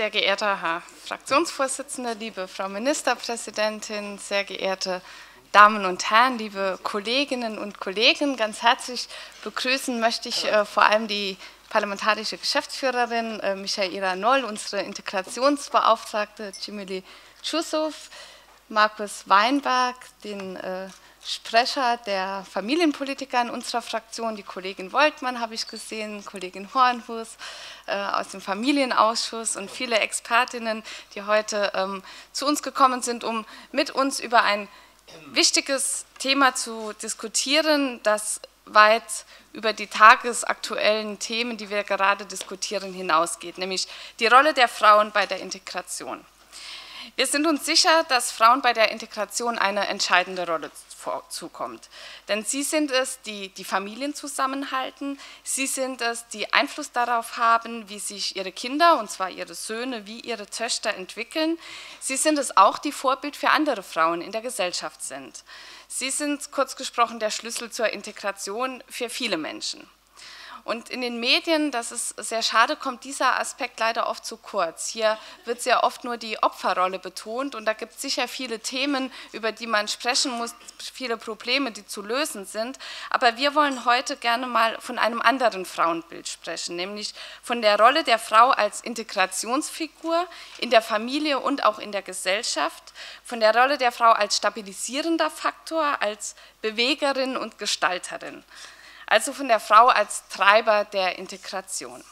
Sehr geehrter Herr Fraktionsvorsitzender, liebe Frau Ministerpräsidentin, sehr geehrte Damen und Herren, liebe Kolleginnen und Kollegen, ganz herzlich begrüßen möchte ich vor allem die parlamentarische Geschäftsführerin Michaela Noll, unsere Integrationsbeauftragte Cemile Çusow, Markus Weinberg, den Sprecher der Familienpolitiker in unserer Fraktion, die Kollegin Woltmann habe ich gesehen, Kollegin Hornhuß aus dem Familienausschuss und viele Expertinnen, die heute zu uns gekommen sind, um mit uns über ein wichtiges Thema zu diskutieren, das weit über die tagesaktuellen Themen, die wir gerade diskutieren, hinausgeht, nämlich die Rolle der Frauen bei der Integration. Wir sind uns sicher, dass Frauen bei der Integration eine entscheidende Rolle zukommt. Denn sie sind es, die die Familien zusammenhalten, sie sind es, die Einfluss darauf haben, wie sich ihre Kinder, und zwar ihre Söhne wie ihre Töchter entwickeln. Sie sind es auch, die Vorbild für andere Frauen in der Gesellschaft sind. Sie sind, kurz gesprochen, der Schlüssel zur Integration für viele Menschen. Und in den Medien, das ist sehr schade, kommt dieser Aspekt leider oft zu kurz. Hier wird sehr oft nur die Opferrolle betont und da gibt es sicher viele Themen, über die man sprechen muss, viele Probleme, die zu lösen sind. Aber wir wollen heute gerne mal von einem anderen Frauenbild sprechen, nämlich von der Rolle der Frau als Integrationsfigur in der Familie und auch in der Gesellschaft, von der Rolle der Frau als stabilisierender Faktor, als Bewegerin und Gestalterin. Also von der Frau als Treiber der Integration.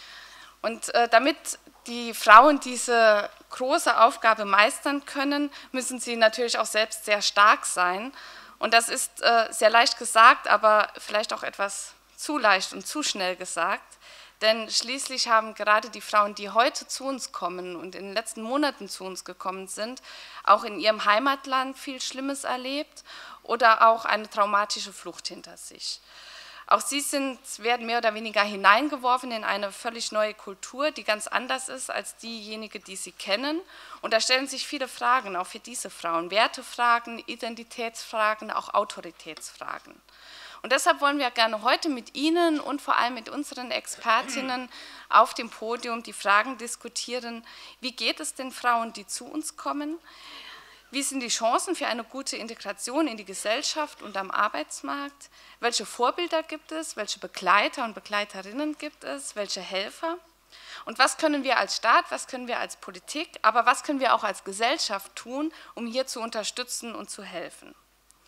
Und damit die Frauen diese große Aufgabe meistern können, müssen sie natürlich auch selbst sehr stark sein. Und das ist sehr leicht gesagt, aber vielleicht auch etwas zu leicht und zu schnell gesagt. Denn schließlich haben gerade die Frauen, die heute zu uns kommen und in den letzten Monaten zu uns gekommen sind, auch in ihrem Heimatland viel Schlimmes erlebt oder auch eine traumatische Flucht hinter sich. Auch sie werden mehr oder weniger hineingeworfen in eine völlig neue Kultur, die ganz anders ist als diejenige, die sie kennen. Und da stellen sich viele Fragen, auch für diese Frauen. Wertefragen, Identitätsfragen, auch Autoritätsfragen. Und deshalb wollen wir gerne heute mit Ihnen und vor allem mit unseren Expertinnen auf dem Podium die Fragen diskutieren, wie geht es den Frauen, die zu uns kommen? Wie sind die Chancen für eine gute Integration in die Gesellschaft und am Arbeitsmarkt? Welche Vorbilder gibt es? Welche Begleiter und Begleiterinnen gibt es? Welche Helfer? Und was können wir als Staat, was können wir als Politik, aber was können wir auch als Gesellschaft tun, um hier zu unterstützen und zu helfen?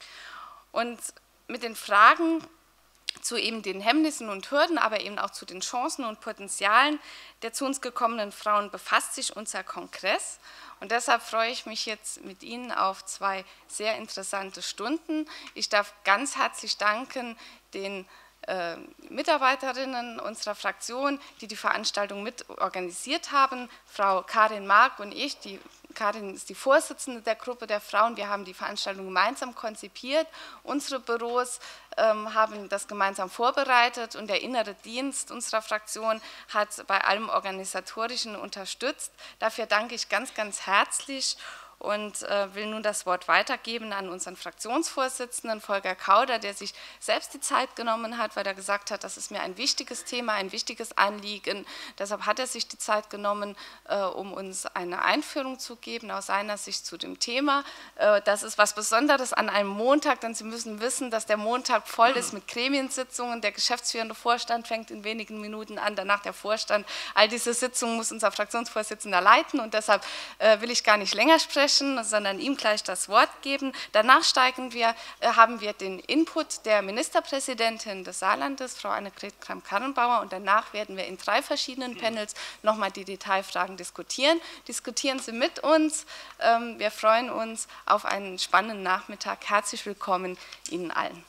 Und mit den Fragen zu eben den Hemmnissen und Hürden, aber eben auch zu den Chancen und Potenzialen der zu uns gekommenen Frauen befasst sich unser Kongress. Und deshalb freue ich mich jetzt mit Ihnen auf 2 sehr interessante Stunden. Ich darf ganz herzlich danken den Mitarbeiterinnen unserer Fraktion, die die Veranstaltung mit organisiert haben, Frau Karin Mark und ich. Karin ist die Vorsitzende der Gruppe der Frauen. Wir haben die Veranstaltung gemeinsam konzipiert. Unsere Büros haben das gemeinsam vorbereitet und der innere Dienst unserer Fraktion hat bei allem Organisatorischen unterstützt. Dafür danke ich ganz, ganz herzlich. Und will nun das Wort weitergeben an unseren Fraktionsvorsitzenden Volker Kauder, der sich selbst die Zeit genommen hat, weil er gesagt hat, das ist mir ein wichtiges Thema, ein wichtiges Anliegen. Deshalb hat er sich die Zeit genommen, um uns eine Einführung zu geben aus seiner Sicht zu dem Thema. Das ist was Besonderes an einem Montag, denn Sie müssen wissen, dass der Montag voll ist mit Gremiensitzungen. Der geschäftsführende Vorstand fängt in wenigen Minuten an, danach der Vorstand. All diese Sitzungen muss unser Fraktionsvorsitzender leiten und deshalb will ich gar nicht länger sprechen, sondern ihm gleich das Wort geben. Danach haben wir den Input der Ministerpräsidentin des Saarlandes, Frau Annegret Kramp-Karrenbauer, und danach werden wir in 3 verschiedenen Panels nochmal die Detailfragen diskutieren. Diskutieren Sie mit uns. Wir freuen uns auf einen spannenden Nachmittag. Herzlich willkommen Ihnen allen.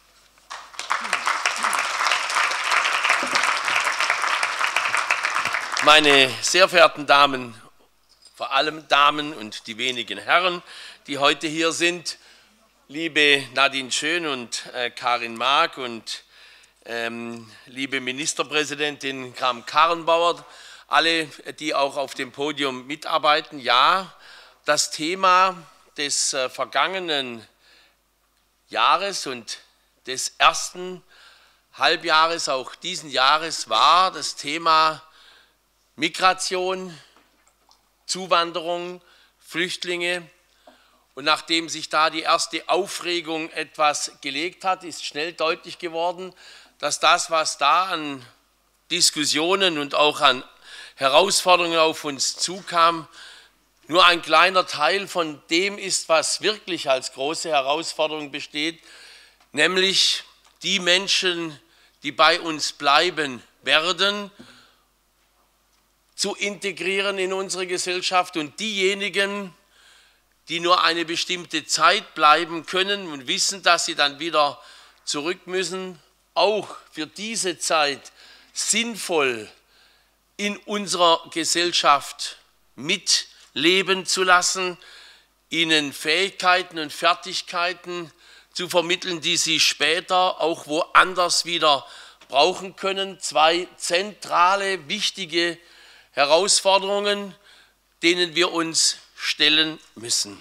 Meine sehr verehrten Damen, vor allem Damen und die wenigen Herren, die heute hier sind, liebe Nadine Schön und Karin Mark und liebe Ministerpräsidentin Kramp-Karrenbauer, alle, die auch auf dem Podium mitarbeiten. Ja, das Thema des vergangenen Jahres und des ersten Halbjahres auch diesen Jahres war das Thema Migration, Zuwanderung, Flüchtlinge. Und nachdem sich da die erste Aufregung etwas gelegt hat, ist schnell deutlich geworden, dass das, was da an Diskussionen und auch an Herausforderungen auf uns zukam, nur ein kleiner Teil von dem ist, was wirklich als große Herausforderung besteht, nämlich die Menschen, die bei uns bleiben werden, zu integrieren in unsere Gesellschaft und diejenigen, die nur eine bestimmte Zeit bleiben können und wissen, dass sie dann wieder zurück müssen, auch für diese Zeit sinnvoll in unserer Gesellschaft mitleben zu lassen, ihnen Fähigkeiten und Fertigkeiten zu vermitteln, die sie später auch woanders wieder brauchen können. Zwei zentrale, wichtige Herausforderungen, denen wir uns stellen müssen.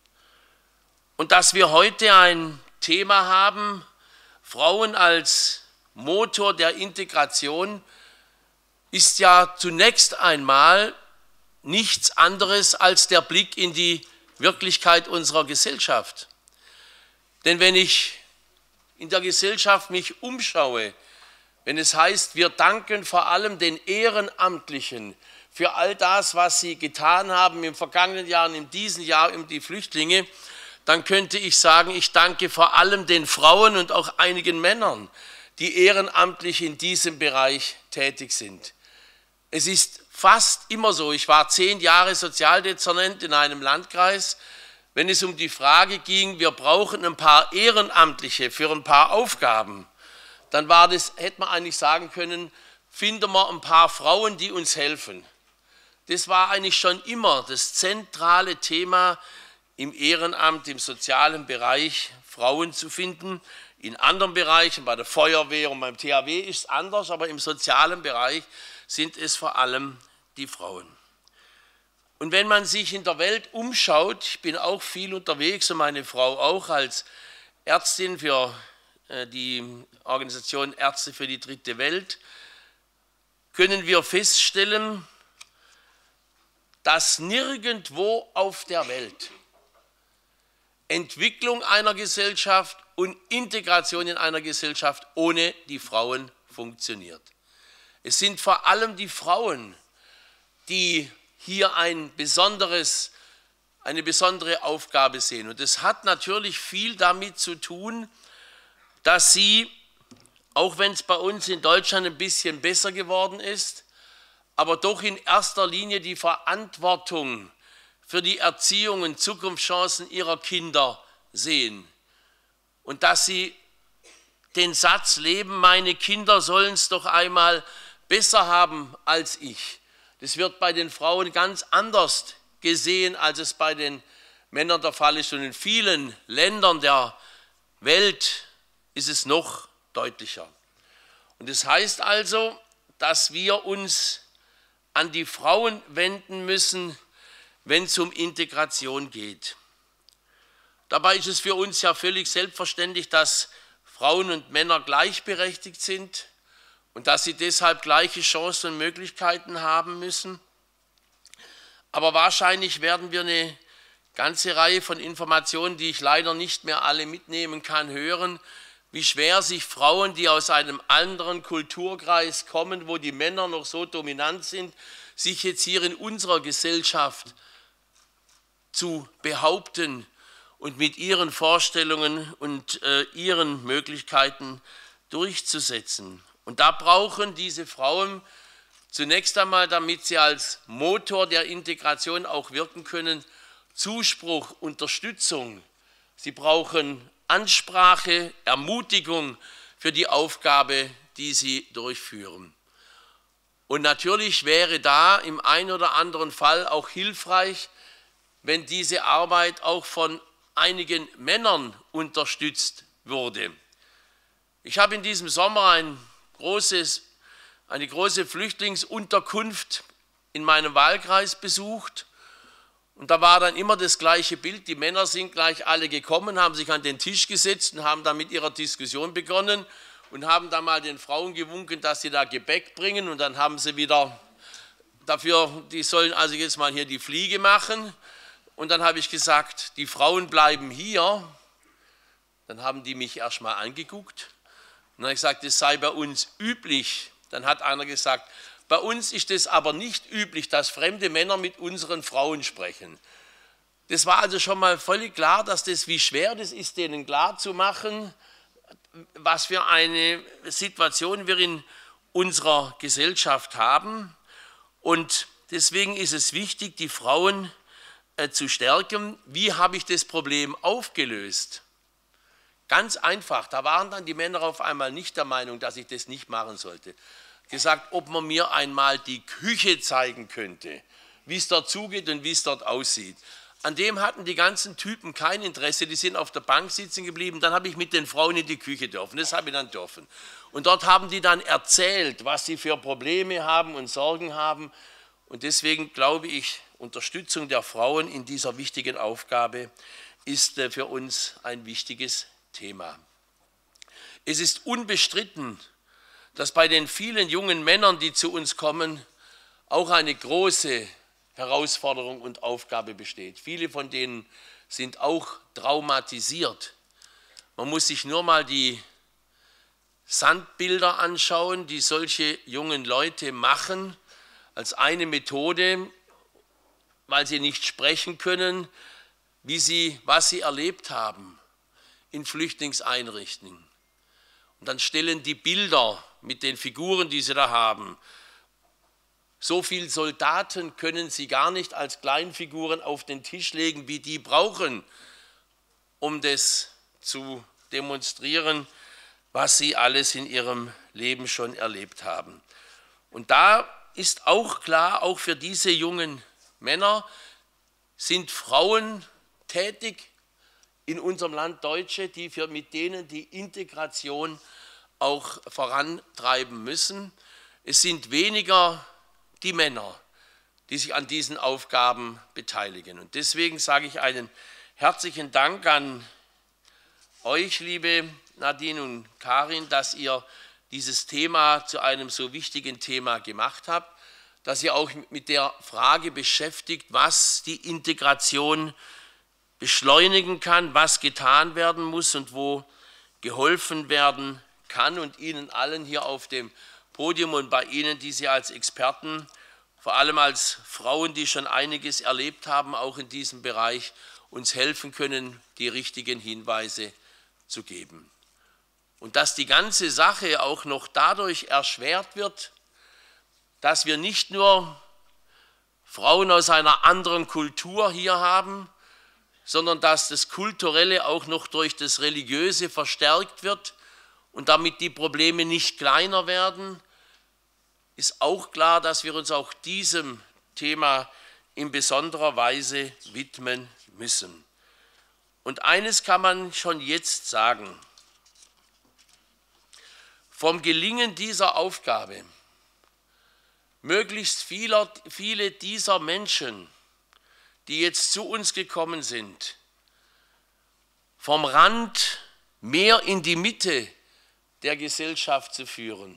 Und dass wir heute ein Thema haben, Frauen als Motor der Integration, ist ja zunächst einmal nichts anderes als der Blick in die Wirklichkeit unserer Gesellschaft. Denn wenn ich in der Gesellschaft mich umschaue, wenn es heißt, wir danken vor allem den Ehrenamtlichen für all das, was sie getan haben im vergangenen Jahr und in diesem Jahr um die Flüchtlinge, dann könnte ich sagen, ich danke vor allem den Frauen und auch einigen Männern, die ehrenamtlich in diesem Bereich tätig sind. Es ist fast immer so, ich war 10 Jahre Sozialdezernent in einem Landkreis, wenn es um die Frage ging, wir brauchen ein paar Ehrenamtliche für ein paar Aufgaben, dann hätte man eigentlich sagen können, finden wir ein paar Frauen, die uns helfen. Das war eigentlich schon immer das zentrale Thema im Ehrenamt, im sozialen Bereich, Frauen zu finden. In anderen Bereichen, bei der Feuerwehr und beim THW ist es anders, aber im sozialen Bereich sind es vor allem die Frauen. Und wenn man sich in der Welt umschaut, ich bin auch viel unterwegs und meine Frau auch als Ärztin für die Organisation Ärzte für die Dritte Welt, können wir feststellen, dass nirgendwo auf der Welt Entwicklung einer Gesellschaft und Integration in einer Gesellschaft ohne die Frauen funktioniert. Es sind vor allem die Frauen, die hier eine besondere Aufgabe sehen. Und es hat natürlich viel damit zu tun, dass sie, auch wenn es bei uns in Deutschland ein bisschen besser geworden ist, aber doch in erster Linie die Verantwortung für die Erziehung und Zukunftschancen ihrer Kinder sehen. Und dass sie den Satz leben, meine Kinder sollen es doch einmal besser haben als ich. Das wird bei den Frauen ganz anders gesehen, als es bei den Männern der Fall ist. Und in vielen Ländern der Welt ist es noch deutlicher. Und das heißt also, dass wir uns an die Frauen wenden müssen, wenn es um Integration geht. Dabei ist es für uns ja völlig selbstverständlich, dass Frauen und Männer gleichberechtigt sind und dass sie deshalb gleiche Chancen und Möglichkeiten haben müssen. Aber wahrscheinlich werden wir eine ganze Reihe von Informationen, die ich leider nicht mehr alle mitnehmen kann, hören, wie schwer sich Frauen, die aus einem anderen Kulturkreis kommen, wo die Männer noch so dominant sind, sich jetzt hier in unserer Gesellschaft zu behaupten und mit ihren Vorstellungen und ihren Möglichkeiten durchzusetzen. Und da brauchen diese Frauen zunächst einmal, damit sie als Motor der Integration auch wirken können, Zuspruch, Unterstützung. Sie brauchen Ansprache, Ermutigung für die Aufgabe, die sie durchführen. Und natürlich wäre da im einen oder anderen Fall auch hilfreich, wenn diese Arbeit auch von einigen Männern unterstützt wurde. Ich habe in diesem Sommer eine große Flüchtlingsunterkunft in meinem Wahlkreis besucht. Und da war dann immer das gleiche Bild. Die Männer sind gleich alle gekommen, haben sich an den Tisch gesetzt und haben dann mit ihrer Diskussion begonnen und haben dann mal den Frauen gewunken, dass sie da Gebäck bringen. Und dann haben sie wieder die sollen also jetzt mal hier die Fliege machen. Und dann habe ich gesagt, die Frauen bleiben hier. Dann haben die mich erst mal angeguckt. Und dann habe ich gesagt, das sei bei uns üblich. Dann hat einer gesagt, bei uns ist es aber nicht üblich, dass fremde Männer mit unseren Frauen sprechen. Das war also schon mal völlig klar, wie schwer das ist, denen klarzumachen, was für eine Situation wir in unserer Gesellschaft haben. Und deswegen ist es wichtig, die Frauen zu stärken. Wie habe ich das Problem aufgelöst? Ganz einfach, da waren dann die Männer auf einmal nicht der Meinung, dass ich das nicht machen sollte. Gesagt, ob man mir einmal die Küche zeigen könnte, wie es dort zugeht und wie es dort aussieht. An dem hatten die ganzen Typen kein Interesse, die sind auf der Bank sitzen geblieben. Dann habe ich mit den Frauen in die Küche dürfen, das habe ich dann dürfen. Und dort haben die dann erzählt, was sie für Probleme haben und Sorgen haben. Und deswegen glaube ich, Unterstützung der Frauen in dieser wichtigen Aufgabe ist für uns ein wichtiges Thema. Es ist unbestritten, dass bei den vielen jungen Männern, die zu uns kommen, auch eine große Herausforderung und Aufgabe besteht. Viele von denen sind auch traumatisiert. Man muss sich nur mal die Sandbilder anschauen, die solche jungen Leute machen, als eine Methode, weil sie nicht sprechen können, was sie erlebt haben in Flüchtlingseinrichtungen. Und dann stellen die Bilder mit den Figuren, die sie da haben. So viele Soldaten können sie gar nicht als Kleinfiguren auf den Tisch legen, wie die brauchen, um das zu demonstrieren, was sie alles in ihrem Leben schon erlebt haben. Und da ist auch klar, auch für diese jungen Männer sind Frauen tätig in unserem Land, Deutsche, mit denen die Integration auch vorantreiben müssen. Es sind weniger die Männer, die sich an diesen Aufgaben beteiligen. Und deswegen sage ich einen herzlichen Dank an euch, liebe Nadine und Karin, dass ihr dieses Thema zu einem so wichtigen Thema gemacht habt, dass ihr auch mit der Frage beschäftigt, was die Integration beschleunigen kann, was getan werden muss und wo geholfen werden kann. Und Ihnen allen hier auf dem Podium und bei Ihnen, die Sie als Experten, vor allem als Frauen, die schon einiges erlebt haben, auch in diesem Bereich, uns helfen können, die richtigen Hinweise zu geben. Und dass die ganze Sache auch noch dadurch erschwert wird, dass wir nicht nur Frauen aus einer anderen Kultur hier haben, sondern dass das Kulturelle auch noch durch das Religiöse verstärkt wird und damit die Probleme nicht kleiner werden, ist auch klar, dass wir uns auch diesem Thema in besonderer Weise widmen müssen. Und eines kann man schon jetzt sagen: Vom Gelingen dieser Aufgabe, möglichst viele dieser Menschen, die jetzt zu uns gekommen sind, vom Rand mehr in die Mitte der Gesellschaft zu führen,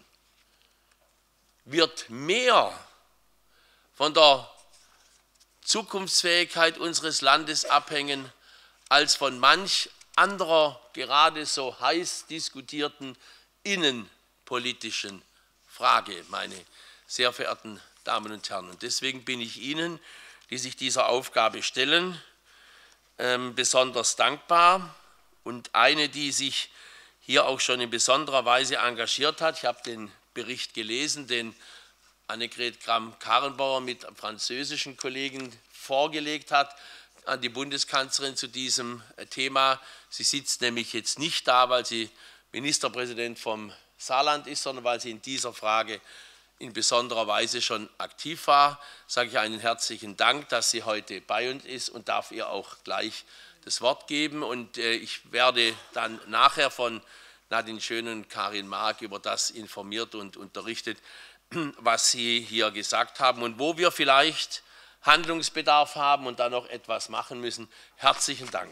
wird mehr von der Zukunftsfähigkeit unseres Landes abhängen, als von manch anderer gerade so heiß diskutierten innenpolitischen Frage, meine sehr verehrten Damen und Herren. Und deswegen bin ich Ihnen, die sich dieser Aufgabe stellen, besonders dankbar. Und eine, die sich hier auch schon in besonderer Weise engagiert hat, ich habe den Bericht gelesen, den Annegret Kramp-Karrenbauer mit französischen Kollegen vorgelegt hat, an die Bundeskanzlerin zu diesem Thema. Sie sitzt nämlich jetzt nicht da, weil sie Ministerpräsident vom Saarland ist, sondern weil sie in dieser Frage in besonderer Weise schon aktiv war. Sage ich einen herzlichen Dank, dass sie heute bei uns ist und darf ihr auch gleich das Wort geben. Und ich werde dann nachher von Nadine Schön und Karin Mark über das informiert und unterrichtet, was Sie hier gesagt haben und wo wir vielleicht Handlungsbedarf haben und da noch etwas machen müssen. Herzlichen Dank.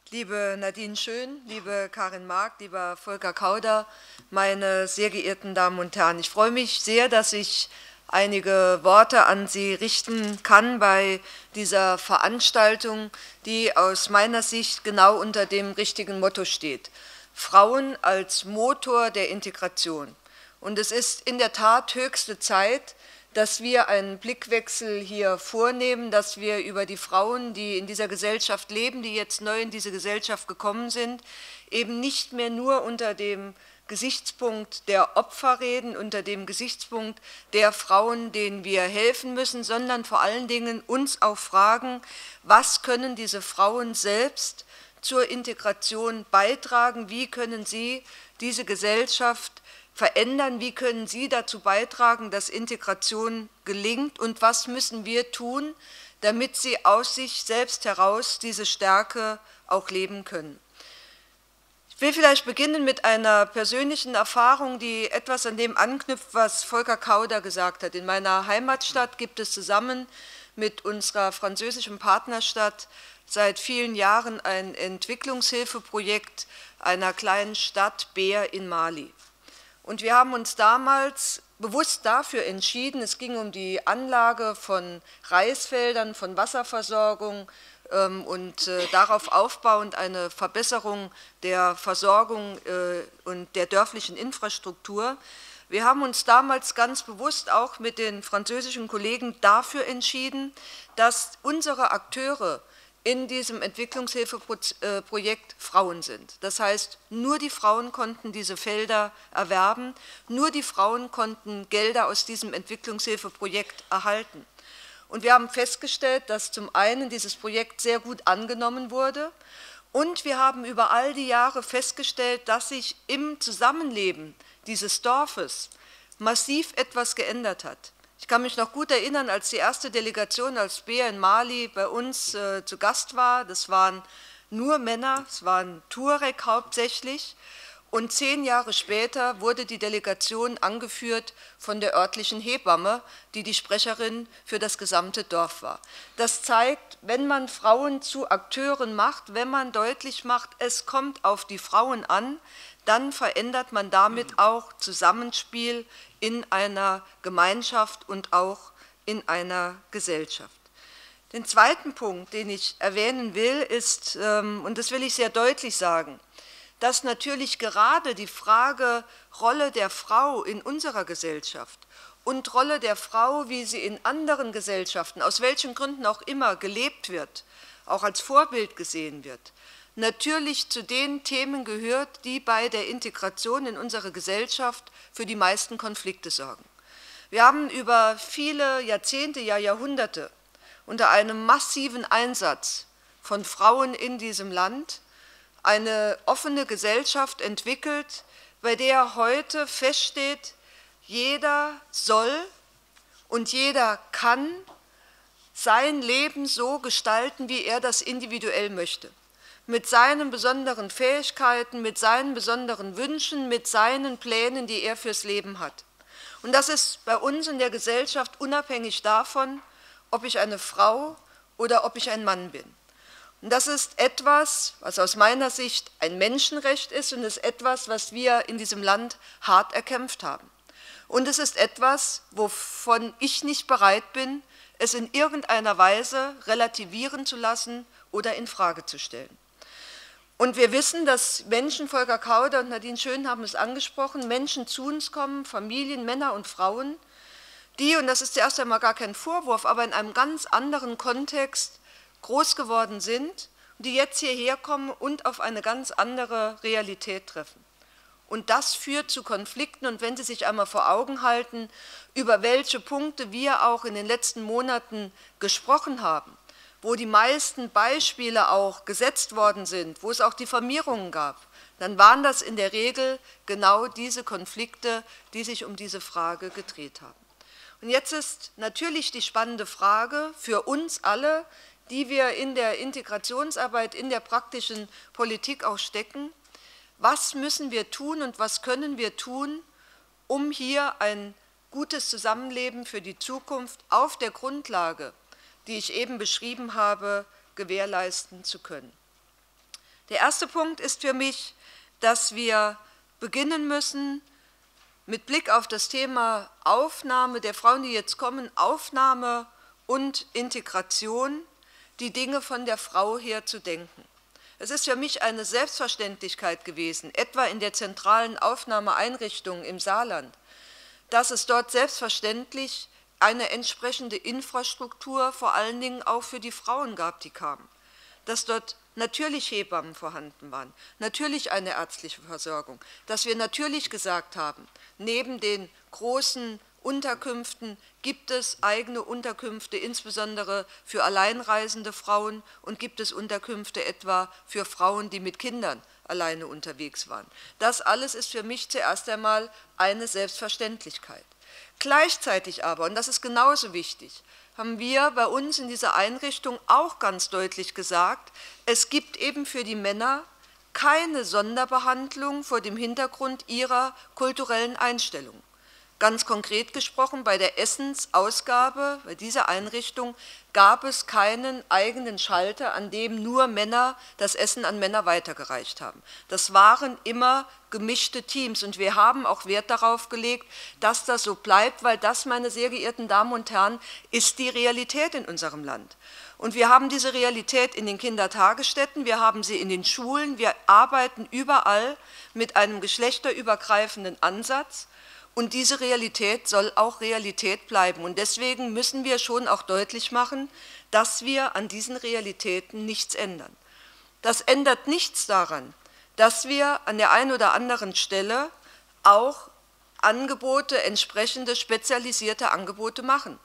Liebe Nadine Schön, liebe Karin Mark, lieber Volker Kauder, meine sehr geehrten Damen und Herren, ich freue mich sehr, dass ich einige Worte an Sie richten kann bei dieser Veranstaltung, die aus meiner Sicht genau unter dem richtigen Motto steht: Frauen als Motor der Integration. Und es ist in der Tat höchste Zeit, dass wir einen Blickwechsel hier vornehmen, dass wir über die Frauen, die in dieser Gesellschaft leben, die jetzt neu in diese Gesellschaft gekommen sind, eben nicht mehr nur unter dem Gesichtspunkt der Opfer reden, unter dem Gesichtspunkt der Frauen, denen wir helfen müssen, sondern vor allen Dingen uns auch fragen, was können diese Frauen selbst zur Integration beitragen, wie können sie diese Gesellschaft verändern, wie können Sie dazu beitragen, dass Integration gelingt und was müssen wir tun, damit Sie aus sich selbst heraus diese Stärke auch leben können. Ich will vielleicht beginnen mit einer persönlichen Erfahrung, die etwas an dem anknüpft, was Volker Kauder gesagt hat. In meiner Heimatstadt gibt es zusammen mit unserer französischen Partnerstadt seit vielen Jahren ein Entwicklungshilfeprojekt einer kleinen Stadt Beer in Mali. Und wir haben uns damals bewusst dafür entschieden, es ging um die Anlage von Reisfeldern, von Wasserversorgung und darauf aufbauend eine Verbesserung der Versorgung und der dörflichen Infrastruktur. Wir haben uns damals ganz bewusst auch mit den französischen Kollegen dafür entschieden, dass unsere Akteure in diesem Entwicklungshilfeprojekt Frauen sind. Das heißt, nur die Frauen konnten diese Felder erwerben, nur die Frauen konnten Gelder aus diesem Entwicklungshilfeprojekt erhalten. Und wir haben festgestellt, dass zum einen dieses Projekt sehr gut angenommen wurde und wir haben über all die Jahre festgestellt, dass sich im Zusammenleben dieses Dorfes massiv etwas geändert hat. Ich kann mich noch gut erinnern, als die erste Delegation als Beer in Mali bei uns zu Gast war. Das waren nur Männer, es waren Tuareg hauptsächlich. Und 10 Jahre später wurde die Delegation angeführt von der örtlichen Hebamme, die die Sprecherin für das gesamte Dorf war. Das zeigt, wenn man Frauen zu Akteuren macht, wenn man deutlich macht, es kommt auf die Frauen an, dann verändert man damit auch Zusammenspiel in einer Gemeinschaft und auch in einer Gesellschaft. Den zweiten Punkt, den ich erwähnen will, ist, und das will ich sehr deutlich sagen, dass natürlich gerade die Frage Rolle der Frau in unserer Gesellschaft und Rolle der Frau, wie sie in anderen Gesellschaften, aus welchen Gründen auch immer, gelebt wird, auch als Vorbild gesehen wird, natürlich zu den Themen gehört, die bei der Integration in unsere Gesellschaft für die meisten Konflikte sorgen. Wir haben über viele Jahrzehnte, ja Jahrhunderte unter einem massiven Einsatz von Frauen in diesem Land eine offene Gesellschaft entwickelt, bei der heute feststeht, jeder soll und jeder kann sein Leben so gestalten, wie er das individuell möchte. Mit seinen besonderen Fähigkeiten, mit seinen besonderen Wünschen, mit seinen Plänen, die er fürs Leben hat. Und das ist bei uns in der Gesellschaft unabhängig davon, ob ich eine Frau oder ob ich ein Mann bin. Und das ist etwas, was aus meiner Sicht ein Menschenrecht ist und ist etwas, was wir in diesem Land hart erkämpft haben. Und es ist etwas, wovon ich nicht bereit bin, es in irgendeiner Weise relativieren zu lassen oder in Frage zu stellen. Und wir wissen, dass Menschen, Volker Kauder und Nadine Schön haben es angesprochen, Menschen zu uns kommen, Familien, Männer und Frauen, die, und das ist zuerst einmal gar kein Vorwurf, aber in einem ganz anderen Kontext groß geworden sind, die jetzt hierher kommen und auf eine ganz andere Realität treffen. Und das führt zu Konflikten, und wenn Sie sich einmal vor Augen halten, über welche Punkte wir auch in den letzten Monaten gesprochen haben, wo die meisten Beispiele auch gesetzt worden sind, wo es auch Diffamierungen gab, dann waren das in der Regel genau diese Konflikte, die sich um diese Frage gedreht haben. Und jetzt ist natürlich die spannende Frage für uns alle, die wir in der Integrationsarbeit, in der praktischen Politik auch stecken, was müssen wir tun und was können wir tun, um hier ein gutes Zusammenleben für die Zukunft auf der Grundlage, die ich eben beschrieben habe, gewährleisten zu können. Der erste Punkt ist für mich, dass wir beginnen müssen, mit Blick auf das Thema Aufnahme der Frauen, die jetzt kommen, Aufnahme und Integration, die Dinge von der Frau her zu denken. Es ist für mich eine Selbstverständlichkeit gewesen, etwa in der zentralen Aufnahmeeinrichtung im Saarland, dass es dort selbstverständlich eine entsprechende Infrastruktur vor allen Dingen auch für die Frauen gab, die kamen, dass dort natürlich Hebammen vorhanden waren, natürlich eine ärztliche Versorgung, dass wir natürlich gesagt haben, neben den großen Unterkünften gibt es eigene Unterkünfte, insbesondere für alleinreisende Frauen, und gibt es Unterkünfte etwa für Frauen, die mit Kindern alleine unterwegs waren. Das alles ist für mich zuerst einmal eine Selbstverständlichkeit. Gleichzeitig aber, und das ist genauso wichtig, haben wir bei uns in dieser Einrichtung auch ganz deutlich gesagt, es gibt eben für die Männer keine Sonderbehandlung vor dem Hintergrund ihrer kulturellen Einstellung. Ganz konkret gesprochen, bei der Essensausgabe, bei dieser Einrichtung, gab es keinen eigenen Schalter, an dem nur Männer das Essen an Männer weitergereicht haben. Das waren immer gemischte Teams und wir haben auch Wert darauf gelegt, dass das so bleibt, weil das, meine sehr geehrten Damen und Herren, ist die Realität in unserem Land. Und wir haben diese Realität in den Kindertagesstätten, wir haben sie in den Schulen, wir arbeiten überall mit einem geschlechterübergreifenden Ansatz. Und diese Realität soll auch Realität bleiben. Und deswegen müssen wir schon auch deutlich machen, dass wir an diesen Realitäten nichts ändern. Das ändert nichts daran, dass wir an der einen oder anderen Stelle auch Angebote, entsprechende spezialisierte Angebote machen.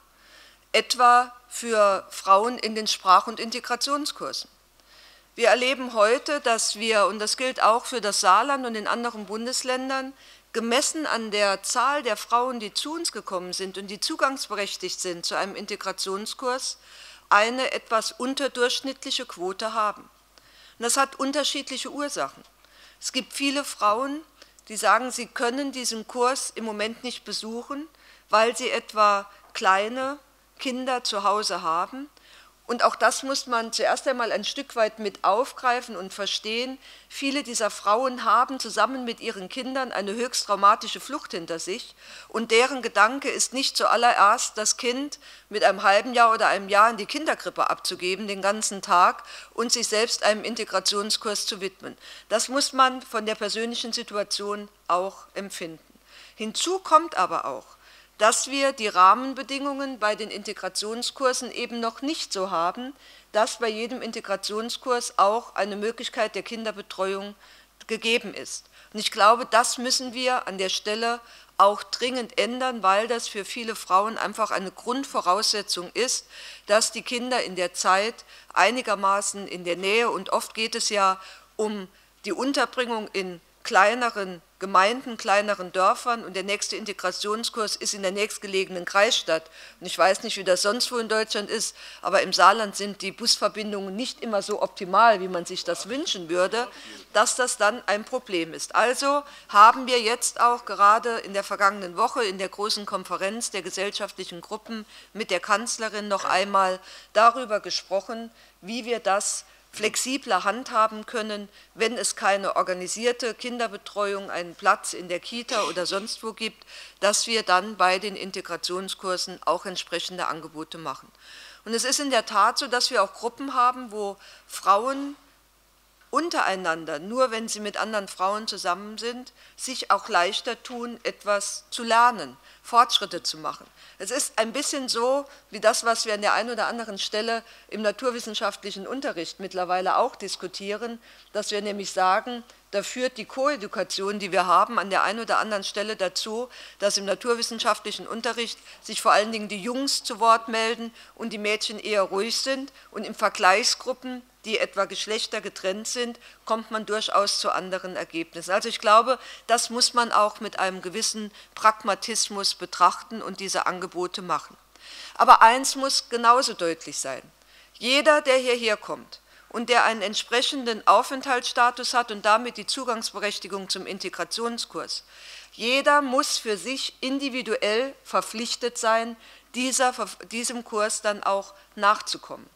Etwa für Frauen in den Sprach- und Integrationskursen. Wir erleben heute, dass wir, und das gilt auch für das Saarland und in anderen Bundesländern, gemessen an der Zahl der Frauen, die zu uns gekommen sind und die zugangsberechtigt sind zu einem Integrationskurs, eine etwas unterdurchschnittliche Quote haben. Und das hat unterschiedliche Ursachen. Es gibt viele Frauen, die sagen, sie können diesen Kurs im Moment nicht besuchen, weil sie etwa kleine Kinder zu Hause haben. Und auch das muss man zuerst einmal ein Stück weit mit aufgreifen und verstehen. Viele dieser Frauen haben zusammen mit ihren Kindern eine höchst traumatische Flucht hinter sich und deren Gedanke ist nicht zuallererst, das Kind mit einem halben Jahr oder einem Jahr in die Kinderkrippe abzugeben, den ganzen Tag, und sich selbst einem Integrationskurs zu widmen. Das muss man von der persönlichen Situation auch empfinden. Hinzu kommt aber auch, dass wir die Rahmenbedingungen bei den Integrationskursen eben noch nicht so haben, dass bei jedem Integrationskurs auch eine Möglichkeit der Kinderbetreuung gegeben ist. Und ich glaube, das müssen wir an der Stelle auch dringend ändern, weil das für viele Frauen einfach eine Grundvoraussetzung ist, dass die Kinder in der Zeit einigermaßen in der Nähe, und oft geht es ja um die Unterbringung in kleineren Gemeinden, kleineren Dörfern, und der nächste Integrationskurs ist in der nächstgelegenen Kreisstadt. Und ich weiß nicht, wie das sonst wo in Deutschland ist, aber im Saarland sind die Busverbindungen nicht immer so optimal, wie man sich das wünschen würde, dass das dann ein Problem ist. Also haben wir jetzt auch gerade in der vergangenen Woche in der großen Konferenz der gesellschaftlichen Gruppen mit der Kanzlerin noch einmal darüber gesprochen, wie wir das flexibler handhaben können, wenn es keine organisierte Kinderbetreuung, einen Platz in der Kita oder sonst wo gibt, dass wir dann bei den Integrationskursen auch entsprechende Angebote machen. Und es ist in der Tat so, dass wir auch Gruppen haben, wo Frauen untereinander, nur wenn sie mit anderen Frauen zusammen sind, sich auch leichter tun, etwas zu lernen, Fortschritte zu machen. Es ist ein bisschen so wie das, was wir an der einen oder anderen Stelle im naturwissenschaftlichen Unterricht mittlerweile auch diskutieren, dass wir nämlich sagen, da führt die Koedukation, die wir haben, an der einen oder anderen Stelle dazu, dass im naturwissenschaftlichen Unterricht sich vor allen Dingen die Jungs zu Wort melden und die Mädchen eher ruhig sind, und in Vergleichsgruppen, die etwa geschlechtergetrennt sind, kommt man durchaus zu anderen Ergebnissen. Also ich glaube, das muss man auch mit einem gewissen Pragmatismus betrachten und diese Angebote machen. Aber eins muss genauso deutlich sein: Jeder, der hierher kommt und der einen entsprechenden Aufenthaltsstatus hat und damit die Zugangsberechtigung zum Integrationskurs, jeder muss für sich individuell verpflichtet sein, diesem Kurs dann auch nachzukommen.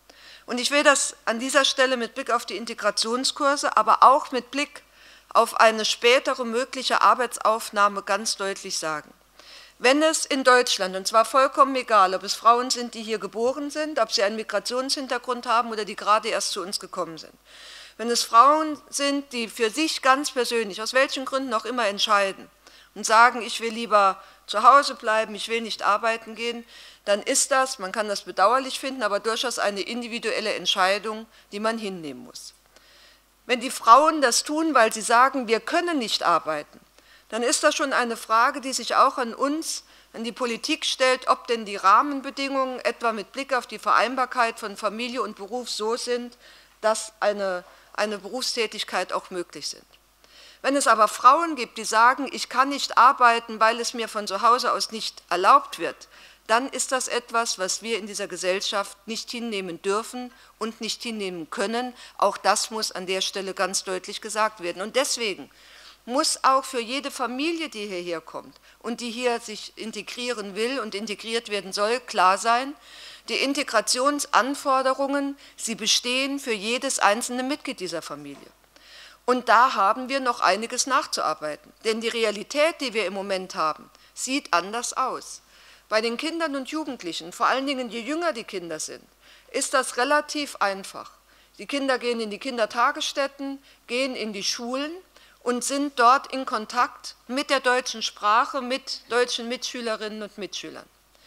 Und ich will das an dieser Stelle mit Blick auf die Integrationskurse, aber auch mit Blick auf eine spätere mögliche Arbeitsaufnahme ganz deutlich sagen. Wenn es in Deutschland, und zwar vollkommen egal, ob es Frauen sind, die hier geboren sind, ob sie einen Migrationshintergrund haben oder die gerade erst zu uns gekommen sind, wenn es Frauen sind, die für sich ganz persönlich, aus welchen Gründen auch immer, entscheiden und sagen, ich will lieber zu Hause bleiben, ich will nicht arbeiten gehen, dann ist das, man kann das bedauerlich finden, aber durchaus eine individuelle Entscheidung, die man hinnehmen muss. Wenn die Frauen das tun, weil sie sagen, wir können nicht arbeiten, dann ist das schon eine Frage, die sich auch an uns, an die Politik stellt, ob denn die Rahmenbedingungen, etwa mit Blick auf die Vereinbarkeit von Familie und Beruf, so sind, dass eine Berufstätigkeit auch möglich sind. Wenn es aber Frauen gibt, die sagen, ich kann nicht arbeiten, weil es mir von zu Hause aus nicht erlaubt wird, dann ist das etwas, was wir in dieser Gesellschaft nicht hinnehmen dürfen und nicht hinnehmen können. Auch das muss an der Stelle ganz deutlich gesagt werden. Und deswegen muss auch für jede Familie, die hierher kommt und die hier sich integrieren will und integriert werden soll, klar sein, die Integrationsanforderungen, sie bestehen für jedes einzelne Mitglied dieser Familie. Und da haben wir noch einiges nachzuarbeiten. Denn die Realität, die wir im Moment haben, sieht anders aus. Bei den Kindern und Jugendlichen, vor allen Dingen je jünger die Kinder sind, ist das relativ einfach. Die Kinder gehen in die Kindertagesstätten, gehen in die Schulen und sind dort in Kontakt mit der deutschen Sprache, mit deutschen Mitschülerinnen und Mitschülern.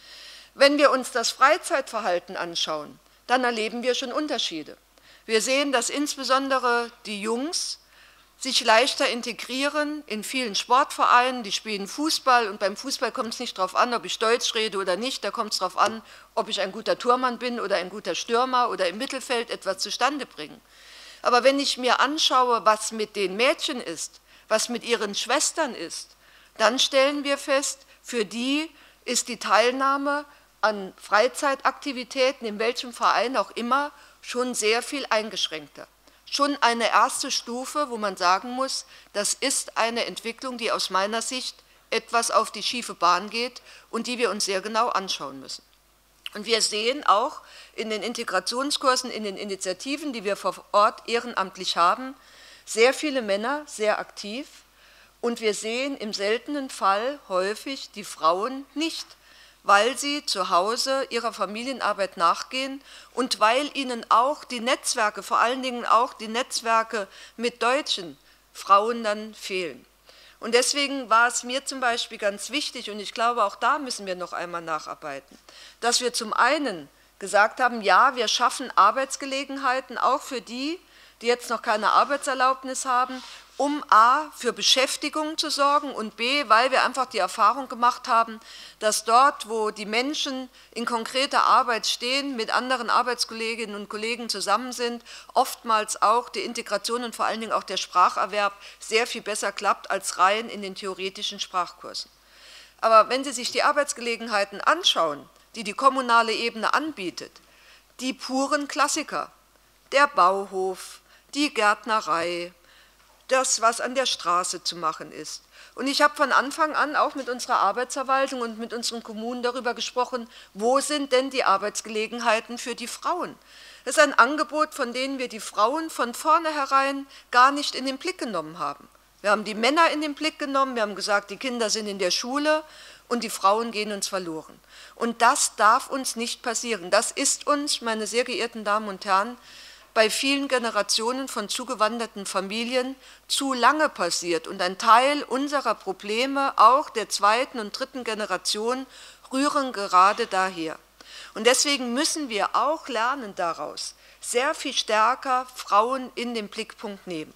Wenn wir uns das Freizeitverhalten anschauen, dann erleben wir schon Unterschiede. Wir sehen, dass insbesondere die Jungs sich leichter integrieren in vielen Sportvereinen, die spielen Fußball und beim Fußball kommt es nicht darauf an, ob ich Deutsch rede oder nicht, da kommt es darauf an, ob ich ein guter Tormann bin oder ein guter Stürmer oder im Mittelfeld etwas zustande bringe. Aber wenn ich mir anschaue, was mit den Mädchen ist, was mit ihren Schwestern ist, dann stellen wir fest, für die ist die Teilnahme an Freizeitaktivitäten, in welchem Verein auch immer, schon sehr viel eingeschränkter. Schon eine erste Stufe, wo man sagen muss, das ist eine Entwicklung, die aus meiner Sicht etwas auf die schiefe Bahn geht und die wir uns sehr genau anschauen müssen. Und wir sehen auch in den Integrationskursen, in den Initiativen, die wir vor Ort ehrenamtlich haben, sehr viele Männer sehr aktiv und wir sehen im seltenen Fall häufig die Frauen nicht, weil sie zu Hause ihrer Familienarbeit nachgehen und weil ihnen auch die Netzwerke, vor allen Dingen auch die Netzwerke mit deutschen Frauen dann fehlen. Und deswegen war es mir zum Beispiel ganz wichtig, und ich glaube, auch da müssen wir noch einmal nacharbeiten, dass wir zum einen gesagt haben, ja, wir schaffen Arbeitsgelegenheiten auch für die, die jetzt noch keine Arbeitserlaubnis haben, um a. für Beschäftigung zu sorgen und b. weil wir einfach die Erfahrung gemacht haben, dass dort, wo die Menschen in konkreter Arbeit stehen, mit anderen Arbeitskolleginnen und Kollegen zusammen sind, oftmals auch die Integration und vor allen Dingen auch der Spracherwerb sehr viel besser klappt als rein in den theoretischen Sprachkursen. Aber wenn Sie sich die Arbeitsgelegenheiten anschauen, die die kommunale Ebene anbietet, die puren Klassiker, der Bauhof, die Gärtnerei, das, was an der Straße zu machen ist. Und ich habe von Anfang an auch mit unserer Arbeitsverwaltung und mit unseren Kommunen darüber gesprochen, wo sind denn die Arbeitsgelegenheiten für die Frauen? Das ist ein Angebot, von dem wir die Frauen von vornherein gar nicht in den Blick genommen haben. Wir haben die Männer in den Blick genommen, wir haben gesagt, die Kinder sind in der Schule und die Frauen gehen uns verloren. Und das darf uns nicht passieren. Das ist uns, meine sehr geehrten Damen und Herren, bei vielen Generationen von zugewanderten Familien zu lange passiert. Und ein Teil unserer Probleme, auch der zweiten und dritten Generation, rühren gerade daher. Und deswegen müssen wir auch lernen daraus, sehr viel stärker Frauen in den Blickpunkt nehmen.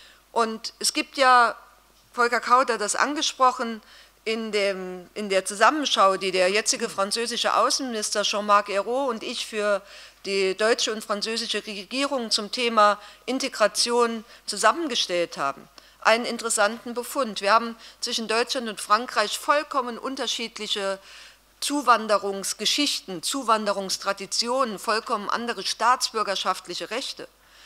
Und es gibt ja, Volker Kauder hat das angesprochen, in der Zusammenschau, die der jetzige französische Außenminister Jean-Marc Ayrault und ich für die deutsche und französische Regierung zum Thema Integration zusammengestellt haben, einen interessanten Befund. Wir haben zwischen Deutschland und Frankreich vollkommen unterschiedliche Zuwanderungsgeschichten, Zuwanderungstraditionen, vollkommen andere staatsbürgerschaftliche Rechte.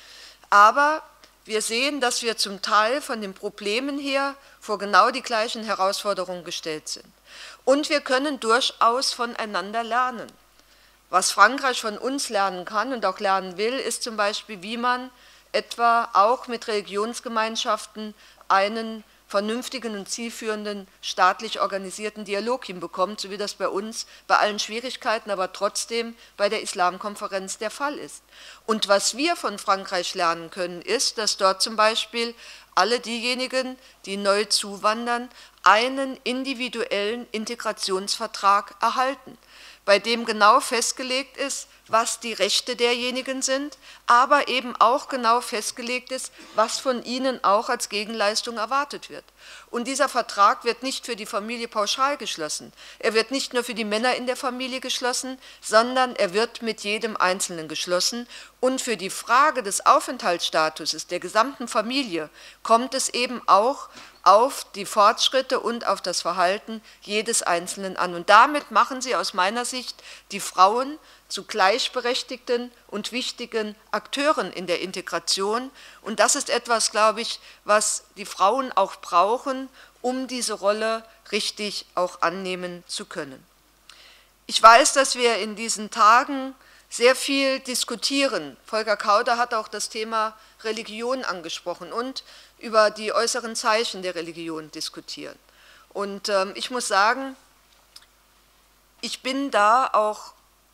Aber wir sehen, dass wir zum Teil von den Problemen her vor genau die gleichen Herausforderungen gestellt sind. Und wir können durchaus voneinander lernen. Was Frankreich von uns lernen kann und auch lernen will, ist zum Beispiel, wie man etwa auch mit Religionsgemeinschaften einen vernünftigen und zielführenden, staatlich organisierten Dialog hinbekommt, so wie das bei uns bei allen Schwierigkeiten, aber trotzdem bei der Islamkonferenz der Fall ist. Und was wir von Frankreich lernen können, ist, dass dort zum Beispiel alle diejenigen, die neu zuwandern, einen individuellen Integrationsvertrag erhalten, bei dem genau festgelegt ist, was die Rechte derjenigen sind, aber eben auch genau festgelegt ist, was von ihnen auch als Gegenleistung erwartet wird. Und dieser Vertrag wird nicht für die Familie pauschal geschlossen. Er wird nicht nur für die Männer in der Familie geschlossen, sondern er wird mit jedem Einzelnen geschlossen. Und für die Frage des Aufenthaltsstatuses der gesamten Familie kommt es eben auch auf die Fortschritte und auf das Verhalten jedes Einzelnen an. Und damit machen Sie aus meiner Sicht die Frauen zu gleichberechtigten und wichtigen Akteuren in der Integration. Und das ist etwas, glaube ich, was die Frauen auch brauchen, um diese Rolle richtig auch annehmen zu können. Ich weiß, dass wir in diesen Tagen sehr viel diskutieren. Volker Kauder hat auch das Thema Religion angesprochen und über die äußeren Zeichen der Religion diskutieren. Und ich muss sagen, ich bin da auch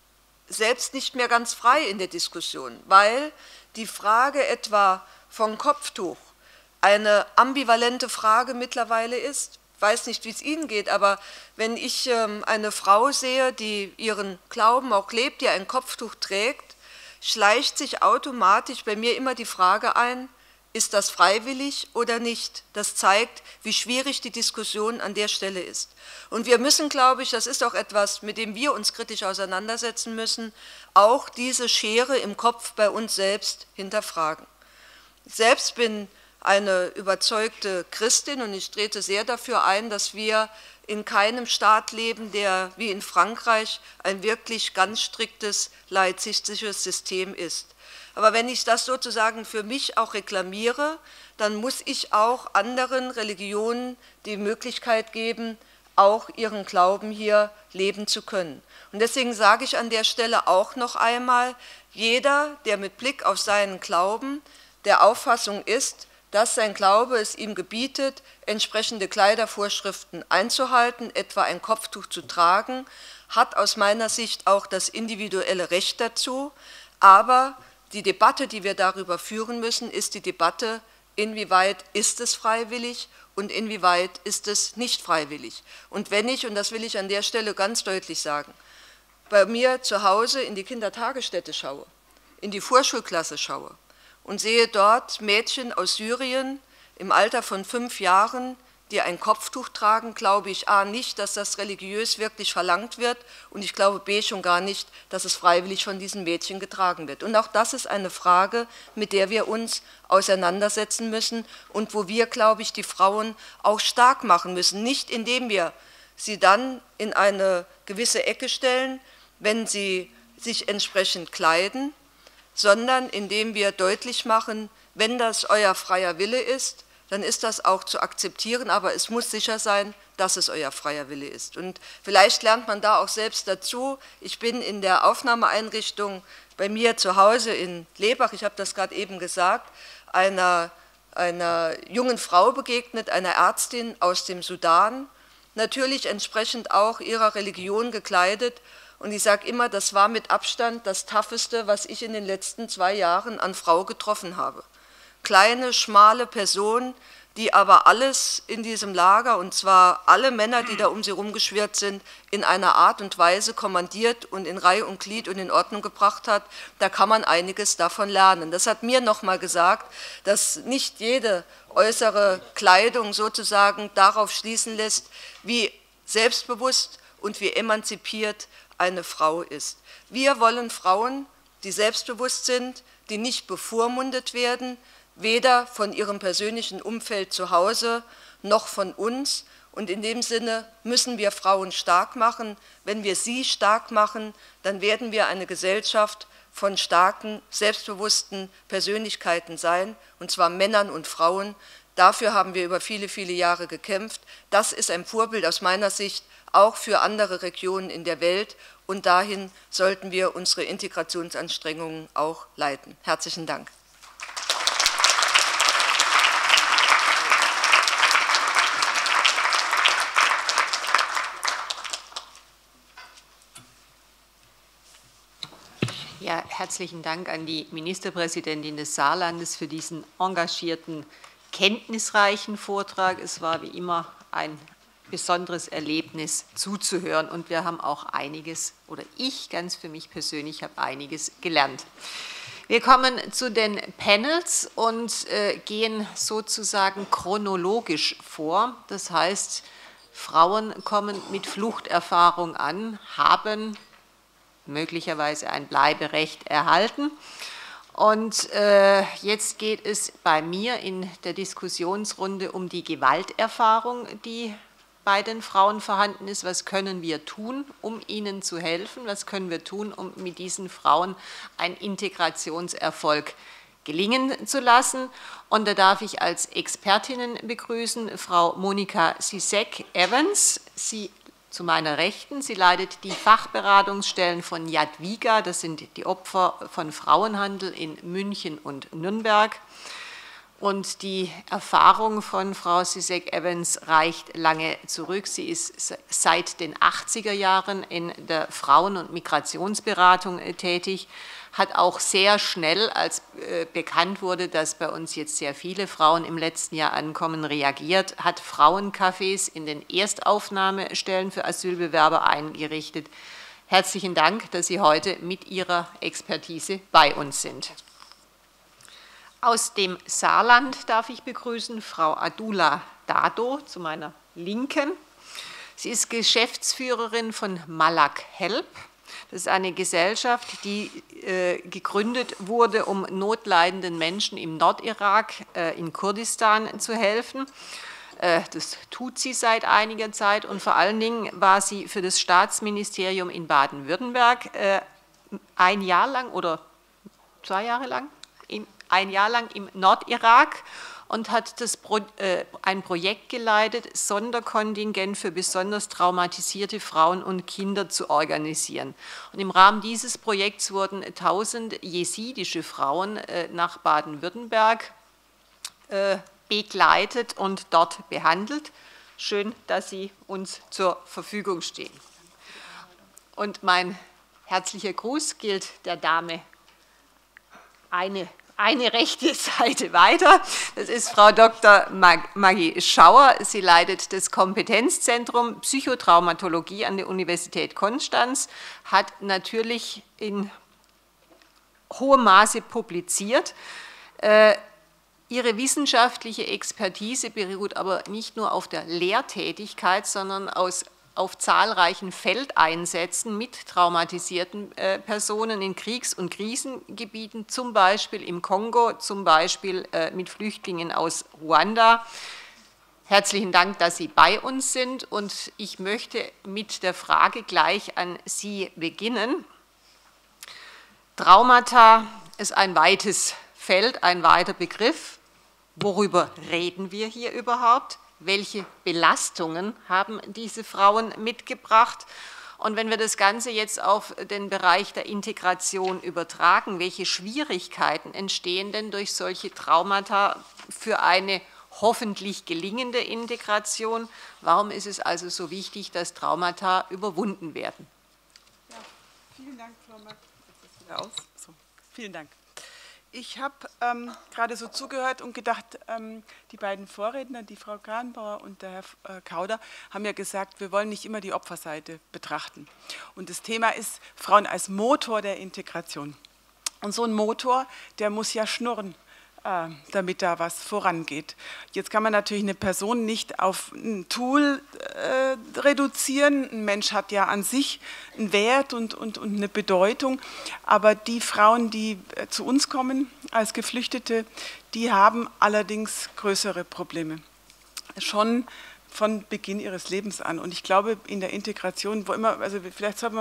selbst nicht mehr ganz frei in der Diskussion, weil die Frage etwa von Kopftuch eine ambivalente Frage mittlerweile ist. Ich weiß nicht, wie es Ihnen geht, aber wenn ich eine Frau sehe, die ihren Glauben auch lebt, die ein Kopftuch trägt, schleicht sich automatisch bei mir immer die Frage ein, ist das freiwillig oder nicht? Das zeigt, wie schwierig die Diskussion an der Stelle ist. Und wir müssen, glaube ich, das ist auch etwas, mit dem wir uns kritisch auseinandersetzen müssen, auch diese Schere im Kopf bei uns selbst hinterfragen. Ich selbst bin eine überzeugte Christin und ich trete sehr dafür ein, dass wir in keinem Staat leben, der wie in Frankreich ein wirklich ganz striktes laizistisches System ist. Aber wenn ich das sozusagen für mich auch reklamiere, dann muss ich auch anderen Religionen die Möglichkeit geben, auch ihren Glauben hier leben zu können. Und deswegen sage ich an der Stelle auch noch einmal, jeder, der mit Blick auf seinen Glauben der Auffassung ist, dass sein Glaube es ihm gebietet, entsprechende Kleidervorschriften einzuhalten, etwa ein Kopftuch zu tragen, hat aus meiner Sicht auch das individuelle Recht dazu, aber die Debatte, die wir darüber führen müssen, ist die Debatte, inwieweit ist es freiwillig und inwieweit ist es nicht freiwillig. Und wenn ich, und das will ich an der Stelle ganz deutlich sagen, bei mir zu Hause in die Kindertagesstätte schaue, in die Vorschulklasse schaue und sehe dort Mädchen aus Syrien im Alter von 5 Jahren, die ein Kopftuch tragen, glaube ich a. nicht, dass das religiös wirklich verlangt wird und ich glaube b. schon gar nicht, dass es freiwillig von diesen Mädchen getragen wird. Und auch das ist eine Frage, mit der wir uns auseinandersetzen müssen und wo wir, glaube ich, die Frauen auch stark machen müssen, nicht indem wir sie dann in eine gewisse Ecke stellen, wenn sie sich entsprechend kleiden, sondern indem wir deutlich machen, wenn das euer freier Wille ist, dann ist das auch zu akzeptieren, aber es muss sicher sein, dass es euer freier Wille ist. Und vielleicht lernt man da auch selbst dazu. Ich bin in der Aufnahmeeinrichtung bei mir zu Hause in Lebach, ich habe das gerade eben gesagt, einer jungen Frau begegnet, einer Ärztin aus dem Sudan, natürlich entsprechend auch ihrer Religion gekleidet. Und ich sage immer, das war mit Abstand das Tougheste, was ich in den letzten 2 Jahren an Frau getroffen habe. Kleine, schmale Person, die aber alles in diesem Lager, und zwar alle Männer, die da um sie rumgeschwirrt sind, in einer Art und Weise kommandiert und in Reihe und Glied und in Ordnung gebracht hat, da kann man einiges davon lernen. Das hat mir nochmal gesagt, dass nicht jede äußere Kleidung sozusagen darauf schließen lässt, wie selbstbewusst und wie emanzipiert eine Frau ist. Wir wollen Frauen, die selbstbewusst sind, die nicht bevormundet werden, weder von ihrem persönlichen Umfeld zu Hause noch von uns. Und in dem Sinne müssen wir Frauen stark machen. Wenn wir sie stark machen, dann werden wir eine Gesellschaft von starken, selbstbewussten Persönlichkeiten sein, und zwar Männern und Frauen, Dafür haben wir über viele, viele Jahre gekämpft. Das ist ein Vorbild aus meiner Sicht auch für andere Regionen in der Welt. Und dahin sollten wir unsere Integrationsanstrengungen auch leiten. Herzlichen Dank. Ja, herzlichen Dank an die Ministerpräsidentin des Saarlandes für diesen engagierten, kenntnisreichen Vortrag. Es war wie immer ein besonderes Erlebnis zuzuhören und wir haben auch einiges, oder ich ganz für mich persönlich habe einiges gelernt. Wir kommen zu den Panels und gehen sozusagen chronologisch vor. Das heißt, Frauen kommen mit Fluchterfahrung an, haben möglicherweise ein Bleiberecht erhalten. Und jetzt geht es bei mir in der Diskussionsrunde um die Gewalterfahrung, die bei den Frauen vorhanden ist. Was können wir tun, um ihnen zu helfen? Was können wir tun, um mit diesen Frauen einen Integrationserfolg gelingen zu lassen? Und da darf ich als Expertinnen begrüßen Frau Monika Zizek-Evans. Sie zu meiner Rechten, sie leitet die Fachberatungsstellen von Jadwiga, das sind die Opfer von Frauenhandel in München und Nürnberg. Und die Erfahrung von Frau Zizek-Evans reicht lange zurück. Sie ist seit den 80er Jahren in der Frauen- und Migrationsberatung tätig, hat auch sehr schnell, als bekannt wurde, dass bei uns jetzt sehr viele Frauen im letzten Jahr ankommen, reagiert, hat Frauencafés in den Erstaufnahmestellen für Asylbewerber eingerichtet. Herzlichen Dank, dass Sie heute mit Ihrer Expertise bei uns sind. Aus dem Saarland darf ich begrüßen Frau Adula Dado zu meiner Linken. Sie ist Geschäftsführerin von Malak Help. Das ist eine Gesellschaft, die gegründet wurde, um notleidenden Menschen im Nordirak, in Kurdistan zu helfen. Das tut sie seit einiger Zeit und vor allen Dingen war sie für das Staatsministerium in Baden-Württemberg ein Jahr lang oder 2 Jahre lang, ein Jahr lang im Nordirak und hat ein Projekt geleitet, Sonderkontingent für besonders traumatisierte Frauen und Kinder zu organisieren. Und im Rahmen dieses Projekts wurden 1000 jesidische Frauen nach Baden-Württemberg begleitet und dort behandelt. Schön, dass Sie uns zur Verfügung stehen. Und mein herzlicher Gruß gilt der Dame eine rechte Seite weiter. Das ist Frau Dr. Maggie Schauer. Sie leitet das Kompetenzzentrum Psychotraumatologie an der Universität Konstanz, hat natürlich in hohem Maße publiziert. Ihre wissenschaftliche Expertise beruht aber nicht nur auf der Lehrtätigkeit, sondern auf zahlreichen Feldeinsätzen mit traumatisierten Personen in Kriegs- und Krisengebieten, zum Beispiel im Kongo, zum Beispiel mit Flüchtlingen aus Ruanda. Herzlichen Dank, dass Sie bei uns sind und ich möchte mit der Frage gleich an Sie beginnen. Traumata ist ein weites Feld, ein weiter Begriff. Worüber reden wir hier überhaupt? Welche Belastungen haben diese Frauen mitgebracht? Und wenn wir das Ganze jetzt auf den Bereich der Integration übertragen, welche Schwierigkeiten entstehen denn durch solche Traumata für eine hoffentlich gelingende Integration? Warum ist es also so wichtig, dass Traumata überwunden werden? Ja, vielen Dank, Frau Mack. Jetzt ist wieder aus. So, vielen Dank. Ich habe gerade so zugehört und gedacht, die beiden Vorredner, die Frau Kahnbauer und der Herr Kauder, haben ja gesagt, wir wollen nicht immer die Opferseite betrachten. Und das Thema ist Frauen als Motor der Integration. Und so ein Motor, der muss ja schnurren, damit da was vorangeht. Jetzt kann man natürlich eine Person nicht auf ein Tool reduzieren. Ein Mensch hat ja an sich einen Wert und eine Bedeutung. Aber die Frauen, die zu uns kommen als Geflüchtete, die haben allerdings größere Probleme. Schon von Beginn ihres Lebens an. Und ich glaube, in der Integration, wo immer, also vielleicht sollten wir mal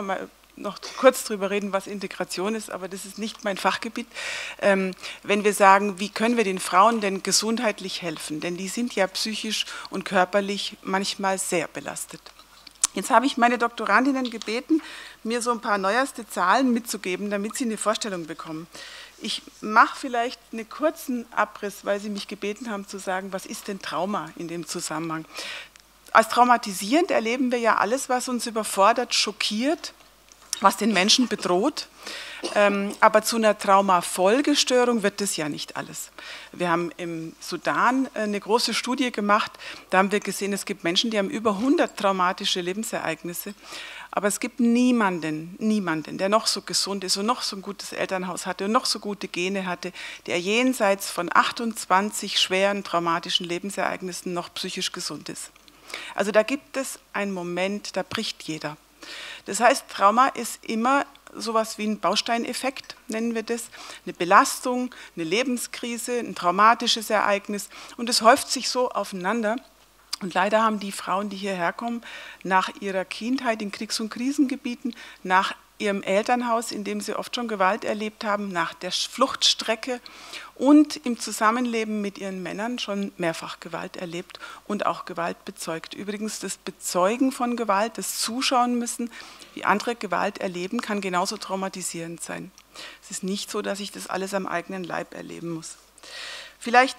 noch kurz darüber reden, was Integration ist, aber das ist nicht mein Fachgebiet. Wenn wir sagen, wie können wir den Frauen denn gesundheitlich helfen? Denn die sind ja psychisch und körperlich manchmal sehr belastet. Jetzt habe ich meine Doktorandinnen gebeten, mir so ein paar neueste Zahlen mitzugeben, damit sie eine Vorstellung bekommen. Ich mache vielleicht einen kurzen Abriss, weil Sie mich gebeten haben zu sagen, was ist denn Trauma in dem Zusammenhang? Als traumatisierend erleben wir ja alles, was uns überfordert, schockiert, was den Menschen bedroht. Aber zu einer Traumafolgestörung wird das ja nicht alles. Wir haben im Sudan eine große Studie gemacht, da haben wir gesehen, es gibt Menschen, die haben über 100 traumatische Lebensereignisse, aber es gibt niemanden, der noch so gesund ist und noch so ein gutes Elternhaus hatte und noch so gute Gene hatte, der jenseits von 28 schweren traumatischen Lebensereignissen noch psychisch gesund ist. Also da gibt es einen Moment, da bricht jeder. Das heißt, Trauma ist immer sowas wie ein Bausteineffekt, nennen wir das, eine Belastung, eine Lebenskrise, ein traumatisches Ereignis und es häuft sich so aufeinander. Und leider haben die Frauen, die hierher kommen, nach ihrer Kindheit in Kriegs- und Krisengebieten, nach ihrem Elternhaus, in dem sie oft schon Gewalt erlebt haben, nach der Fluchtstrecke und im Zusammenleben mit ihren Männern schon mehrfach Gewalt erlebt und auch Gewalt bezeugt. Übrigens, das Bezeugen von Gewalt, das Zuschauen müssen, wie andere Gewalt erleben, kann genauso traumatisierend sein. Es ist nicht so, dass ich das alles am eigenen Leib erleben muss. Vielleicht,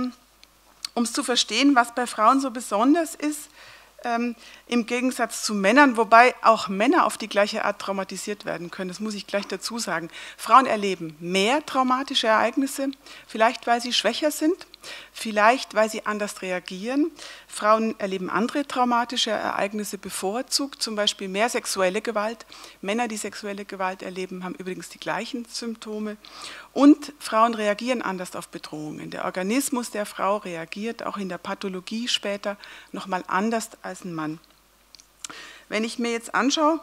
um es zu verstehen, was bei Frauen so besonders ist, im Gegensatz zu Männern, wobei auch Männer auf die gleiche Art traumatisiert werden können, das muss ich gleich dazu sagen. Frauen erleben mehr traumatische Ereignisse, vielleicht weil sie schwächer sind, vielleicht weil sie anders reagieren. Frauen erleben andere traumatische Ereignisse bevorzugt, zum Beispiel mehr sexuelle Gewalt. Männer, die sexuelle Gewalt erleben, haben übrigens die gleichen Symptome. Und Frauen reagieren anders auf Bedrohungen. Der Organismus der Frau reagiert auch in der Pathologie später nochmal anders als ein Mann. Wenn ich mir jetzt anschaue,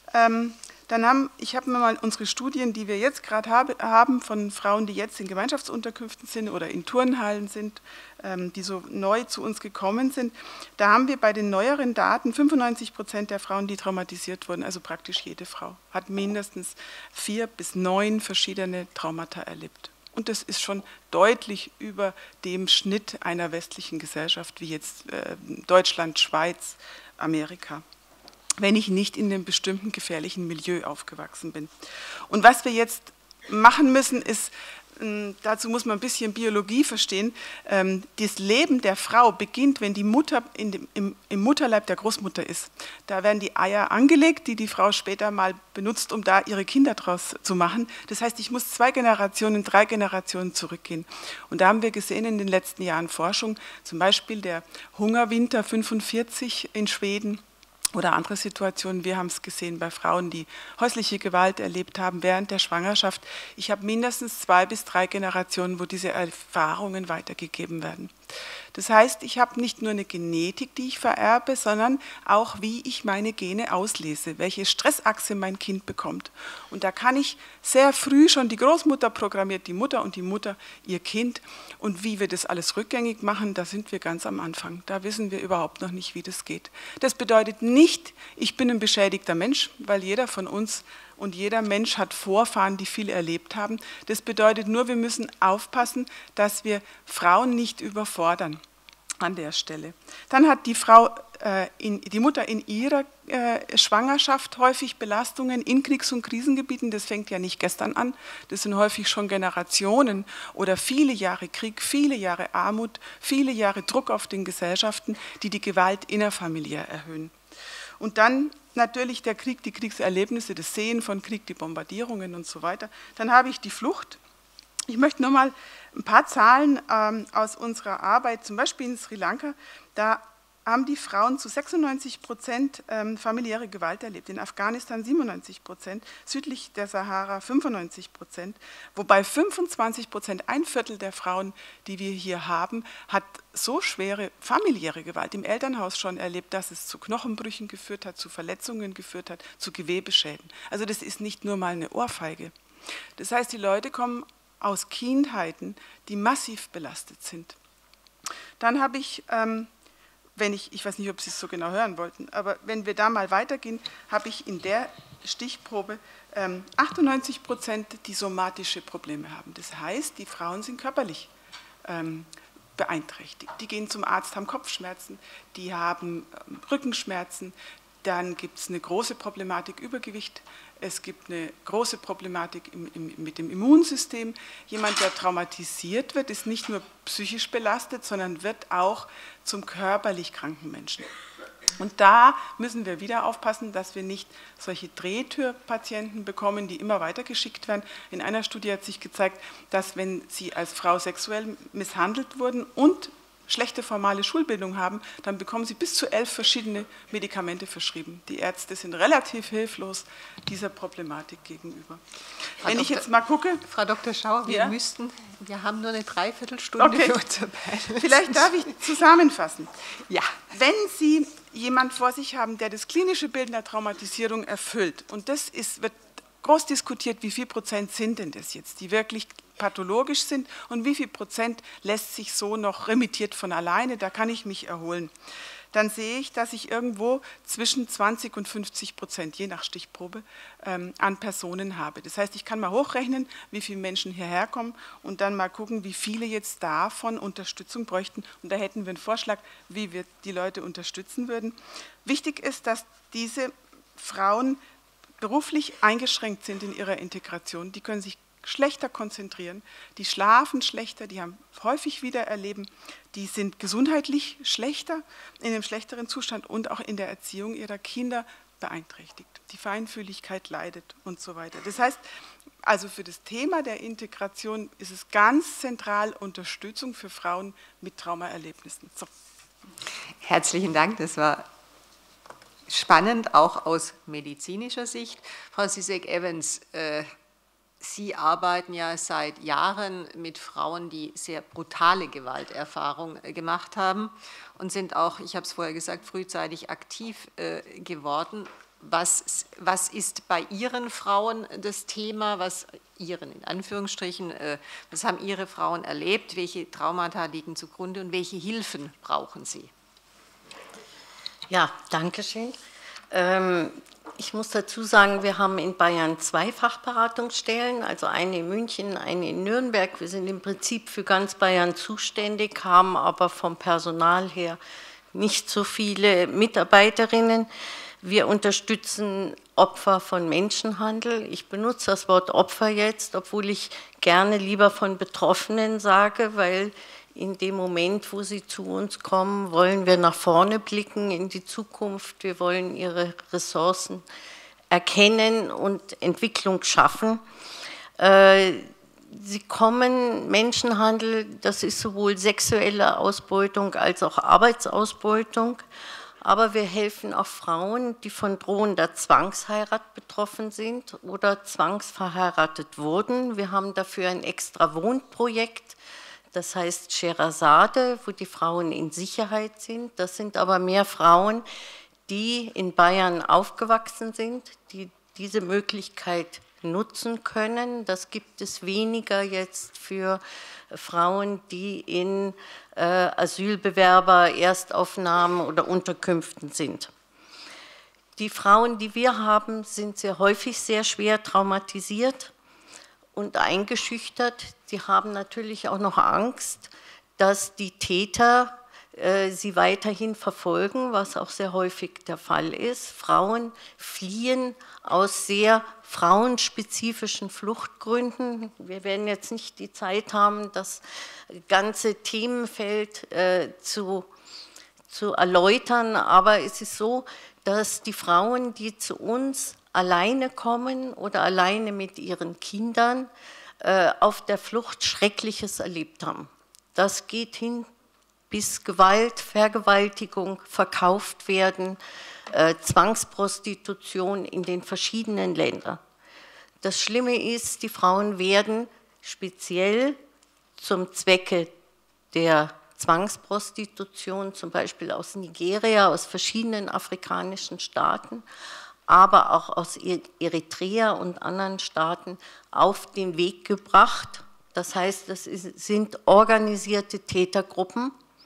ich habe mir mal unsere Studien, die wir jetzt gerade haben, von Frauen, die jetzt in Gemeinschaftsunterkünften sind oder in Turnhallen sind, die so neu zu uns gekommen sind, da haben wir bei den neueren Daten 95% der Frauen, die traumatisiert wurden, also praktisch jede Frau, hat mindestens 4 bis 9 verschiedene Traumata erlebt. Und das ist schon deutlich über dem Schnitt einer westlichen Gesellschaft, wie jetzt Deutschland, Schweiz, Amerika, wenn ich nicht in einem bestimmten gefährlichen Milieu aufgewachsen bin. Und was wir jetzt machen müssen, ist, dazu muss man ein bisschen Biologie verstehen, das Leben der Frau beginnt, wenn die Mutter im Mutterleib der Großmutter ist. Da werden die Eier angelegt, die die Frau später mal benutzt, um da ihre Kinder draus zu machen. Das heißt, ich muss 2 Generationen, 3 Generationen zurückgehen. Und da haben wir gesehen in den letzten Jahren Forschung, zum Beispiel der Hungerwinter 45 in Schweden, oder andere Situationen, wir haben es gesehen bei Frauen, die häusliche Gewalt erlebt haben während der Schwangerschaft. Ich habe mindestens 2 bis 3 Generationen, wo diese Erfahrungen weitergegeben werden. Das heißt, ich habe nicht nur eine Genetik, die ich vererbe, sondern auch, wie ich meine Gene auslese, welche Stressachse mein Kind bekommt. Und da kann ich sehr früh schon, die Großmutter programmiert die Mutter und die Mutter ihr Kind. Und wie wir das alles rückgängig machen, da sind wir ganz am Anfang. Da wissen wir überhaupt noch nicht, wie das geht. Das bedeutet nicht, ich bin ein beschädigter Mensch, weil jeder von uns und jeder Mensch hat Vorfahren, die viel erlebt haben. Das bedeutet nur, wir müssen aufpassen, dass wir Frauen nicht überfordern an der Stelle. Dann hat die Mutter in ihrer Schwangerschaft häufig Belastungen in Kriegs- und Krisengebieten. Das fängt ja nicht gestern an. Das sind häufig schon Generationen oder viele Jahre Krieg, viele Jahre Armut, viele Jahre Druck auf den Gesellschaften, die die Gewalt innerfamiliär erhöhen. Und dann natürlich der Krieg, die Kriegserlebnisse, das Sehen von Krieg, die Bombardierungen und so weiter. Dann habe ich die Flucht. Ich möchte nur mal ein paar Zahlen aus unserer Arbeit, zum Beispiel in Sri Lanka, da haben die Frauen zu 96% familiäre Gewalt erlebt, in Afghanistan 97%, südlich der Sahara 95%, wobei 25%, ein Viertel der Frauen, die wir hier haben, hat so schwere familiäre Gewalt im Elternhaus schon erlebt, dass es zu Knochenbrüchen geführt hat, zu Verletzungen geführt hat, zu Gewebeschäden. Also das ist nicht nur mal eine Ohrfeige. Das heißt, die Leute kommen aus Kindheiten, die massiv belastet sind. Dann habe ich ich weiß nicht, ob Sie es so genau hören wollten, aber wenn wir da mal weitergehen, habe ich in der Stichprobe 98%, die somatische Probleme haben. Das heißt, die Frauen sind körperlich beeinträchtigt. Die gehen zum Arzt, haben Kopfschmerzen, die haben Rückenschmerzen, dann gibt es eine große Problematik Übergewicht, es gibt eine große Problematik mit dem Immunsystem. Jemand, der traumatisiert wird, ist nicht nur psychisch belastet, sondern wird auch zum körperlich kranken Menschen. Und da müssen wir wieder aufpassen, dass wir nicht solche Drehtürpatienten bekommen, die immer weitergeschickt werden. In einer Studie hat sich gezeigt, dass wenn sie als Frau sexuell misshandelt wurden und schlechte formale Schulbildung haben, dann bekommen sie bis zu 11 verschiedene Medikamente verschrieben. Die Ärzte sind relativ hilflos dieser Problematik gegenüber. Wenn ich jetzt mal gucke... Frau Dr. Schauer, wir haben nur eine Dreiviertelstunde für unser Panel. Vielleicht darf ich zusammenfassen. Ja. Wenn Sie jemanden vor sich haben, der das klinische Bild einer Traumatisierung erfüllt, und das wird groß diskutiert, wie viel Prozent sind denn das jetzt, die wirklich pathologisch sind und wie viel Prozent lässt sich so noch remittiert von alleine, da kann ich mich erholen. Dann sehe ich, dass ich irgendwo zwischen 20 und 50%, je nach Stichprobe, an Personen habe. Das heißt, ich kann mal hochrechnen, wie viele Menschen hierher kommen und dann mal gucken, wie viele jetzt davon Unterstützung bräuchten. Und da hätten wir einen Vorschlag, wie wir die Leute unterstützen würden. Wichtig ist, dass diese Frauen beruflich eingeschränkt sind in ihrer Integration. Die können sich schlechter konzentrieren, die schlafen schlechter, die haben häufig Wiedererleben, die sind gesundheitlich schlechter, in einem schlechteren Zustand und auch in der Erziehung ihrer Kinder beeinträchtigt. Die Feinfühligkeit leidet und so weiter. Das heißt, also für das Thema der Integration ist es ganz zentral Unterstützung für Frauen mit Traumaerlebnissen. So. Herzlichen Dank, das war spannend, auch aus medizinischer Sicht. Frau Zizek-Evans, Sie arbeiten ja seit Jahren mit Frauen, die sehr brutale Gewalterfahrung gemacht haben und sind auch, ich habe es vorher gesagt, frühzeitig aktiv geworden. Was ist bei Ihren Frauen das Thema, was Ihren in Anführungsstrichen, was haben Ihre Frauen erlebt, welche Traumata liegen zugrunde und welche Hilfen brauchen Sie? Ja, danke schön. Ich muss dazu sagen, wir haben in Bayern 2 Fachberatungsstellen, also eine in München, eine in Nürnberg. Wir sind im Prinzip für ganz Bayern zuständig, haben aber vom Personal her nicht so viele Mitarbeiterinnen. Wir unterstützen Opfer von Menschenhandel. Ich benutze das Wort Opfer jetzt, obwohl ich gerne lieber von Betroffenen sage, weil in dem Moment, wo sie zu uns kommen, wollen wir nach vorne blicken in die Zukunft. Wir wollen ihre Ressourcen erkennen und Entwicklung schaffen. Sie kommen, Menschenhandel, das ist sowohl sexuelle Ausbeutung als auch Arbeitsausbeutung. Aber wir helfen auch Frauen, die von drohender Zwangsheirat betroffen sind oder zwangsverheiratet wurden. Wir haben dafür ein extra Wohnprojekt. Das heißt Scheherazade, wo die Frauen in Sicherheit sind. Das sind aber mehr Frauen, die in Bayern aufgewachsen sind, die diese Möglichkeit nutzen können. Das gibt es weniger jetzt für Frauen, die in Asylbewerber, Erstaufnahmen oder Unterkünften sind. Die Frauen, die wir haben, sind sehr häufig sehr schwer traumatisiert und eingeschüchtert. Sie haben natürlich auch noch Angst, dass die Täter sie weiterhin verfolgen, was auch sehr häufig der Fall ist. Frauen fliehen aus sehr frauenspezifischen Fluchtgründen. Wir werden jetzt nicht die Zeit haben, das ganze Themenfeld zu erläutern, aber es ist so, dass die Frauen, die zu uns alleine kommen oder alleine mit ihren Kindern, auf der Flucht Schreckliches erlebt haben. Das geht hin bis Gewalt, Vergewaltigung, verkauft werden, Zwangsprostitution in den verschiedenen Ländern. Das Schlimme ist, die Frauen werden speziell zum Zwecke der Zwangsprostitution, zum Beispiel aus Nigeria, aus verschiedenen afrikanischen Staaten, aber auch aus Eritrea und anderen Staaten auf den Weg gebracht. Das heißt, das sind organisierte Tätergruppen,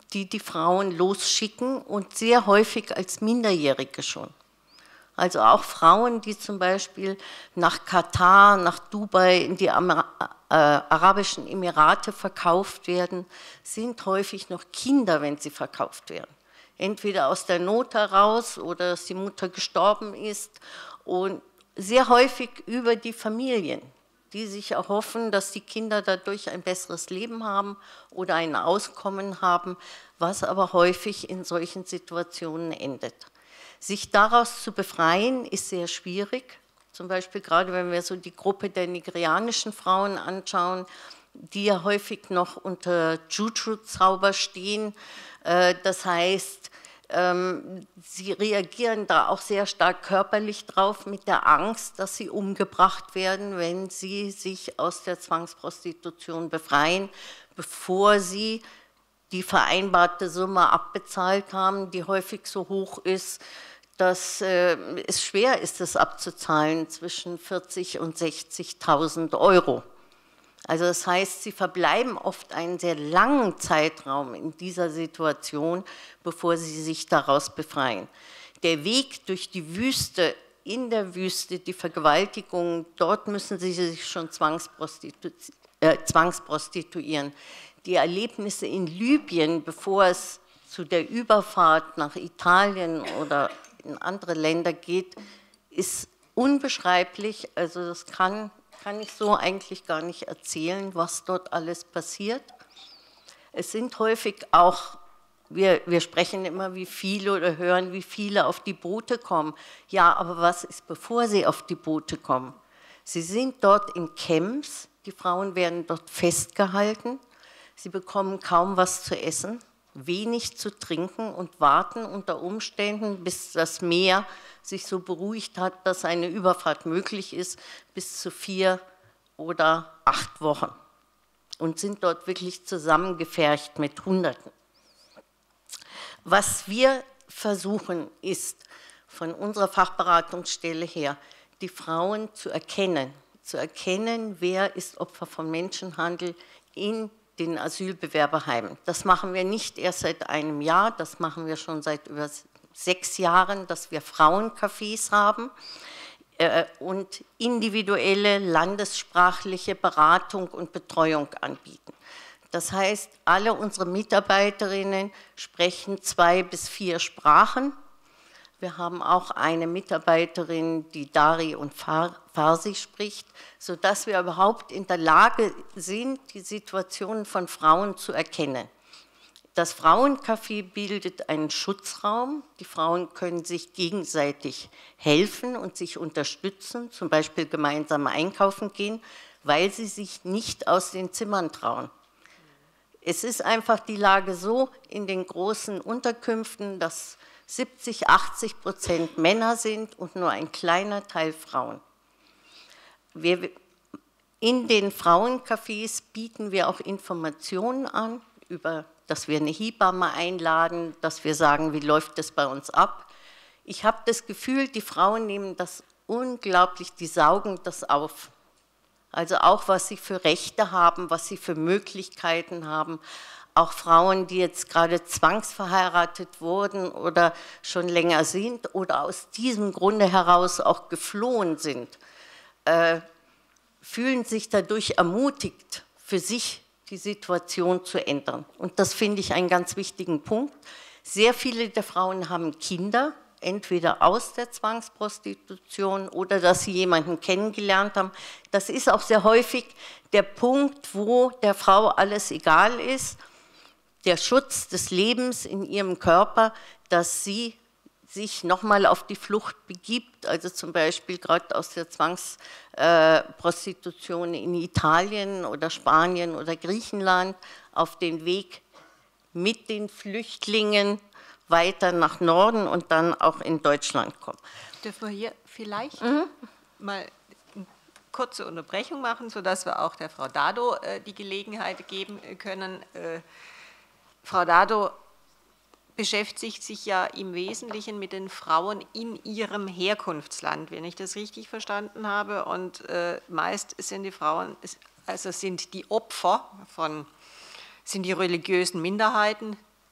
die die Frauen losschicken und sehr häufig als Minderjährige schon. Also auch Frauen, die zum Beispiel nach Katar, nach Dubai, in die Arabischen Emirate verkauft werden, sind häufig noch Kinder, wenn sie verkauft werden. Entweder aus der Not heraus oder dass die Mutter gestorben ist und sehr häufig über die Familien, die sich erhoffen, dass die Kinder dadurch ein besseres Leben haben oder ein Auskommen haben, was aber häufig in solchen Situationen endet. Sich daraus zu befreien, ist sehr schwierig. Zum Beispiel gerade, wenn wir so die Gruppe der nigerianischen Frauen anschauen, die ja häufig noch unter Juju-Zauber stehen. Das heißt, sie reagieren da auch sehr stark körperlich drauf mit der Angst, dass sie umgebracht werden, wenn sie sich aus der Zwangsprostitution befreien, bevor sie die vereinbarte Summe abbezahlt haben, die häufig so hoch ist, dass es schwer ist, das abzuzahlen, zwischen 40.000 und 60.000 €. Also das heißt, sie verbleiben oft einen sehr langen Zeitraum in dieser Situation, bevor sie sich daraus befreien. Der Weg durch die Wüste, in der Wüste, die Vergewaltigung, dort müssen sie sich schon zwangsprostituieren. Die Erlebnisse in Libyen, bevor es zu der Überfahrt nach Italien oder in andere Länder geht, ist unbeschreiblich. Also das kann ich so eigentlich gar nicht erzählen, was dort alles passiert. Es sind häufig auch, wir sprechen immer, wie viele oder hören, wie viele auf die Boote kommen. Ja, aber was ist, bevor sie auf die Boote kommen? Sie sind dort in Camps, die Frauen werden dort festgehalten, sie bekommen kaum was zu essen, wenig zu trinken und warten unter Umständen, bis das Meer sich so beruhigt hat, dass eine Überfahrt möglich ist, bis zu 4 oder 8 Wochen und sind dort wirklich zusammengefercht mit Hunderten. Was wir versuchen, ist von unserer Fachberatungsstelle her, die Frauen zu erkennen, wer ist Opfer von Menschenhandel in den Asylbewerberheimen. Das machen wir nicht erst seit einem Jahr, das machen wir schon seit über 6 Jahren, dass wir Frauencafés haben und individuelle landessprachliche Beratung und Betreuung anbieten. Das heißt, alle unsere Mitarbeiterinnen sprechen 2 bis 4 Sprachen. Wir haben auch eine Mitarbeiterin, die Dari und Farsi spricht, sodass wir überhaupt in der Lage sind, die Situationen von Frauen zu erkennen. Das Frauencafé bildet einen Schutzraum. Die Frauen können sich gegenseitig helfen und sich unterstützen, zum Beispiel gemeinsam einkaufen gehen, weil sie sich nicht aus den Zimmern trauen. Es ist einfach die Lage so in den großen Unterkünften, dass 70–80% Männer sind und nur ein kleiner Teil Frauen. In den Frauencafés bieten wir auch Informationen an, dass wir eine Hebamme einladen, dass wir sagen, wie läuft das bei uns ab. Ich habe das Gefühl, die Frauen nehmen das unglaublich, die saugen das auf. Also auch, was sie für Rechte haben, was sie für Möglichkeiten haben. Auch Frauen, die jetzt gerade zwangsverheiratet wurden oder schon länger sind oder aus diesem Grunde heraus auch geflohen sind, fühlen sich dadurch ermutigt, für sich die Situation zu ändern. Und das finde ich einen ganz wichtigen Punkt. Sehr viele der Frauen haben Kinder, entweder aus der Zwangsprostitution oder dass sie jemanden kennengelernt haben. Das ist auch sehr häufig der Punkt, wo der Frau alles egal ist, der Schutz des Lebens in ihrem Körper, dass sie sich nochmal auf die Flucht begibt, also zum Beispiel gerade aus der Zwangsprostitution in Italien oder Spanien oder Griechenland auf den Weg mit den Flüchtlingen weiter nach Norden und dann auch in Deutschland kommen. Dürfen wir hier vielleicht mal eine kurze Unterbrechung machen, sodass wir auch der Frau Dado die Gelegenheit geben können. Frau Dado beschäftigt sich ja im Wesentlichen mit den Frauen in ihrem Herkunftsland, wenn ich das richtig verstanden habe. Und meist sind die Frauen, also sind die Opfer sind die religiösen Minderheiten,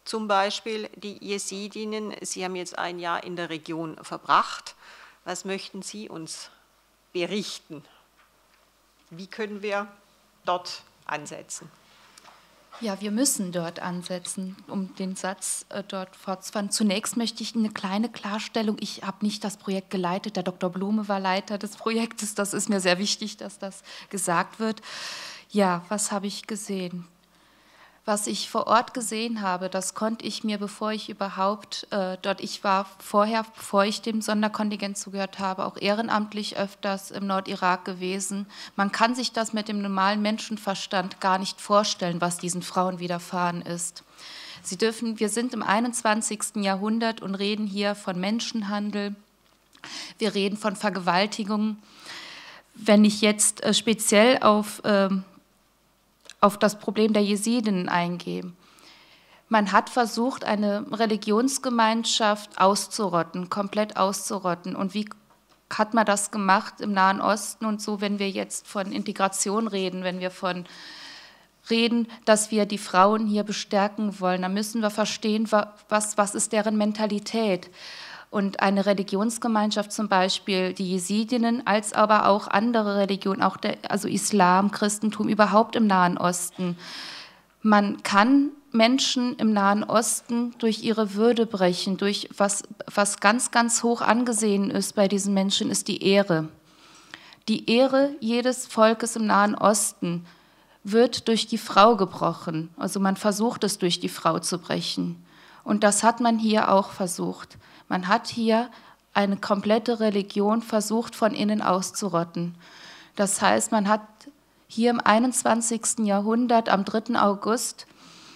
zum Beispiel die Jesidinnen. Sie haben jetzt ein Jahr in der Region verbracht. Was möchten Sie uns berichten? Wie können wir dort ansetzen? Ja, wir müssen dort ansetzen, um den Satz dort fortzufahren. Zunächst möchte ich eine kleine Klarstellung. Ich habe nicht das Projekt geleitet, der Dr. Blume war Leiter des Projektes. Das ist mir sehr wichtig, dass das gesagt wird. Ja, was habe ich gesehen? Was ich vor Ort gesehen habe, das konnte ich mir, bevor ich überhaupt ich war vorher, bevor ich dem Sonderkontingent zugehört habe, auch ehrenamtlich öfters im Nordirak gewesen. Man kann sich das mit dem normalen Menschenverstand gar nicht vorstellen, was diesen Frauen widerfahren ist. Wir sind im 21. Jahrhundert und reden hier von Menschenhandel, wir reden von Vergewaltigung. Wenn ich jetzt speziell auf das Problem der Jesidinnen eingehen. Man hat versucht, eine Religionsgemeinschaft auszurotten, komplett auszurotten. Und wie hat man das gemacht im Nahen Osten und so, wenn wir jetzt von Integration reden, wenn wir von reden, dass wir die Frauen hier bestärken wollen, dann müssen wir verstehen, was ist deren Mentalität. Und eine Religionsgemeinschaft, zum Beispiel die Jesidinnen, als aber auch andere Religionen, also Islam, Christentum, überhaupt im Nahen Osten. Man kann Menschen im Nahen Osten durch ihre Würde brechen, durch was ganz, ganz hoch angesehen ist bei diesen Menschen, ist die Ehre. Die Ehre jedes Volkes im Nahen Osten wird durch die Frau gebrochen. Also man versucht es, durch die Frau zu brechen. Und das hat man hier auch versucht. Man hat hier eine komplette Religion versucht, von innen auszurotten. Das heißt, man hat hier im 21. Jahrhundert, am 3. August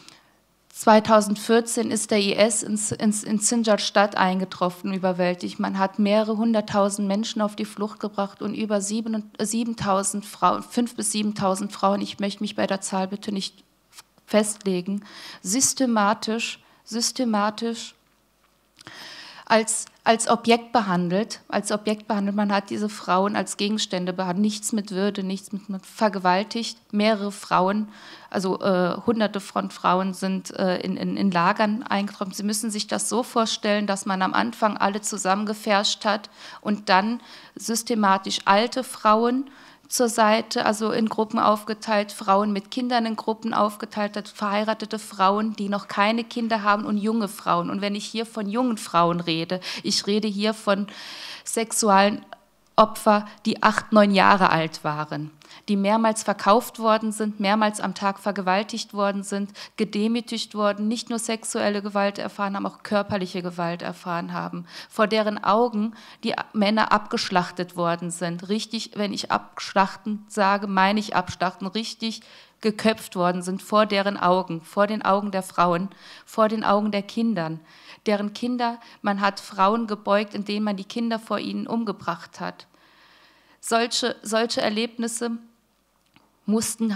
2014 ist der IS in Sinjar-Stadt eingetroffen, überwältigt. Man hat mehrere 100.000 Menschen auf die Flucht gebracht und über 7.000 Frauen, 5.000 bis 7.000 Frauen, ich möchte mich bei der Zahl bitte nicht festlegen, systematisch als Objekt behandelt. Man hat diese Frauen als Gegenstände behandelt, nichts mit Würde, nichts mit vergewaltigt. Mehrere Frauen, also Hunderte von Frauen sind in Lagern eingetroffen. Sie müssen sich das so vorstellen, dass man am Anfang alle zusammengepfercht hat und dann systematisch alte Frauen zur Seite, also in Gruppen aufgeteilt, Frauen mit Kindern in Gruppen aufgeteilt hat, verheiratete Frauen, die noch keine Kinder haben und junge Frauen. Und wenn ich hier von jungen Frauen rede, ich rede hier von sexuellen Opfern, die 8, 9 Jahre alt waren, die mehrmals verkauft worden sind, mehrmals am Tag vergewaltigt worden sind, gedemütigt worden, nicht nur sexuelle Gewalt erfahren haben, auch körperliche Gewalt erfahren haben, vor deren Augen die Männer abgeschlachtet worden sind. Richtig, wenn ich abschlachten sage, meine ich abschlachten, richtig geköpft worden sind vor deren Augen, vor den Augen der Frauen, vor den Augen der Kindern. Deren Kinder, man hat Frauen gebeugt, indem man die Kinder vor ihnen umgebracht hat. Solche Erlebnisse mussten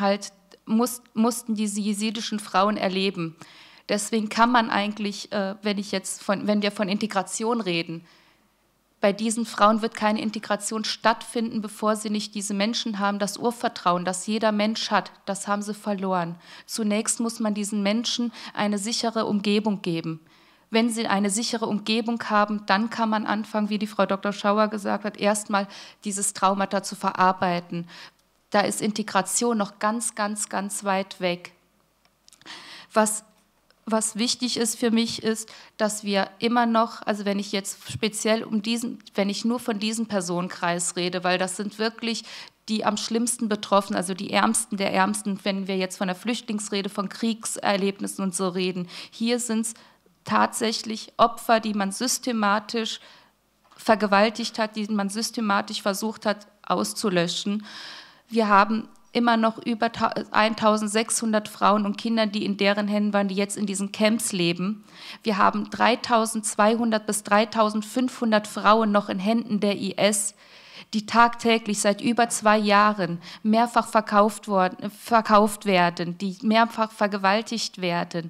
diese jesidischen Frauen erleben. Deswegen kann man eigentlich, wenn wir von Integration reden, bei diesen Frauen wird keine Integration stattfinden, bevor sie nicht diese Menschen haben, das Urvertrauen, das jeder Mensch hat, das haben sie verloren. Zunächst muss man diesen Menschen eine sichere Umgebung geben. Wenn sie eine sichere Umgebung haben, dann kann man anfangen, wie die Frau Dr. Schauer gesagt hat, erstmal dieses Traumata zu verarbeiten. Da ist Integration noch ganz, ganz, ganz weit weg. Was wichtig ist für mich, ist, dass wir immer noch, also wenn ich jetzt speziell wenn ich nur von diesem Personenkreis rede, weil das sind wirklich die am schlimmsten betroffen, also die Ärmsten der Ärmsten, wenn wir jetzt von der Flüchtlingsrede, von Kriegserlebnissen und so reden. Hier sind es tatsächlich Opfer, die man systematisch vergewaltigt hat, die man systematisch versucht hat auszulöschen. Wir haben immer noch über 1.600 Frauen und Kinder, die in deren Händen waren, die jetzt in diesen Camps leben. Wir haben 3.200 bis 3.500 Frauen noch in Händen der IS, die tagtäglich seit über 2 Jahren mehrfach verkauft werden, die mehrfach vergewaltigt werden.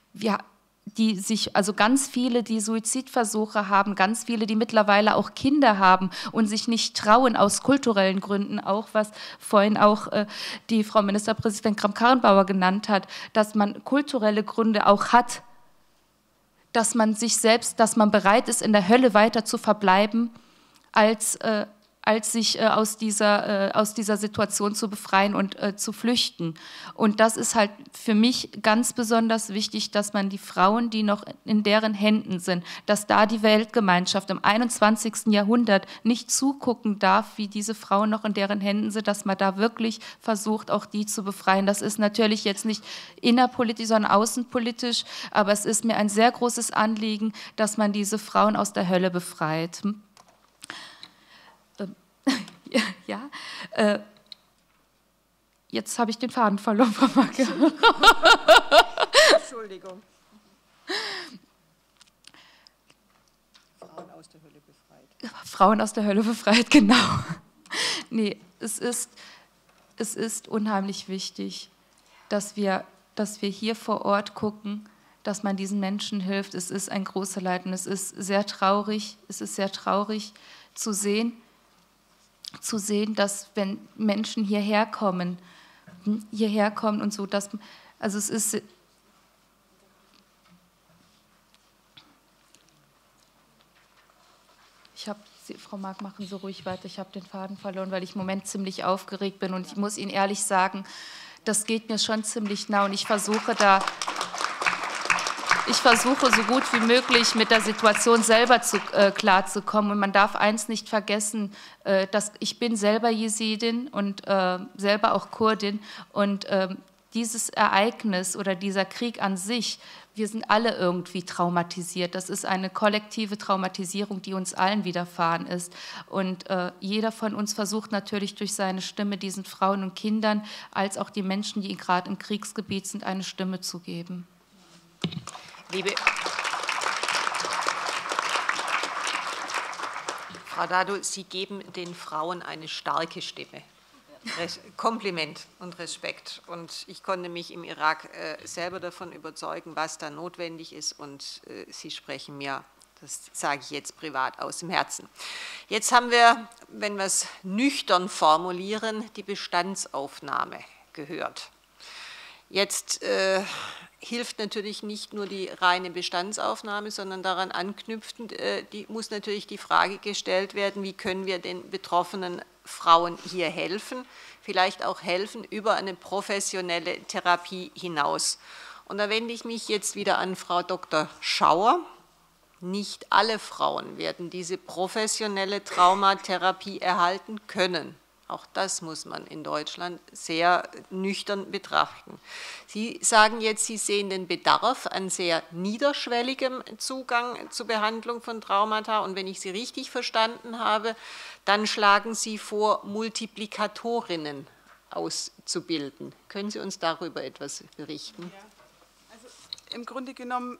Also ganz viele, die Suizidversuche haben, ganz viele, die mittlerweile auch Kinder haben und sich nicht trauen aus kulturellen Gründen, auch was vorhin auch die Frau Ministerpräsidentin Kramp-Karrenbauer genannt hat, dass man kulturelle Gründe auch hat, dass man sich selbst, dass man bereit ist, in der Hölle weiter zu verbleiben, als sich aus dieser Situation zu befreien und zu flüchten. Und das ist halt für mich ganz besonders wichtig, dass man die Frauen, die noch in deren Händen sind, dass da die Weltgemeinschaft im 21. Jahrhundert nicht zugucken darf, wie diese Frauen noch in deren Händen sind, dass man da wirklich versucht, auch die zu befreien. Das ist natürlich jetzt nicht innerpolitisch, sondern außenpolitisch, aber es ist mir ein sehr großes Anliegen, dass man diese Frauen aus der Hölle befreit. Ja, jetzt habe ich den Faden verloren, Frau Macke. Entschuldigung. Frauen aus der Hölle befreit. Frauen aus der Hölle befreit, genau. Nee, es ist unheimlich wichtig, dass wir hier vor Ort gucken, dass man diesen Menschen hilft. Es ist ein großes Leid und es ist sehr traurig zu sehen, dass wenn Menschen hierher kommen und so, dass, also es ist, Frau Mark, machen Sie ruhig weiter, ich habe den Faden verloren, weil ich im Moment ziemlich aufgeregt bin und ich muss Ihnen ehrlich sagen, das geht mir schon ziemlich nah und ich versuche so gut wie möglich mit der Situation selber klarzukommen. Und man darf eins nicht vergessen, dass ich bin selber Jesidin und selber auch Kurdin. Und dieses Ereignis oder dieser Krieg an sich, wir sind alle irgendwie traumatisiert. Das ist eine kollektive Traumatisierung, die uns allen widerfahren ist. Und jeder von uns versucht natürlich durch seine Stimme diesen Frauen und Kindern, als auch die Menschen, die gerade im Kriegsgebiet sind, eine Stimme zu geben. Frau Dado, Sie geben den Frauen eine starke Stimme. Kompliment und Respekt. Und ich konnte mich im Irak selber davon überzeugen, was da notwendig ist. Und Sie sprechen mir, das sage ich jetzt privat, aus dem Herzen. Jetzt haben wir, wenn wir es nüchtern formulieren, die Bestandsaufnahme gehört. Jetzt hilft natürlich nicht nur die reine Bestandsaufnahme, sondern daran anknüpfend muss natürlich die Frage gestellt werden, wie können wir den betroffenen Frauen hier helfen, vielleicht auch helfen über eine professionelle Therapie hinaus. Und da wende ich mich jetzt wieder an Frau Dr. Schauer. Nicht alle Frauen werden diese professionelle Traumatherapie erhalten können. Auch das muss man in Deutschland sehr nüchtern betrachten. Sie sagen jetzt, Sie sehen den Bedarf an sehr niederschwelligem Zugang zur Behandlung von Traumata. Und wenn ich Sie richtig verstanden habe, dann schlagen Sie vor, Multiplikatorinnen auszubilden. Können Sie uns darüber etwas berichten? Ja, also im Grunde genommen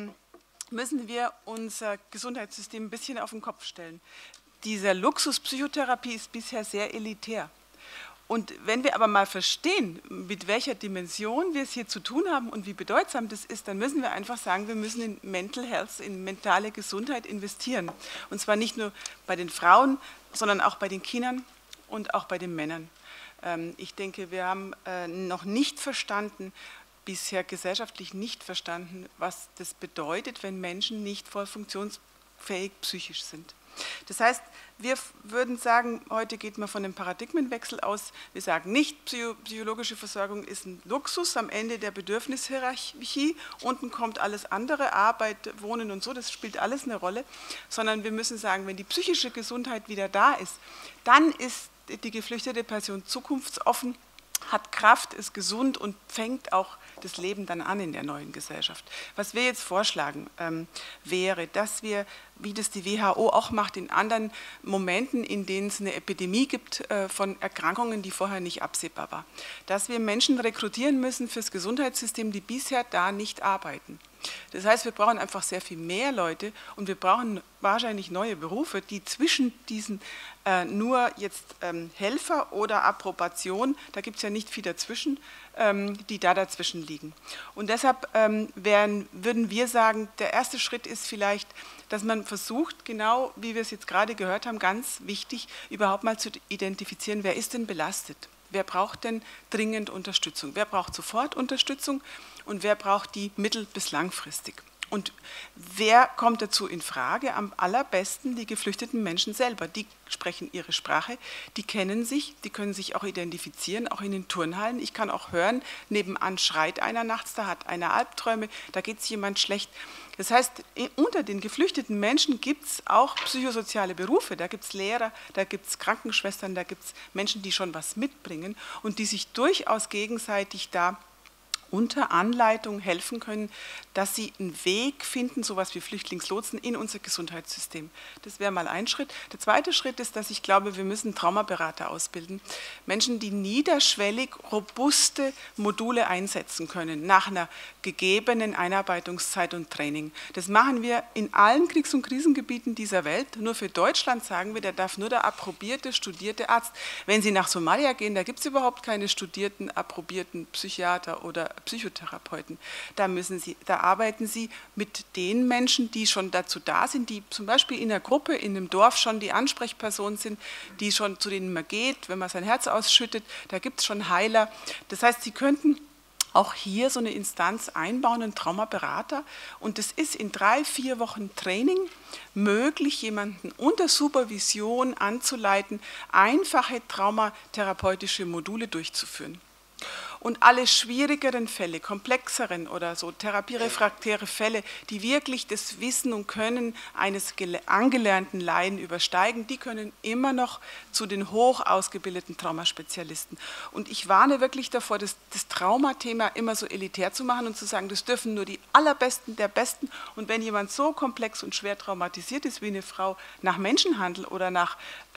müssen wir unser Gesundheitssystem ein bisschen auf den Kopf stellen. Dieser Luxuspsychotherapie ist bisher sehr elitär. Und wenn wir aber mal verstehen, mit welcher Dimension wir es hier zu tun haben und wie bedeutsam das ist, dann müssen wir einfach sagen, wir müssen in Mental Health, in mentale Gesundheit investieren. Und zwar nicht nur bei den Frauen, sondern auch bei den Kindern und auch bei den Männern. Ich denke, wir haben noch nicht verstanden, bisher gesellschaftlich nicht verstanden, was das bedeutet, wenn Menschen nicht voll funktionsfähig psychisch sind. Das heißt, wir würden sagen, heute geht man von einem Paradigmenwechsel aus. Wir sagen nicht, psychologische Versorgung ist ein Luxus am Ende der Bedürfnishierarchie. Unten kommt alles andere, Arbeit, Wohnen und so, das spielt alles eine Rolle. Sondern wir müssen sagen, wenn die psychische Gesundheit wieder da ist, dann ist die geflüchtete Person zukunftsoffen, hat Kraft, ist gesund und fängt auch das Leben dann an in der neuen Gesellschaft. Was wir jetzt vorschlagen, wäre, dass wir, wie das die WHO auch macht, in anderen Momenten, in denen es eine Epidemie gibt von Erkrankungen, die vorher nicht absehbar war, dass wir Menschen rekrutieren müssen fürs Gesundheitssystem, die bisher da nicht arbeiten. Das heißt, wir brauchen einfach sehr viel mehr Leute und wir brauchen wahrscheinlich neue Berufe, die zwischen diesen nur jetzt Helfer oder Approbation, da gibt es ja nicht viel dazwischen, die da dazwischen liegen. Und deshalb würden wir sagen, der erste Schritt ist vielleicht, dass man versucht, genau wie wir es jetzt gerade gehört haben, ganz wichtig, überhaupt mal zu identifizieren, wer ist denn belastet? Wer braucht denn dringend Unterstützung? Wer braucht sofort Unterstützung und wer braucht die mittel- bis langfristig? Und wer kommt dazu in Frage? Am allerbesten die geflüchteten Menschen selber. Die sprechen ihre Sprache, die kennen sich, die können sich auch identifizieren, auch in den Turnhallen. Ich kann auch hören, nebenan schreit einer nachts, da hat einer Albträume, da geht es jemand schlecht. Das heißt, unter den geflüchteten Menschen gibt es auch psychosoziale Berufe. Da gibt es Lehrer, da gibt es Krankenschwestern, da gibt es Menschen, die schon was mitbringen und die sich durchaus gegenseitig da unter Anleitung helfen können, dass sie einen Weg finden, sowas wie Flüchtlingslotsen in unser Gesundheitssystem. Das wäre mal ein Schritt. Der zweite Schritt ist, dass ich glaube, wir müssen Traumaberater ausbilden. Menschen, die niederschwellig robuste Module einsetzen können, nach einer gegebenen Einarbeitungszeit und Training. Das machen wir in allen Kriegs- und Krisengebieten dieser Welt. Nur für Deutschland sagen wir, da darf nur der approbierte, studierte Arzt. Wenn Sie nach Somalia gehen, da gibt es überhaupt keine studierten, approbierten Psychiater oder Psychotherapeuten. Da arbeiten Sie mit den Menschen, die schon dazu da sind, die zum Beispiel in der Gruppe, in einem Dorf schon die Ansprechperson sind, die schon zu denen man geht, wenn man sein Herz ausschüttet, da gibt es schon Heiler. Das heißt, Sie könnten auch hier so eine Instanz einbauen, einen Traumaberater. Und es ist in 3-4 Wochen Training möglich, jemanden unter Supervision anzuleiten, einfache traumatherapeutische Module durchzuführen. Und alle schwierigeren Fälle, komplexeren oder so therapierefraktäre Fälle, die wirklich das Wissen und Können eines angelernten Laien übersteigen, die können immer noch zu den hoch ausgebildeten Traumaspezialisten. Und ich warne wirklich davor, das Traumathema immer so elitär zu machen und zu sagen, das dürfen nur die Allerbesten der Besten. Und wenn jemand so komplex und schwer traumatisiert ist wie eine Frau nach Menschenhandel oder nach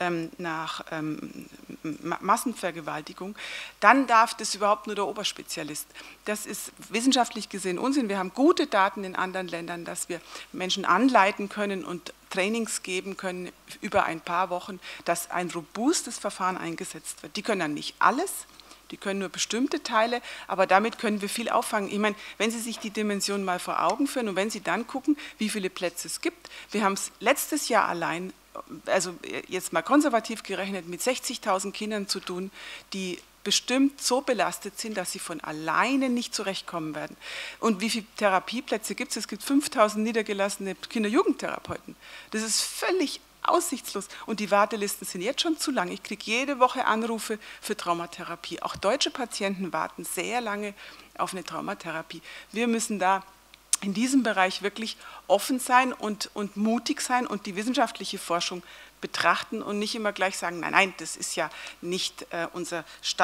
Massenvergewaltigung, dann darf das überhaupt nur der Oberspezialist. Das ist wissenschaftlich gesehen Unsinn. Wir haben gute Daten in anderen Ländern, dass wir Menschen anleiten können und Trainings geben können über ein paar Wochen, dass ein robustes Verfahren eingesetzt wird. Die können dann nicht alles, die können nur bestimmte Teile, aber damit können wir viel auffangen. Ich meine, wenn Sie sich die Dimension mal vor Augen führen und wenn Sie dann gucken, wie viele Plätze es gibt. Wir haben es letztes Jahr allein, also jetzt mal konservativ gerechnet, mit 60.000 Kindern zu tun, die bestimmt so belastet sind, dass sie von alleine nicht zurechtkommen werden. Und wie viele Therapieplätze gibt es? Es gibt 5.000 niedergelassene Kinder-Jugendtherapeuten. Das ist völlig aussichtslos. Und die Wartelisten sind jetzt schon zu lang. Ich kriege jede Woche Anrufe für Traumatherapie. Auch deutsche Patienten warten sehr lange auf eine Traumatherapie. Wir müssen da in diesem Bereich wirklich offen sein und mutig sein und die wissenschaftliche Forschung betrachten und nicht immer gleich sagen, nein, nein, das ist ja nicht unser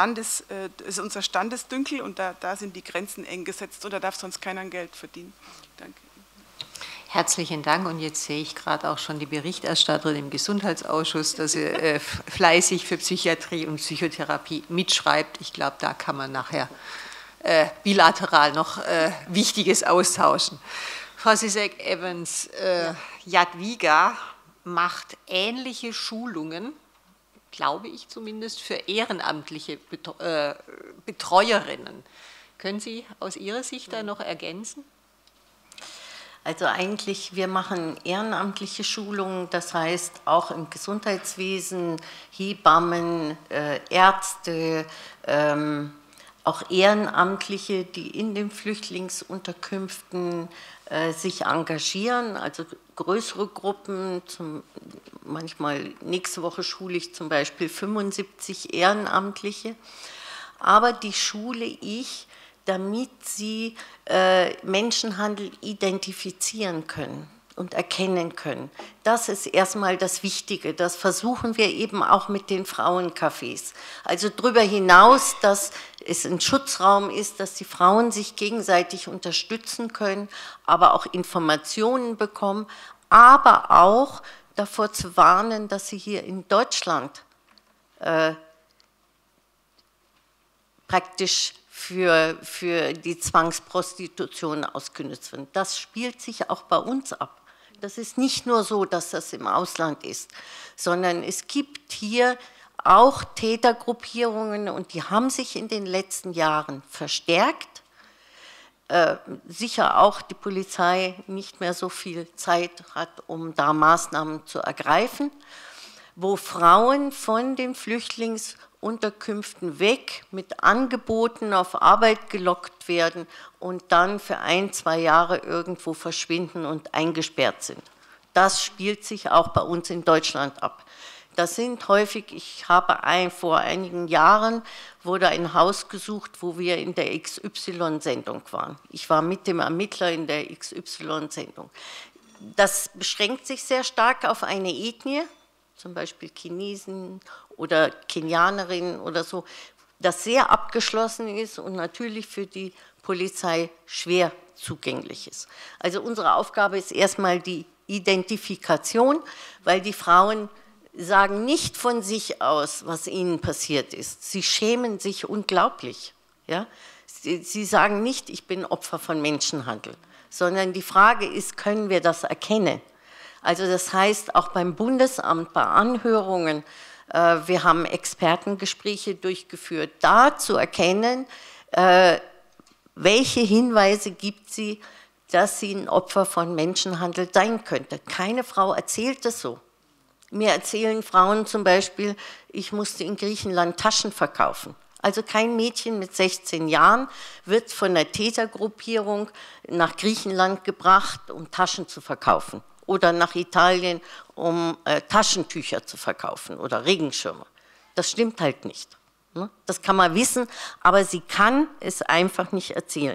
Standesdünkel und da sind die Grenzen eng gesetzt oder darf sonst keiner Geld verdienen. Danke. Herzlichen Dank und jetzt sehe ich gerade auch schon die Berichterstatterin im Gesundheitsausschuss, dass sie fleißig für Psychiatrie und Psychotherapie mitschreibt. Ich glaube, da kann man nachher bilateral noch Wichtiges austauschen. Frau Zizek-Evans, Jadwiga macht ähnliche Schulungen, glaube ich zumindest, für ehrenamtliche Betreuerinnen. Können Sie aus Ihrer Sicht da noch ergänzen? Also eigentlich, wir machen ehrenamtliche Schulungen, das heißt auch im Gesundheitswesen, Hebammen, Ärzte, auch Ehrenamtliche, die in den Flüchtlingsunterkünften sich engagieren, also größere Gruppen, manchmal nächste Woche schule ich zum Beispiel 75 Ehrenamtliche, aber die schule ich, damit sie Menschenhandel identifizieren können und erkennen können. Das ist erstmal das Wichtige. Das versuchen wir eben auch mit den Frauencafés. Also darüber hinaus, dass es ein Schutzraum ist, dass die Frauen sich gegenseitig unterstützen können, aber auch Informationen bekommen, aber auch davor zu warnen, dass sie hier in Deutschland praktisch für die Zwangsprostitution ausgenutzt werden. Das spielt sich auch bei uns ab. Das ist nicht nur so, dass das im Ausland ist, sondern es gibt hier auch Tätergruppierungen und die haben sich in den letzten Jahren verstärkt. Sicher auch die Polizei nicht mehr so viel Zeit hat, um da Maßnahmen zu ergreifen, wo Frauen von den Unterkünften weg, mit Angeboten auf Arbeit gelockt werden und dann für 1, 2 Jahre irgendwo verschwinden und eingesperrt sind. Das spielt sich auch bei uns in Deutschland ab. Das sind häufig, ich habe vor einigen Jahren, wurde ein Haus gesucht, wo wir in der XY-Sendung waren. Ich war mit dem Ermittler in der XY-Sendung. Das beschränkt sich sehr stark auf eine Ethnie, zum Beispiel Chinesen oder Kenianerinnen oder so, das sehr abgeschlossen ist und natürlich für die Polizei schwer zugänglich ist. Also unsere Aufgabe ist erstmal die Identifikation, weil die Frauen sagen nicht von sich aus, was ihnen passiert ist. Sie schämen sich unglaublich. Ja? Sie sagen nicht, ich bin Opfer von Menschenhandel, sondern die Frage ist, können wir das erkennen? Also das heißt, auch beim Bundesamt, bei Anhörungen, wir haben Expertengespräche durchgeführt, da zu erkennen, welche Hinweise gibt sie, dass sie ein Opfer von Menschenhandel sein könnte. Keine Frau erzählt es so. Mir erzählen Frauen zum Beispiel, ich musste in Griechenland Taschen verkaufen. Also kein Mädchen mit 16 Jahren wird von der Tätergruppierung nach Griechenland gebracht, um Taschen zu verkaufen. Oder nach Italien, um Taschentücher zu verkaufen oder Regenschirme. Das stimmt halt nicht. Das kann man wissen, aber sie kann es einfach nicht erzählen.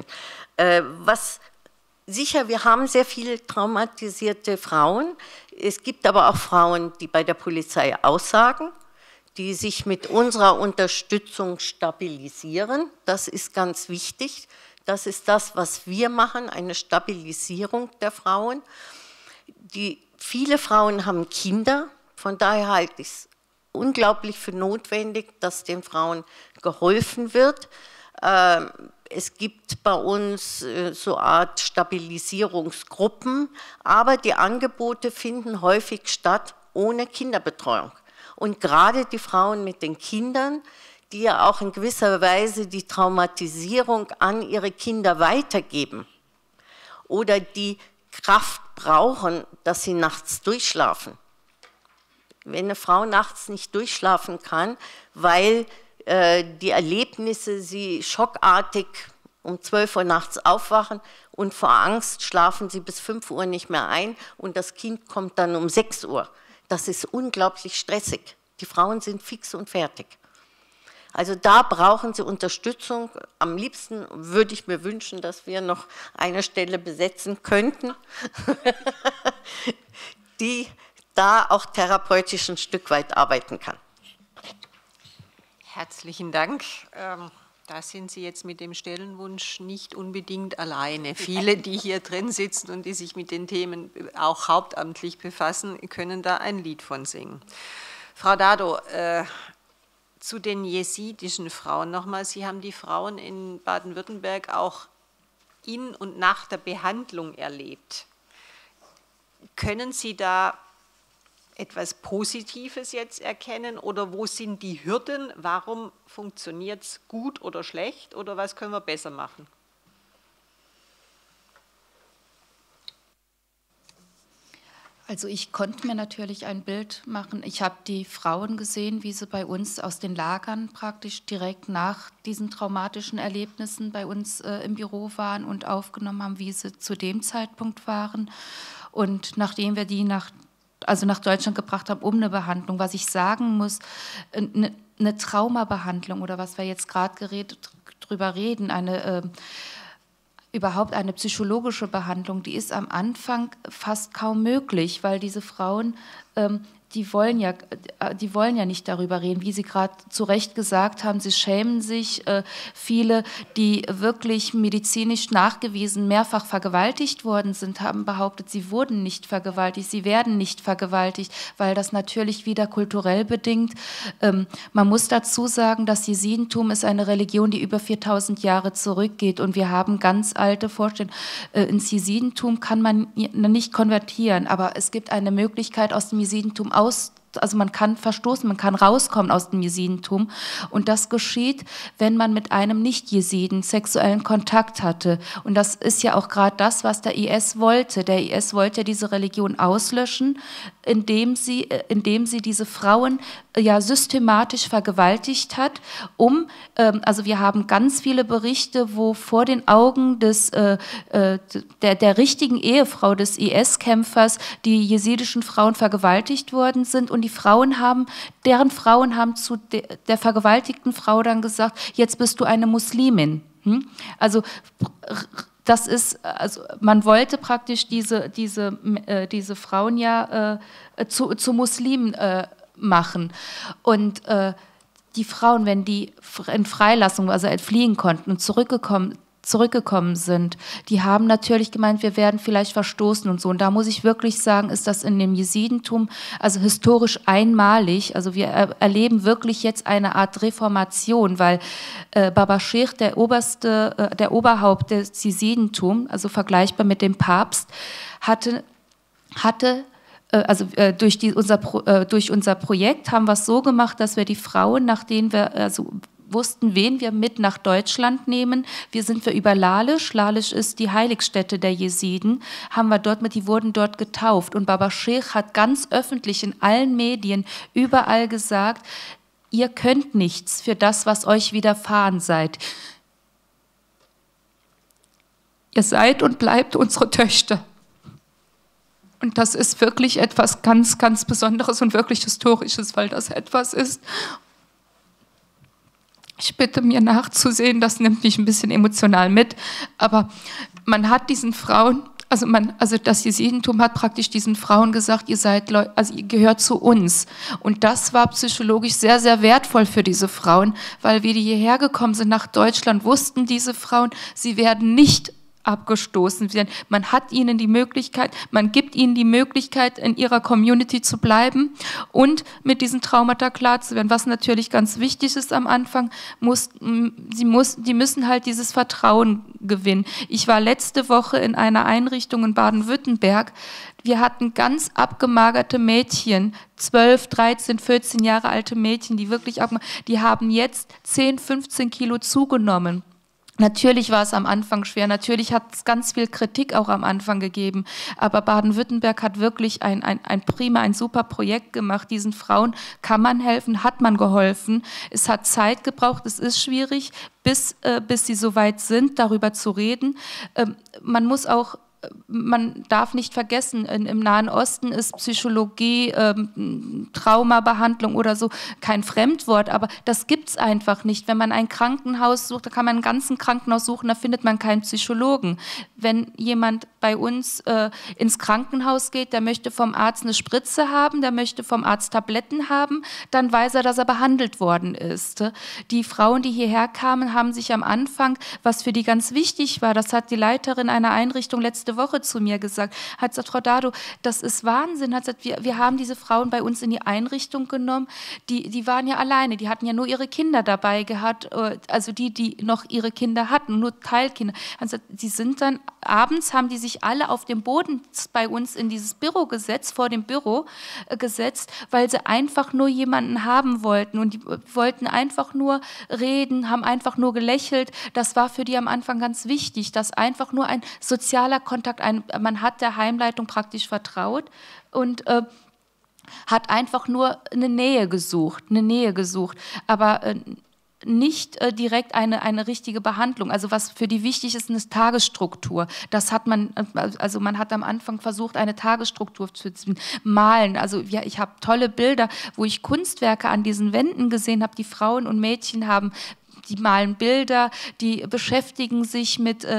Sicher, wir haben sehr viele traumatisierte Frauen. Es gibt aber auch Frauen, die bei der Polizei aussagen, die sich mit unserer Unterstützung stabilisieren. Das ist ganz wichtig. Das ist das, was wir machen, eine Stabilisierung der Frauen. Viele Frauen haben Kinder, von daher halte ich es unglaublich für notwendig, dass den Frauen geholfen wird. Es gibt bei uns so eine Art Stabilisierungsgruppen, aber die Angebote finden häufig statt ohne Kinderbetreuung. Und gerade die Frauen mit den Kindern, die ja auch in gewisser Weise die Traumatisierung an ihre Kinder weitergeben oder die Kraft brauchen, dass sie nachts durchschlafen. Wenn eine Frau nachts nicht durchschlafen kann, weil die Erlebnisse sie schockartig um 12 Uhr nachts aufwachen und vor Angst schlafen sie bis 5 Uhr nicht mehr ein und das Kind kommt dann um 6 Uhr. Das ist unglaublich stressig. Die Frauen sind fix und fertig. Also da brauchen sie Unterstützung. Am liebsten würde ich mir wünschen, dass wir noch eine Stelle besetzen könnten, die da auch therapeutisch ein Stück weit arbeiten kann. Herzlichen Dank. Da sind Sie jetzt mit dem Stellenwunsch nicht unbedingt alleine. Viele, die hier drin sitzen und die sich mit den Themen auch hauptamtlich befassen, können da ein Lied von singen. Frau Dado, zu den jesidischen Frauen nochmal. Sie haben die Frauen in Baden-Württemberg auch in und nach der Behandlung erlebt. Können Sie da etwas Positives jetzt erkennen oder wo sind die Hürden? Warum funktioniert es gut oder schlecht oder was können wir besser machen? Also ich konnte mir natürlich ein Bild machen. Ich habe die Frauen gesehen, wie sie bei uns aus den Lagern praktisch direkt nach diesen traumatischen Erlebnissen bei uns im Büro waren und aufgenommen haben, wie sie zu dem Zeitpunkt waren. Und nachdem wir die nach Deutschland gebracht haben, um eine Behandlung, was ich sagen muss, eine Traumabehandlung oder was wir jetzt gerade drüber reden, überhaupt eine psychologische Behandlung, die ist am Anfang fast kaum möglich, weil diese Frauen, die wollen ja nicht darüber reden, wie Sie gerade zu Recht gesagt haben, sie schämen sich. Viele, die wirklich medizinisch nachgewiesen mehrfach vergewaltigt worden sind, haben behauptet, sie wurden nicht vergewaltigt, sie werden nicht vergewaltigt, weil das natürlich wieder kulturell bedingt. Man muss dazu sagen, das Jesidentum ist eine Religion, die über 4000 Jahre zurückgeht und wir haben ganz alte Vorstellungen. Ins Jesidentum kann man nicht konvertieren, aber es gibt eine Möglichkeit, aus dem Jesidentum also man kann verstoßen, man kann rauskommen aus dem Jesidentum und das geschieht, wenn man mit einem Nicht-Jesiden sexuellen Kontakt hatte und das ist ja auch gerade das, was der IS wollte. Der IS wollte diese Religion auslöschen, indem sie diese Frauen ja systematisch vergewaltigt hat, also wir haben ganz viele Berichte, wo vor den Augen der richtigen Ehefrau des IS-Kämpfers die jesidischen Frauen vergewaltigt worden sind, und deren Frauen haben zu der vergewaltigten Frau dann gesagt, jetzt bist du eine Muslimin. Also das ist, also man wollte praktisch diese Frauen ja zu Muslimen machen. Und die Frauen, wenn die in Freilassung, also entfliehen konnten und zurückgekommen sind, die haben natürlich gemeint, wir werden vielleicht verstoßen und so. Und da muss ich wirklich sagen, ist das in dem Jesidentum also historisch einmalig. Also wir erleben wirklich jetzt eine Art Reformation, weil Baba Sheikh, der Oberhaupt des Jesidentums, also vergleichbar mit dem Papst, durch unser Projekt haben wir es so gemacht, dass wir die Frauen, nachdem wir wussten, wen wir mit nach Deutschland nehmen. Sind wir über Lalisch. Lalisch ist die Heiligstätte der Jesiden. Die wurden dort getauft. Und Baba Sheikh hat ganz öffentlich in allen Medien überall gesagt, ihr könnt nichts für das, was euch widerfahren seid. Ihr seid und bleibt unsere Töchter. Und das ist wirklich etwas ganz, ganz Besonderes und wirklich Historisches, weil das etwas ist. Ich bitte mir nachzusehen, das nimmt mich ein bisschen emotional mit, aber man hat diesen Frauen, also das Jesidentum hat praktisch diesen Frauen gesagt, ihr gehört zu uns. Und das war psychologisch sehr, sehr wertvoll für diese Frauen, weil wie die hierher gekommen sind nach Deutschland, wussten diese Frauen, sie werden nicht abgestoßen werden. Man hat ihnen die Möglichkeit, man gibt ihnen die Möglichkeit, in ihrer Community zu bleiben und mit diesen Traumata klar zu werden. Was natürlich ganz wichtig ist am Anfang, die müssen halt dieses Vertrauen gewinnen. Ich war letzte Woche in einer Einrichtung in Baden-Württemberg. Wir hatten ganz abgemagerte Mädchen, 12, 13, 14 Jahre alte Mädchen, die haben jetzt 10, 15 Kilo zugenommen. Natürlich war es am Anfang schwer, natürlich hat es ganz viel Kritik auch am Anfang gegeben, aber Baden-Württemberg hat wirklich ein super Projekt gemacht. Diesen Frauen kann man helfen, hat man geholfen. Es hat Zeit gebraucht, es ist schwierig, bis sie soweit sind, darüber zu reden. Man darf nicht vergessen, im Nahen Osten ist Psychologie, Traumabehandlung oder so kein Fremdwort, aber das gibt es einfach nicht. Wenn man ein Krankenhaus sucht, da kann man ein ganzes Krankenhaus suchen, da findet man keinen Psychologen. Wenn jemand bei uns ins Krankenhaus geht, der möchte vom Arzt eine Spritze haben, der möchte vom Arzt Tabletten haben, dann weiß er, dass er behandelt worden ist. Die Frauen, die hierher kamen, haben sich am Anfang, was für die ganz wichtig war, das hat die Leiterin einer Einrichtung letzte Woche zu mir gesagt, hat gesagt, Frau Dado, das ist Wahnsinn, hat gesagt, wir haben diese Frauen bei uns in die Einrichtung genommen, die waren ja alleine, die hatten ja nur ihre Kinder dabei gehabt, also die noch ihre Kinder hatten, nur Teilkinder. Also die sind dann, abends haben die sich alle auf dem Boden bei uns in dieses Büro gesetzt, vor dem Büro gesetzt, weil sie einfach nur jemanden haben wollten und die wollten einfach nur reden, haben einfach nur gelächelt. Das war für die am Anfang ganz wichtig, dass einfach nur ein sozialer Kontakt, man hat der Heimleitung praktisch vertraut und hat einfach nur eine Nähe gesucht, aber nicht direkt eine richtige Behandlung. Also was für die wichtig ist, eine Tagesstruktur. Das hat man hat am Anfang versucht, eine Tagesstruktur zu malen. Also ja, ich habe tolle Bilder, wo ich Kunstwerke an diesen Wänden gesehen habe, die Frauen und Mädchen die malen Bilder, die beschäftigen sich mit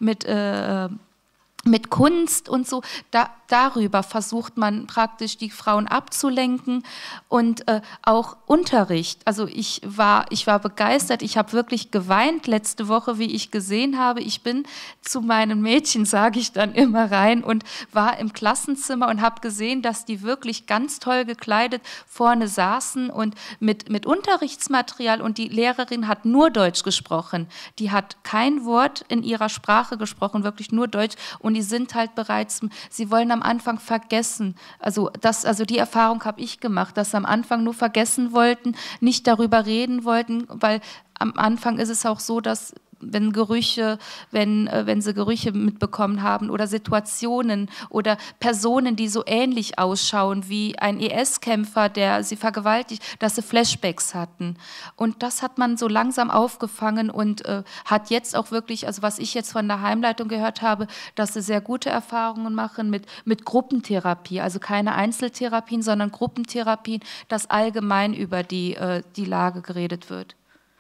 Kunst und so, darüber versucht man praktisch die Frauen abzulenken und auch Unterricht. Also ich war begeistert, ich habe wirklich geweint letzte Woche, wie ich gesehen habe. Ich bin zu meinen Mädchen, sage ich dann immer rein, und war im Klassenzimmer und habe gesehen, dass die wirklich ganz toll gekleidet vorne saßen und mit Unterrichtsmaterial, und die Lehrerin hat nur Deutsch gesprochen. Die hat kein Wort in ihrer Sprache gesprochen, wirklich nur Deutsch, und die sind halt bereits, sie wollen am Anfang vergessen. Also die Erfahrung habe ich gemacht, dass sie am Anfang nur vergessen wollten, nicht darüber reden wollten, weil am Anfang ist es auch so, dass Gerüche, wenn sie Gerüche mitbekommen haben oder Situationen oder Personen, die so ähnlich ausschauen wie ein IS-Kämpfer, der sie vergewaltigt, dass sie Flashbacks hatten. Und das hat man so langsam aufgefangen und hat jetzt auch wirklich, also was ich jetzt von der Heimleitung gehört habe, dass sie sehr gute Erfahrungen machen mit Gruppentherapie, also keine Einzeltherapien, sondern Gruppentherapien, dass allgemein über die Lage geredet wird.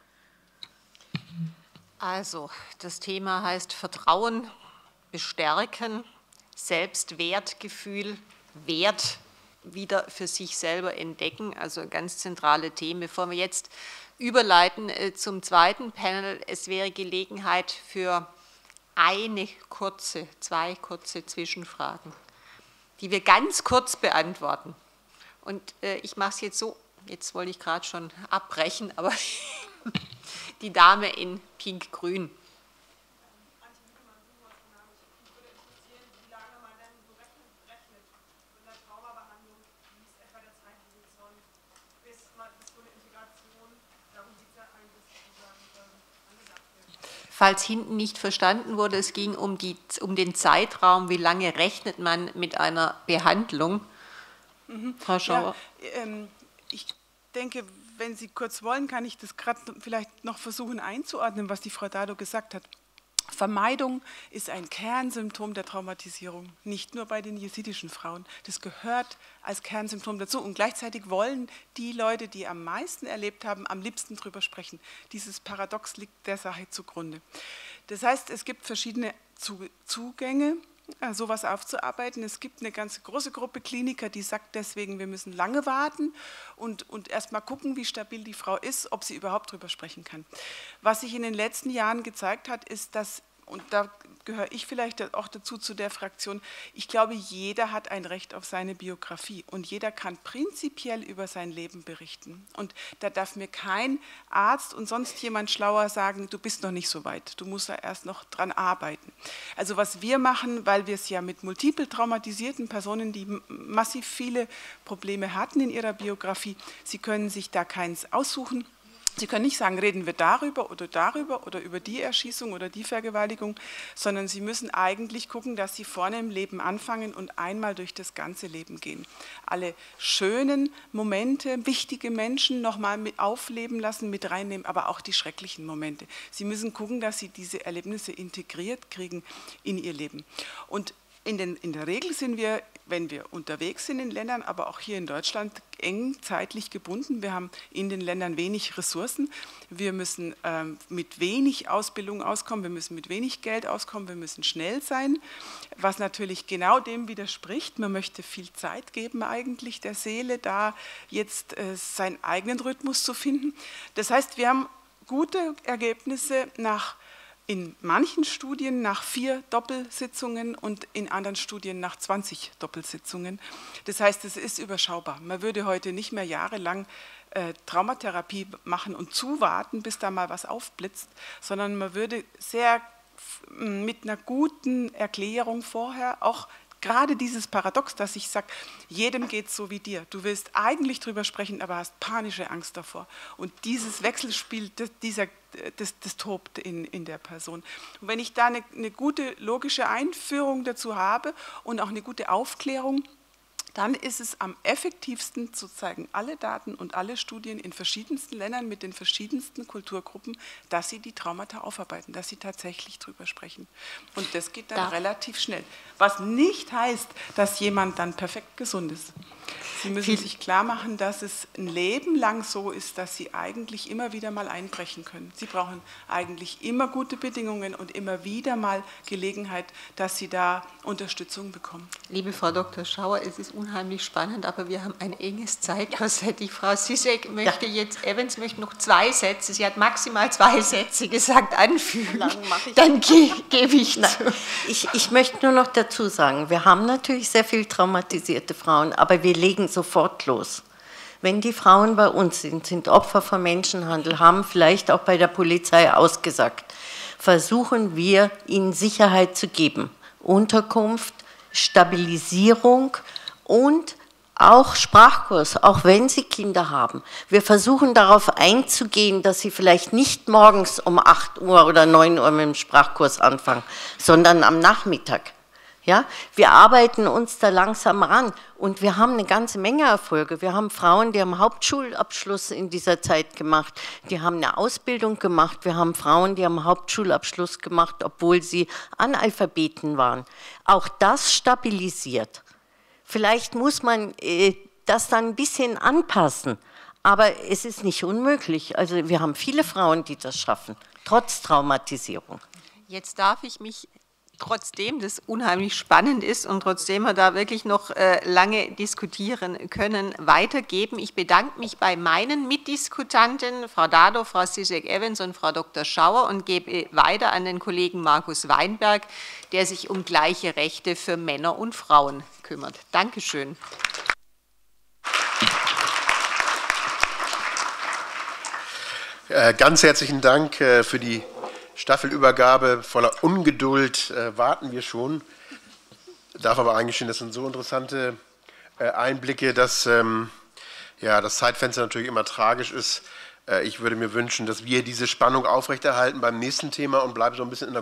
Also, das Thema heißt Vertrauen bestärken, Selbstwertgefühl, Wert wieder für sich selber entdecken, also ganz zentrale Themen. Bevor wir jetzt überleiten zum zweiten Panel, es wäre Gelegenheit für zwei kurze Zwischenfragen, die wir ganz kurz beantworten. Und ich mache es jetzt so, jetzt wollte ich gerade schon abbrechen, aber die Dame in Pink-Grün. Falls hinten nicht verstanden wurde, es ging um den Zeitraum, wie lange rechnet man mit einer Behandlung? Frau Schauer. Ja, ich denke, wenn Sie kurz wollen, kann ich das gerade vielleicht noch versuchen einzuordnen, was die Frau Dado gesagt hat. Vermeidung ist ein Kernsymptom der Traumatisierung, nicht nur bei den jesidischen Frauen. Das gehört als Kernsymptom dazu. Und gleichzeitig wollen die Leute, die am meisten erlebt haben, am liebsten drüber sprechen. Dieses Paradox liegt der Sache zugrunde. Das heißt, es gibt verschiedene Zugänge, sowas aufzuarbeiten. Es gibt eine ganz große Gruppe Kliniker, die sagt deswegen, wir müssen lange warten und erst mal gucken, wie stabil die Frau ist, ob sie überhaupt drüber sprechen kann. Was sich in den letzten Jahren gezeigt hat, ist, dass, und da gehöre ich vielleicht auch dazu zu der Fraktion, ich glaube, jeder hat ein Recht auf seine Biografie und jeder kann prinzipiell über sein Leben berichten. Und da darf mir kein Arzt und sonst jemand schlauer sagen, du bist noch nicht so weit, du musst da erst noch dran arbeiten. Also was wir machen, weil wir es ja mit multiple traumatisierten Personen, die massiv viele Probleme hatten in ihrer Biografie, sie können sich da keins aussuchen. Sie können nicht sagen, reden wir darüber oder über die Erschießung oder die Vergewaltigung, sondern Sie müssen eigentlich gucken, dass Sie vorne im Leben anfangen und einmal durch das ganze Leben gehen. Alle schönen Momente, wichtige Menschen nochmal mit aufleben lassen, mit reinnehmen, aber auch die schrecklichen Momente. Sie müssen gucken, dass Sie diese Erlebnisse integriert kriegen in Ihr Leben. Und in der Regel sind wir, wenn wir unterwegs sind in Ländern, aber auch hier in Deutschland, eng zeitlich gebunden. Wir haben in den Ländern wenig Ressourcen. Wir müssen mit wenig Ausbildung auskommen, wir müssen mit wenig Geld auskommen, wir müssen schnell sein, was natürlich genau dem widerspricht. Man möchte viel Zeit geben eigentlich der Seele, da jetzt seinen eigenen Rhythmus zu finden. Das heißt, wir haben gute Ergebnisse in manchen Studien nach 4 Doppelsitzungen und in anderen Studien nach 20 Doppelsitzungen. Das heißt, es ist überschaubar. Man würde heute nicht mehr jahrelang Traumatherapie machen und zuwarten, bis da mal was aufblitzt, sondern man würde sehr mit einer guten Erklärung vorher auch gerade dieses Paradox, dass ich sage, jedem geht es so wie dir. Du willst eigentlich drüber sprechen, aber hast panische Angst davor. Und dieses Wechselspiel, das tobt in der Person. Und wenn ich da eine gute logische Einführung dazu habe und auch eine gute Aufklärung, dann ist es am effektivsten zu zeigen, alle Daten und alle Studien in verschiedensten Ländern mit den verschiedensten Kulturgruppen, dass sie die Traumata aufarbeiten, dass sie tatsächlich drüber sprechen. Und das geht dann relativ schnell. Was nicht heißt, dass jemand dann perfekt gesund ist. Sie müssen sich klar machen, dass es ein Leben lang so ist, dass Sie eigentlich immer wieder mal einbrechen können. Sie brauchen eigentlich immer gute Bedingungen und immer wieder mal Gelegenheit, dass Sie da Unterstützung bekommen. Liebe Frau Dr. Schauer, es ist unheimlich spannend, aber wir haben ein enges Zeitkorsett. Die Frau Sisek möchte Evans möchte noch 2 Sätze, sie hat maximal 2 Sätze gesagt, anfügen. Dann gebe ich zu. Ich möchte nur noch dazu sagen, wir haben natürlich sehr viel traumatisierte Frauen, aber wir legen sofort los. Wenn die Frauen bei uns sind Opfer von Menschenhandel, haben vielleicht auch bei der Polizei ausgesagt, versuchen wir, ihnen Sicherheit zu geben. Unterkunft, Stabilisierung und auch Sprachkurs, auch wenn sie Kinder haben. Wir versuchen darauf einzugehen, dass sie vielleicht nicht morgens um 8 Uhr oder 9 Uhr mit dem Sprachkurs anfangen, sondern am Nachmittag. Ja, wir arbeiten uns da langsam ran und wir haben eine ganze Menge Erfolge. Wir haben Frauen, die haben Hauptschulabschluss in dieser Zeit gemacht, die haben eine Ausbildung gemacht. Wir haben Frauen, die haben Hauptschulabschluss gemacht, obwohl sie Analphabeten waren. Auch das stabilisiert. Vielleicht muss man das dann ein bisschen anpassen, aber es ist nicht unmöglich. Also wir haben viele Frauen, die das schaffen, trotz Traumatisierung. Jetzt darf ich mich, trotzdem das unheimlich spannend ist und trotzdem wir da wirklich noch lange diskutieren können, weitergeben. Ich bedanke mich bei meinen Mitdiskutanten, Frau Dado, Frau Zizek-Evans und Frau Dr. Schauer, und gebe weiter an den Kollegen Markus Weinberg, der sich um gleiche Rechte für Männer und Frauen kümmert. Dankeschön. Ganz herzlichen Dank für die Staffelübergabe. Voller Ungeduld warten wir schon. Ich darf aber eingestehen, das sind so interessante Einblicke, dass ja, das Zeitfenster natürlich immer tragisch ist. Ich würde mir wünschen, dass wir diese Spannung aufrechterhalten beim nächsten Thema und bleiben so ein bisschen in der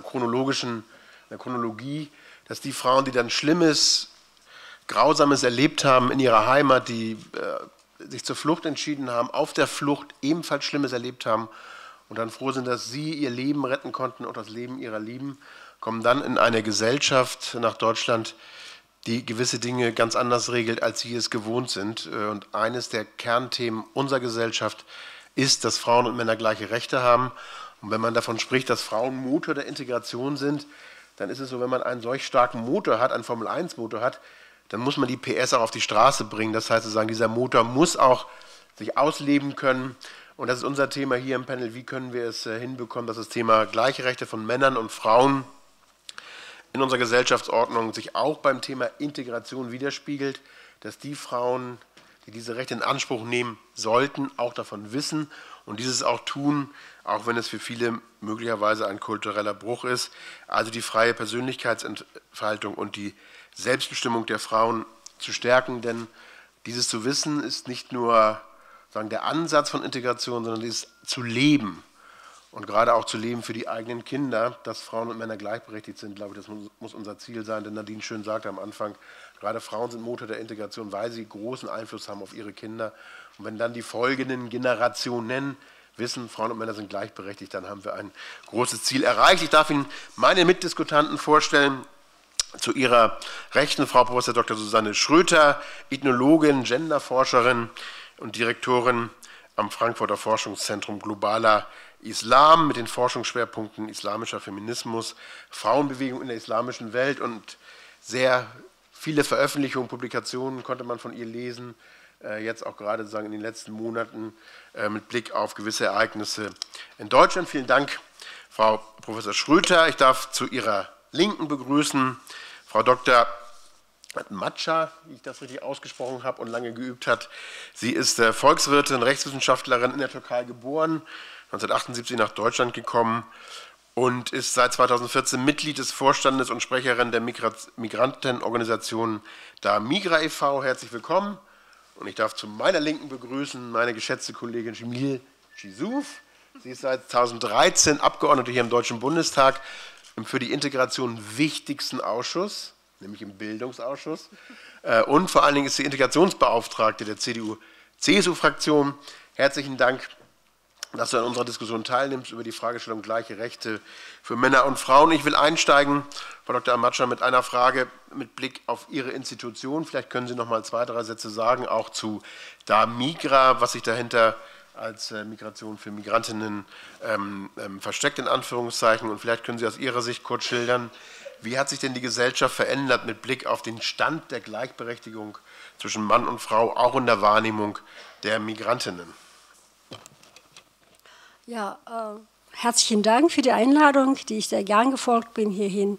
Chronologie, dass die Frauen, die dann Schlimmes, Grausames erlebt haben in ihrer Heimat, die sich zur Flucht entschieden haben, auf der Flucht ebenfalls Schlimmes erlebt haben und dann froh sind, dass sie ihr Leben retten konnten und das Leben ihrer Lieben, kommen dann in eine Gesellschaft nach Deutschland, die gewisse Dinge ganz anders regelt, als sie es gewohnt sind. Und eines der Kernthemen unserer Gesellschaft ist, dass Frauen und Männer gleiche Rechte haben. Und wenn man davon spricht, dass Frauen Motor der Integration sind, dann ist es so, wenn man einen solch starken Motor hat, einen Formel-1-Motor hat, dann muss man die PS auch auf die Straße bringen. Das heißt sozusagen, dieser Motor muss auch sich ausleben können. Und das ist unser Thema hier im Panel. Wie können wir es hinbekommen, dass das Thema gleiche Rechte von Männern und Frauen in unserer Gesellschaftsordnung sich auch beim Thema Integration widerspiegelt, dass die Frauen, die diese Rechte in Anspruch nehmen sollten, auch davon wissen und dieses auch tun, auch wenn es für viele möglicherweise ein kultureller Bruch ist. Also die freie Persönlichkeitsentfaltung und die Selbstbestimmung der Frauen zu stärken, denn dieses zu wissen ist nicht nur sagen, der Ansatz von Integration, sondern dieses zu leben und gerade auch zu leben für die eigenen Kinder, dass Frauen und Männer gleichberechtigt sind, glaube ich, das muss unser Ziel sein, denn Nadine schön sagte am Anfang, gerade Frauen sind Motor der Integration, weil sie großen Einfluss haben auf ihre Kinder und wenn dann die folgenden Generationen wissen, Frauen und Männer sind gleichberechtigt, dann haben wir ein großes Ziel erreicht. Ich darf Ihnen meine Mitdiskutanten vorstellen. Zu ihrer Rechten Frau Prof. Dr. Susanne Schröter, Ethnologin, Genderforscherin und Direktorin am Frankfurter Forschungszentrum Globaler Islam mit den Forschungsschwerpunkten islamischer Feminismus, Frauenbewegung in der islamischen Welt und sehr viele Veröffentlichungen, Publikationen konnte man von ihr lesen, jetzt auch gerade sagen in den letzten Monaten mit Blick auf gewisse Ereignisse in Deutschland. Vielen Dank, Frau Prof. Schröter. Ich darf zu ihrer Linken begrüßen Frau Dr. Matscha, wie ich das richtig ausgesprochen habe und lange geübt hat. Sie ist Volkswirtin, Rechtswissenschaftlerin, in der Türkei geboren, 1978 nach Deutschland gekommen und ist seit 2014 Mitglied des Vorstandes und Sprecherin der Migrantenorganisation Da Migra e.V. Herzlich willkommen. Und ich darf zu meiner Linken begrüßen meine geschätzte Kollegin Jamil Cissouf. Sie ist seit 2013 Abgeordnete hier im Deutschen Bundestag im für die Integration wichtigsten Ausschuss, nämlich im Bildungsausschuss. Und vor allen Dingen ist sie Integrationsbeauftragte der CDU-CSU-Fraktion. Herzlichen Dank, dass du an unserer Diskussion teilnimmst über die Fragestellung gleiche Rechte für Männer und Frauen. Ich will einsteigen, Frau Dr. Matscha, mit einer Frage mit Blick auf Ihre Institution. Vielleicht können Sie noch mal 2, 3 Sätze sagen, auch zu Da Migra, was sich dahinter als Migration für Migrantinnen versteckt, in Anführungszeichen. Und vielleicht können Sie aus Ihrer Sicht kurz schildern, wie hat sich denn die Gesellschaft verändert mit Blick auf den Stand der Gleichberechtigung zwischen Mann und Frau, auch in der Wahrnehmung der Migrantinnen? Ja, herzlichen Dank für die Einladung, die ich sehr gern gefolgt bin hierhin.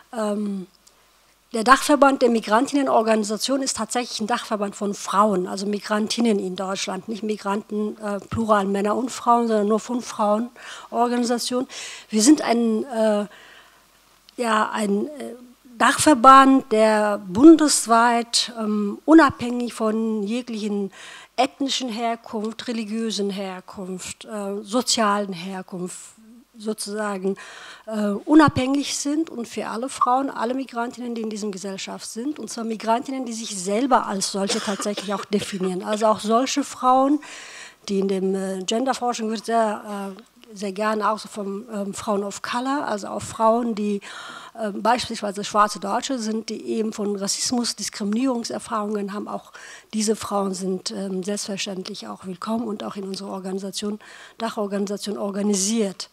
Der Dachverband der Migrantinnenorganisation ist tatsächlich ein Dachverband von Frauen, also Migrantinnen in Deutschland, nicht Migranten, plural Männer und Frauen, sondern nur von Frauenorganisationen. Wir sind Dachverband, der bundesweit unabhängig von jeglichen ethnischen Herkunft, religiösen Herkunft, sozialen Herkunft sozusagen unabhängig sind und für alle Frauen, alle Migrantinnen, die in dieser Gesellschaft sind, und zwar Migrantinnen, die sich selber als solche tatsächlich auch definieren. Also auch solche Frauen, die in dem Genderforschung wird sehr gerne auch so von Frauen of Color, also auch Frauen, die beispielsweise schwarze Deutsche sind, die eben von Rassismus, Diskriminierungserfahrungen haben. Auch diese Frauen sind selbstverständlich auch willkommen und auch in unserer Organisation, Dachorganisation organisiert.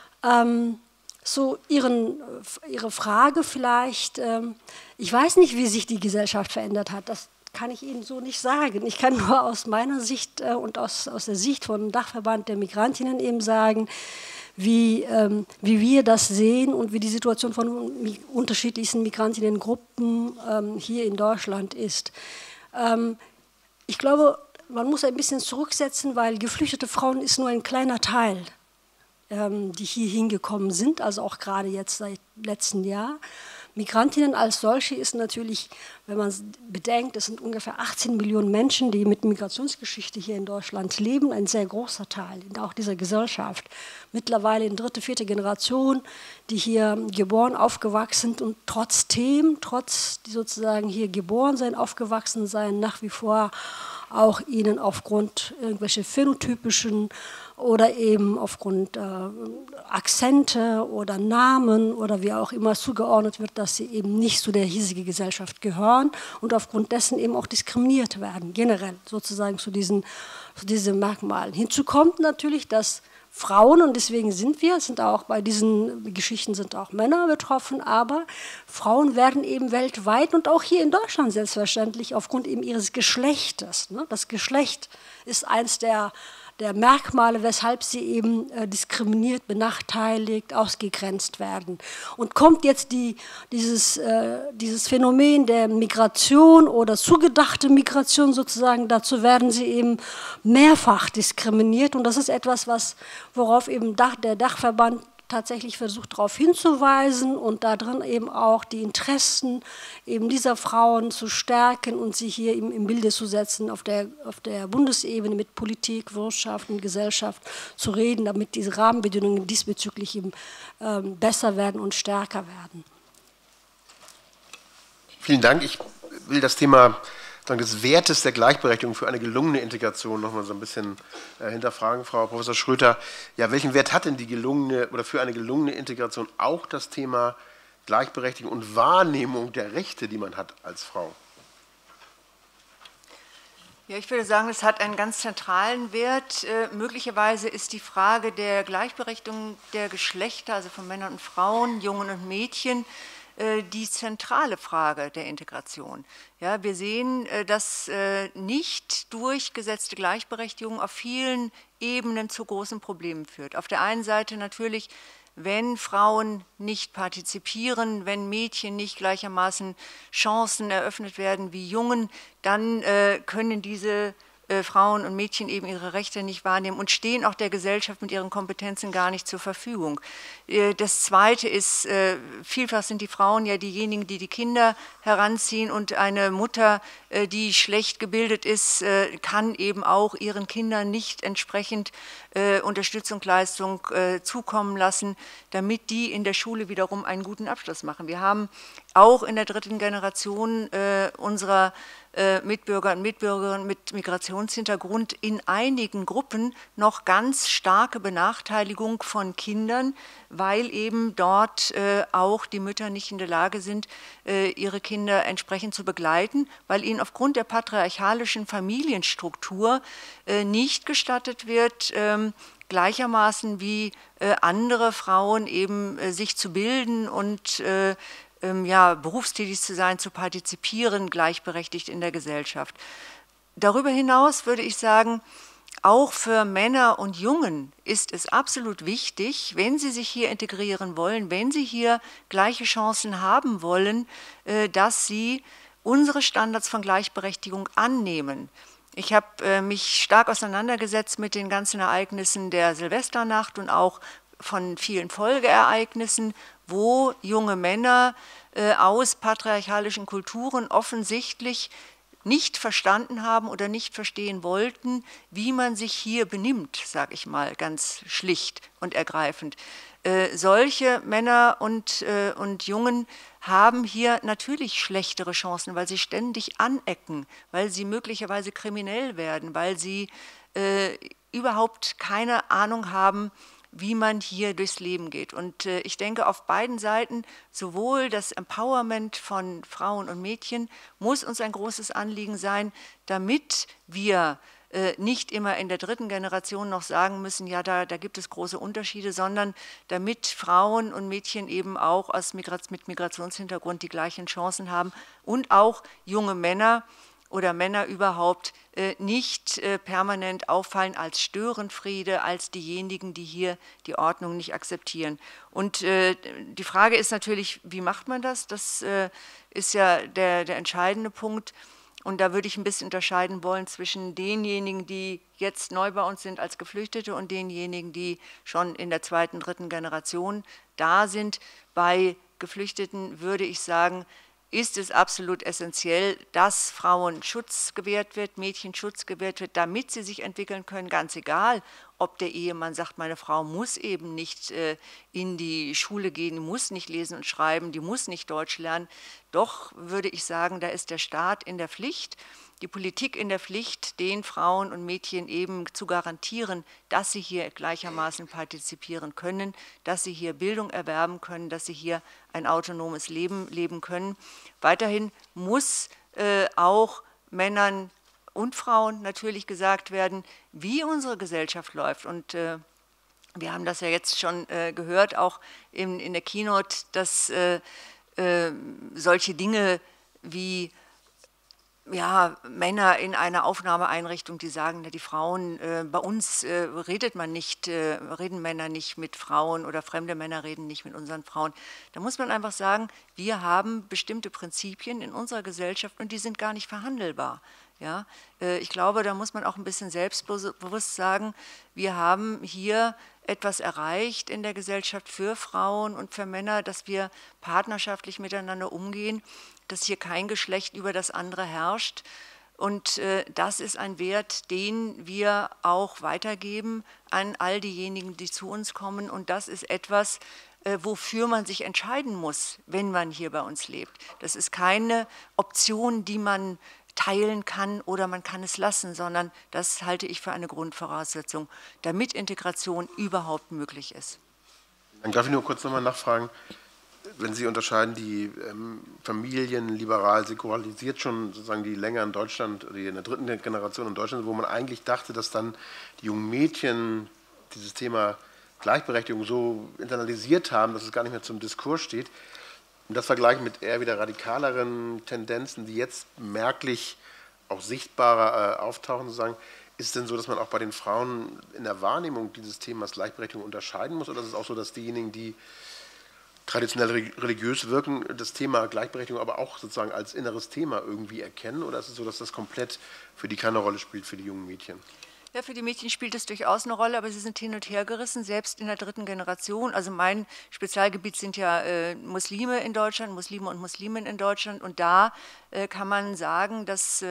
So Ihre Frage vielleicht, ich weiß nicht, wie sich die Gesellschaft verändert hat, das kann ich Ihnen so nicht sagen. Ich kann nur aus meiner Sicht und aus der Sicht von Dachverband der Migrantinnen eben sagen, wie wir das sehen und wie die Situation von unterschiedlichsten Migrantinnengruppen hier in Deutschland ist. Ich glaube, man muss ein bisschen zurücksetzen, weil geflüchtete Frauen ist nur ein kleiner Teil, die hier hingekommen sind, also auch gerade jetzt seit letztem Jahr. Migrantinnen als solche ist natürlich, wenn man bedenkt, es sind ungefähr 18 Millionen Menschen, die mit Migrationsgeschichte hier in Deutschland leben, ein sehr großer Teil in auch dieser Gesellschaft. Mittlerweile in 3., 4. Generation, die hier geboren, aufgewachsen sind und trotz die sozusagen hier geboren sein, aufgewachsen sein, nach wie vor auch ihnen aufgrund irgendwelcher phänotypischen oder eben aufgrund Akzente oder Namen oder wie auch immer zugeordnet wird, dass sie eben nicht zu der hiesigen Gesellschaft gehören und aufgrund dessen eben auch diskriminiert werden, generell sozusagen zu diesen Merkmalen. Hinzu kommt natürlich, dass Frauen, und deswegen sind auch bei diesen Geschichten sind auch Männer betroffen, aber Frauen werden eben weltweit und auch hier in Deutschland selbstverständlich aufgrund eben ihres Geschlechtes, ne? Das Geschlecht ist eins der Merkmale, weshalb sie eben diskriminiert, benachteiligt, ausgegrenzt werden. Und kommt jetzt dieses Phänomen der Migration oder zugedachte Migration sozusagen, dazu werden sie eben mehrfach diskriminiert. Und das ist etwas, worauf eben der Dachverband tatsächlich versucht, darauf hinzuweisen und da drin eben auch die Interessen eben dieser Frauen zu stärken und sie hier im Bilde zu setzen, auf der Bundesebene mit Politik, Wirtschaft und Gesellschaft zu reden, damit diese Rahmenbedingungen diesbezüglich eben besser werden und stärker werden. Vielen Dank. Ich will das Thema des Wertes der Gleichberechtigung für eine gelungene Integration noch mal so ein bisschen hinterfragen, Frau Professor Schröter. Ja, welchen Wert hat denn für eine gelungene Integration auch das Thema Gleichberechtigung und Wahrnehmung der Rechte, die man hat als Frau? Ja, ich würde sagen, es hat einen ganz zentralen Wert. Möglicherweise ist die Frage der Gleichberechtigung der Geschlechter, also von Männern und Frauen, Jungen und Mädchen, die zentrale Frage der Integration. Ja, wir sehen, dass nicht durchgesetzte Gleichberechtigung auf vielen Ebenen zu großen Problemen führt. Auf der einen Seite natürlich, wenn Frauen nicht partizipieren, wenn Mädchen nicht gleichermaßen Chancen eröffnet werden wie Jungen, dann können diese Frauen und Mädchen eben ihre Rechte nicht wahrnehmen und stehen auch der Gesellschaft mit ihren Kompetenzen gar nicht zur Verfügung. Das Zweite ist, vielfach sind die Frauen ja diejenigen, die die Kinder heranziehen und eine Mutter, die schlecht gebildet ist, kann eben auch ihren Kindern nicht entsprechend Unterstützungsleistung zukommen lassen, damit die in der Schule wiederum einen guten Abschluss machen. Wir haben auch in der 3. Generation unserer Mitbürger und Mitbürgerinnen mit Migrationshintergrund in einigen Gruppen noch ganz starke Benachteiligung von Kindern, weil eben dort auch die Mütter nicht in der Lage sind, ihre Kinder entsprechend zu begleiten, weil ihnen aufgrund der patriarchalischen Familienstruktur nicht gestattet wird, gleichermaßen wie andere Frauen eben sich zu bilden und berufstätig zu sein, zu partizipieren, gleichberechtigt in der Gesellschaft. Darüber hinaus würde ich sagen, auch für Männer und Jungen ist es absolut wichtig, wenn sie sich hier integrieren wollen, wenn sie hier gleiche Chancen haben wollen, dass sie unsere Standards von Gleichberechtigung annehmen. Ich habe mich stark auseinandergesetzt mit den ganzen Ereignissen der Silvesternacht und auch von vielen Folgeereignissen, wo junge Männer aus patriarchalischen Kulturen offensichtlich nicht verstanden haben oder nicht verstehen wollten, wie man sich hier benimmt, sage ich mal, ganz schlicht und ergreifend. Solche Männer und Jungen haben hier natürlich schlechtere Chancen, weil sie ständig anecken, weil sie möglicherweise kriminell werden, weil sie überhaupt keine Ahnung haben, wie man hier durchs Leben geht. Und ich denke, auf beiden Seiten, sowohl das Empowerment von Frauen und Mädchen, muss uns ein großes Anliegen sein, damit wir nicht immer in der dritten Generation noch sagen müssen, ja, da gibt es große Unterschiede, sondern damit Frauen und Mädchen eben auch mit Migrationshintergrund die gleichen Chancen haben und auch junge Männer oder Männer überhaupt nicht permanent auffallen als Störenfriede, als diejenigen, die hier die Ordnung nicht akzeptieren. Und die Frage ist natürlich, wie macht man das? Das ist ja der entscheidende Punkt. Und da würde ich ein bisschen unterscheiden wollen zwischen denjenigen, die jetzt neu bei uns sind als Geflüchtete und denjenigen, die schon in der zweiten, dritten Generation da sind. Bei Geflüchteten würde ich sagen, ist es absolut essentiell, dass Frauen Schutz gewährt wird, Mädchen Schutz gewährt wird, damit sie sich entwickeln können, ganz egal, ob der Ehemann sagt, meine Frau muss eben nicht in die Schule gehen, muss nicht lesen und schreiben, die muss nicht Deutsch lernen. Doch würde ich sagen, da ist der Staat in der Pflicht, die Politik in der Pflicht, den Frauen und Mädchen eben zu garantieren, dass sie hier gleichermaßen partizipieren können, dass sie hier Bildung erwerben können, dass sie hier ein autonomes Leben leben können. Weiterhin muss auch Männern und Frauen natürlich gesagt werden, wie unsere Gesellschaft läuft. Und wir haben das ja jetzt schon gehört, auch in der Keynote, dass solche Dinge wie Männer in einer Aufnahmeeinrichtung, die sagen, die Frauen, bei uns reden Männer nicht mit Frauen oder fremde Männer reden nicht mit unseren Frauen. Da muss man einfach sagen, wir haben bestimmte Prinzipien in unserer Gesellschaft und die sind gar nicht verhandelbar. Ja? Ich glaube, da muss man auch ein bisschen selbstbewusst sagen, wir haben hier etwas erreicht in der Gesellschaft für Frauen und für Männer, dass wir partnerschaftlich miteinander umgehen, dass hier kein Geschlecht über das andere herrscht. Und das ist ein Wert, den wir auch weitergeben an all diejenigen, die zu uns kommen. Und das ist etwas, wofür man sich entscheiden muss, wenn man hier bei uns lebt. Das ist keine Option, die man teilen kann oder man kann es lassen, sondern das halte ich für eine Grundvoraussetzung, damit Integration überhaupt möglich ist. Dann darf ich nur kurz nochmal nachfragen, wenn Sie unterscheiden, die Familien liberal säkularisiert schon sozusagen die länger in Deutschland, oder in der dritten Generation in Deutschland, wo man eigentlich dachte, dass dann die jungen Mädchen dieses Thema Gleichberechtigung so internalisiert haben, dass es gar nicht mehr zum Diskurs steht. Und das vergleichen mit eher wieder radikaleren Tendenzen, die jetzt merklich auch sichtbarer auftauchen, sozusagen. Ist es denn so, dass man auch bei den Frauen in der Wahrnehmung dieses Themas Gleichberechtigung unterscheiden muss? Oder ist es auch so, dass diejenigen, die traditionell religiös wirken, das Thema Gleichberechtigung aber auch sozusagen als inneres Thema irgendwie erkennen? Oder ist es so, dass das komplett für die keine Rolle spielt, für die jungen Mädchen? Ja, für die Mädchen spielt es durchaus eine Rolle, aber sie sind hin und her gerissen, selbst in der dritten Generation. Also mein Spezialgebiet sind ja Muslime in Deutschland, Muslime und Musliminnen in Deutschland. Und da kann man sagen, dass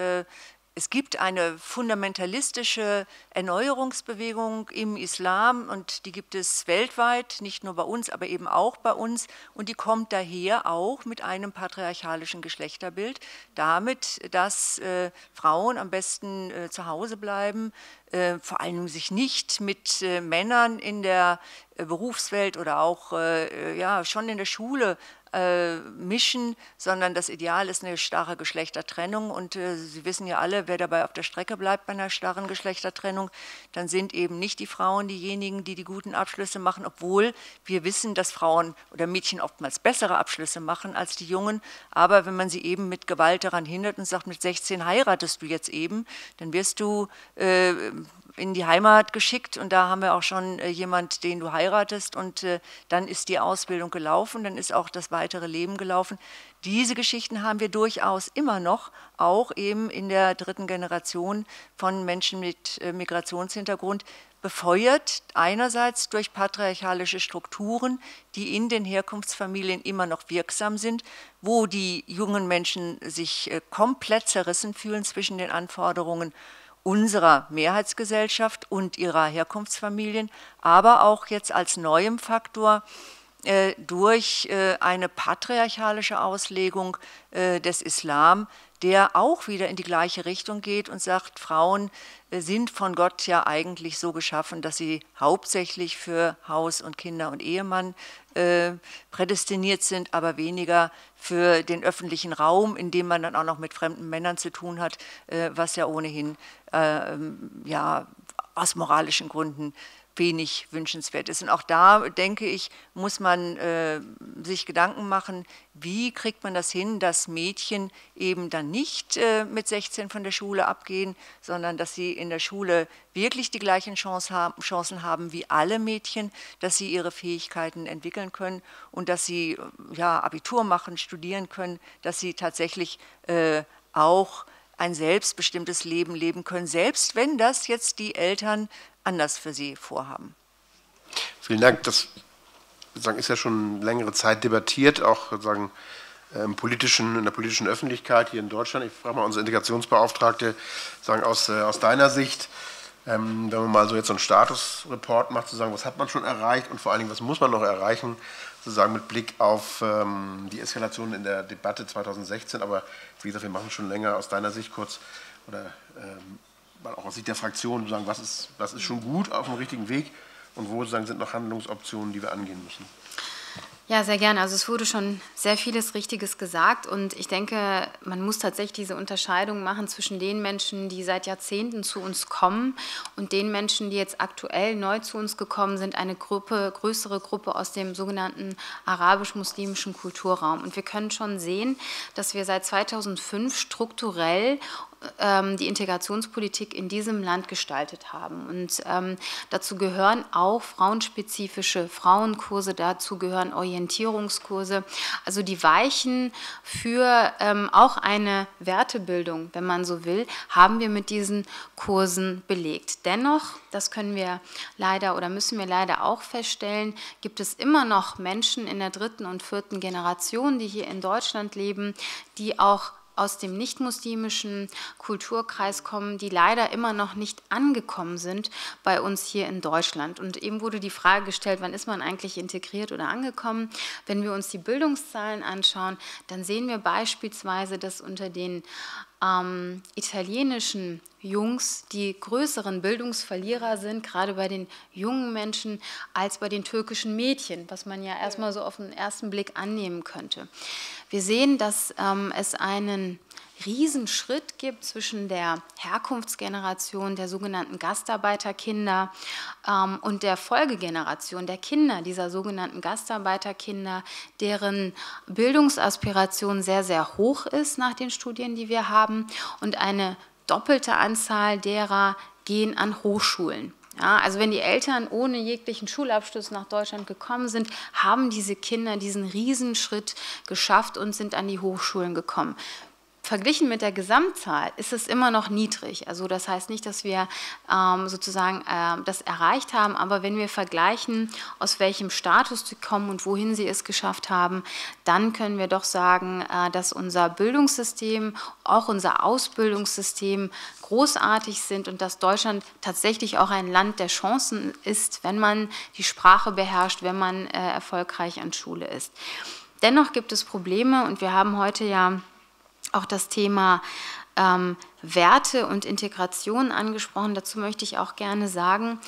es gibt eine fundamentalistische Erneuerungsbewegung im Islam und die gibt es weltweit, nicht nur bei uns, aber eben auch bei uns. Und die kommt daher auch mit einem patriarchalischen Geschlechterbild, damit, dass Frauen am besten zu Hause bleiben, vor allem sich nicht mit Männern in der Berufswelt oder auch schon in der Schule mischen, sondern das Ideal ist eine starre Geschlechtertrennung und Sie wissen ja alle, wer dabei auf der Strecke bleibt bei einer starren Geschlechtertrennung, dann sind eben nicht die Frauen diejenigen, die die guten Abschlüsse machen, obwohl wir wissen, dass Frauen oder Mädchen oftmals bessere Abschlüsse machen als die Jungen, aber wenn man sie eben mit Gewalt daran hindert und sagt, mit 16 heiratest du jetzt eben, dann wirst du in die Heimat geschickt und da haben wir auch schon jemand, den du heiratest und dann ist die Ausbildung gelaufen, dann ist auch das weitere Leben gelaufen. Diese Geschichten haben wir durchaus immer noch, auch eben in der dritten Generation von Menschen mit Migrationshintergrund, befeuert einerseits durch patriarchalische Strukturen, die in den Herkunftsfamilien immer noch wirksam sind, wo die jungen Menschen sich komplett zerrissen fühlen zwischen den Anforderungen unserer Mehrheitsgesellschaft und ihrer Herkunftsfamilien, aber auch jetzt als neuem Faktor durch eine patriarchalische Auslegung des Islam, der auch wieder in die gleiche Richtung geht und sagt, Frauen sind von Gott ja eigentlich so geschaffen, dass sie hauptsächlich für Haus und Kinder und Ehemann prädestiniert sind, aber weniger für den öffentlichen Raum, in dem man dann auch noch mit fremden Männern zu tun hat, was ja ohnehin ja, aus moralischen Gründen wenig wünschenswert ist. Und auch da, denke ich, muss man sich Gedanken machen, wie kriegt man das hin, dass Mädchen eben dann nicht mit 16 von der Schule abgehen, sondern dass sie in der Schule wirklich die gleichen Chancen haben wie alle Mädchen, dass sie ihre Fähigkeiten entwickeln können und dass sie ja, Abitur machen, studieren können, dass sie tatsächlich auch ein selbstbestimmtes Leben leben können, selbst wenn das jetzt die Eltern anders für sie vorhaben. Vielen Dank. Das ist ja schon längere Zeit debattiert, auch sozusagen in der politischen Öffentlichkeit hier in Deutschland. Ich frage mal unsere Integrationsbeauftragte, sagen aus deiner Sicht, wenn man mal so jetzt so einen Statusreport macht, zu sagen, was hat man schon erreicht und vor allen Dingen, was muss man noch erreichen, sozusagen mit Blick auf die Eskalation in der Debatte 2016. Aber wie gesagt, wir machen schon länger aus deiner Sicht kurz oder auch aus Sicht der Fraktion, sagen, was ist schon gut auf dem richtigen Weg und wo sagen, sind noch Handlungsoptionen, die wir angehen müssen? Ja, sehr gerne. Also es wurde schon sehr vieles Richtiges gesagt und ich denke, man muss tatsächlich diese Unterscheidung machen zwischen den Menschen, die seit Jahrzehnten zu uns kommen und den Menschen, die jetzt aktuell neu zu uns gekommen sind, eine größere Gruppe aus dem sogenannten arabisch-muslimischen Kulturraum. Und wir können schon sehen, dass wir seit 2005 strukturell die Integrationspolitik in diesem Land gestaltet haben. Und dazu gehören auch frauenspezifische Frauenkurse, dazu gehören Orientierungskurse, also die Weichen für auch eine Wertebildung, wenn man so will, haben wir mit diesen Kursen belegt. Dennoch, das können wir leider oder müssen wir leider auch feststellen, gibt es immer noch Menschen in der 3. und 4. Generation, die hier in Deutschland leben, die auch aus dem nicht-muslimischen Kulturkreis kommen, die leider immer noch nicht angekommen sind bei uns hier in Deutschland. Und eben wurde die Frage gestellt, wann ist man eigentlich integriert oder angekommen? Wenn wir uns die Bildungszahlen anschauen, dann sehen wir beispielsweise, dass unter den italienischen Jungs die größeren Bildungsverlierer sind, gerade bei den jungen Menschen, als bei den türkischen Mädchen, was man ja erstmal so auf den ersten Blick annehmen könnte. Wir sehen, dass es einen Riesenschritt gibt zwischen der Herkunftsgeneration der sogenannten Gastarbeiterkinder und der Folgegeneration der Kinder dieser sogenannten Gastarbeiterkinder, deren Bildungsaspiration sehr, sehr hoch ist nach den Studien, die wir haben, und eine doppelte Anzahl derer gehen an Hochschulen. Ja, also wenn die Eltern ohne jeglichen Schulabschluss nach Deutschland gekommen sind, haben diese Kinder diesen Riesenschritt geschafft und sind an die Hochschulen gekommen. Verglichen mit der Gesamtzahl ist es immer noch niedrig. Also das heißt nicht, dass wir sozusagen das erreicht haben, aber wenn wir vergleichen, aus welchem Status sie kommen und wohin sie es geschafft haben, dann können wir doch sagen, dass unser Bildungssystem, auch unser Ausbildungssystem großartig sind und dass Deutschland tatsächlich auch ein Land der Chancen ist, wenn man die Sprache beherrscht, wenn man erfolgreich an Schule ist. Dennoch gibt es Probleme und wir haben heute ja auch das Thema Werte und Integration angesprochen. Dazu möchte ich auch gerne sagen,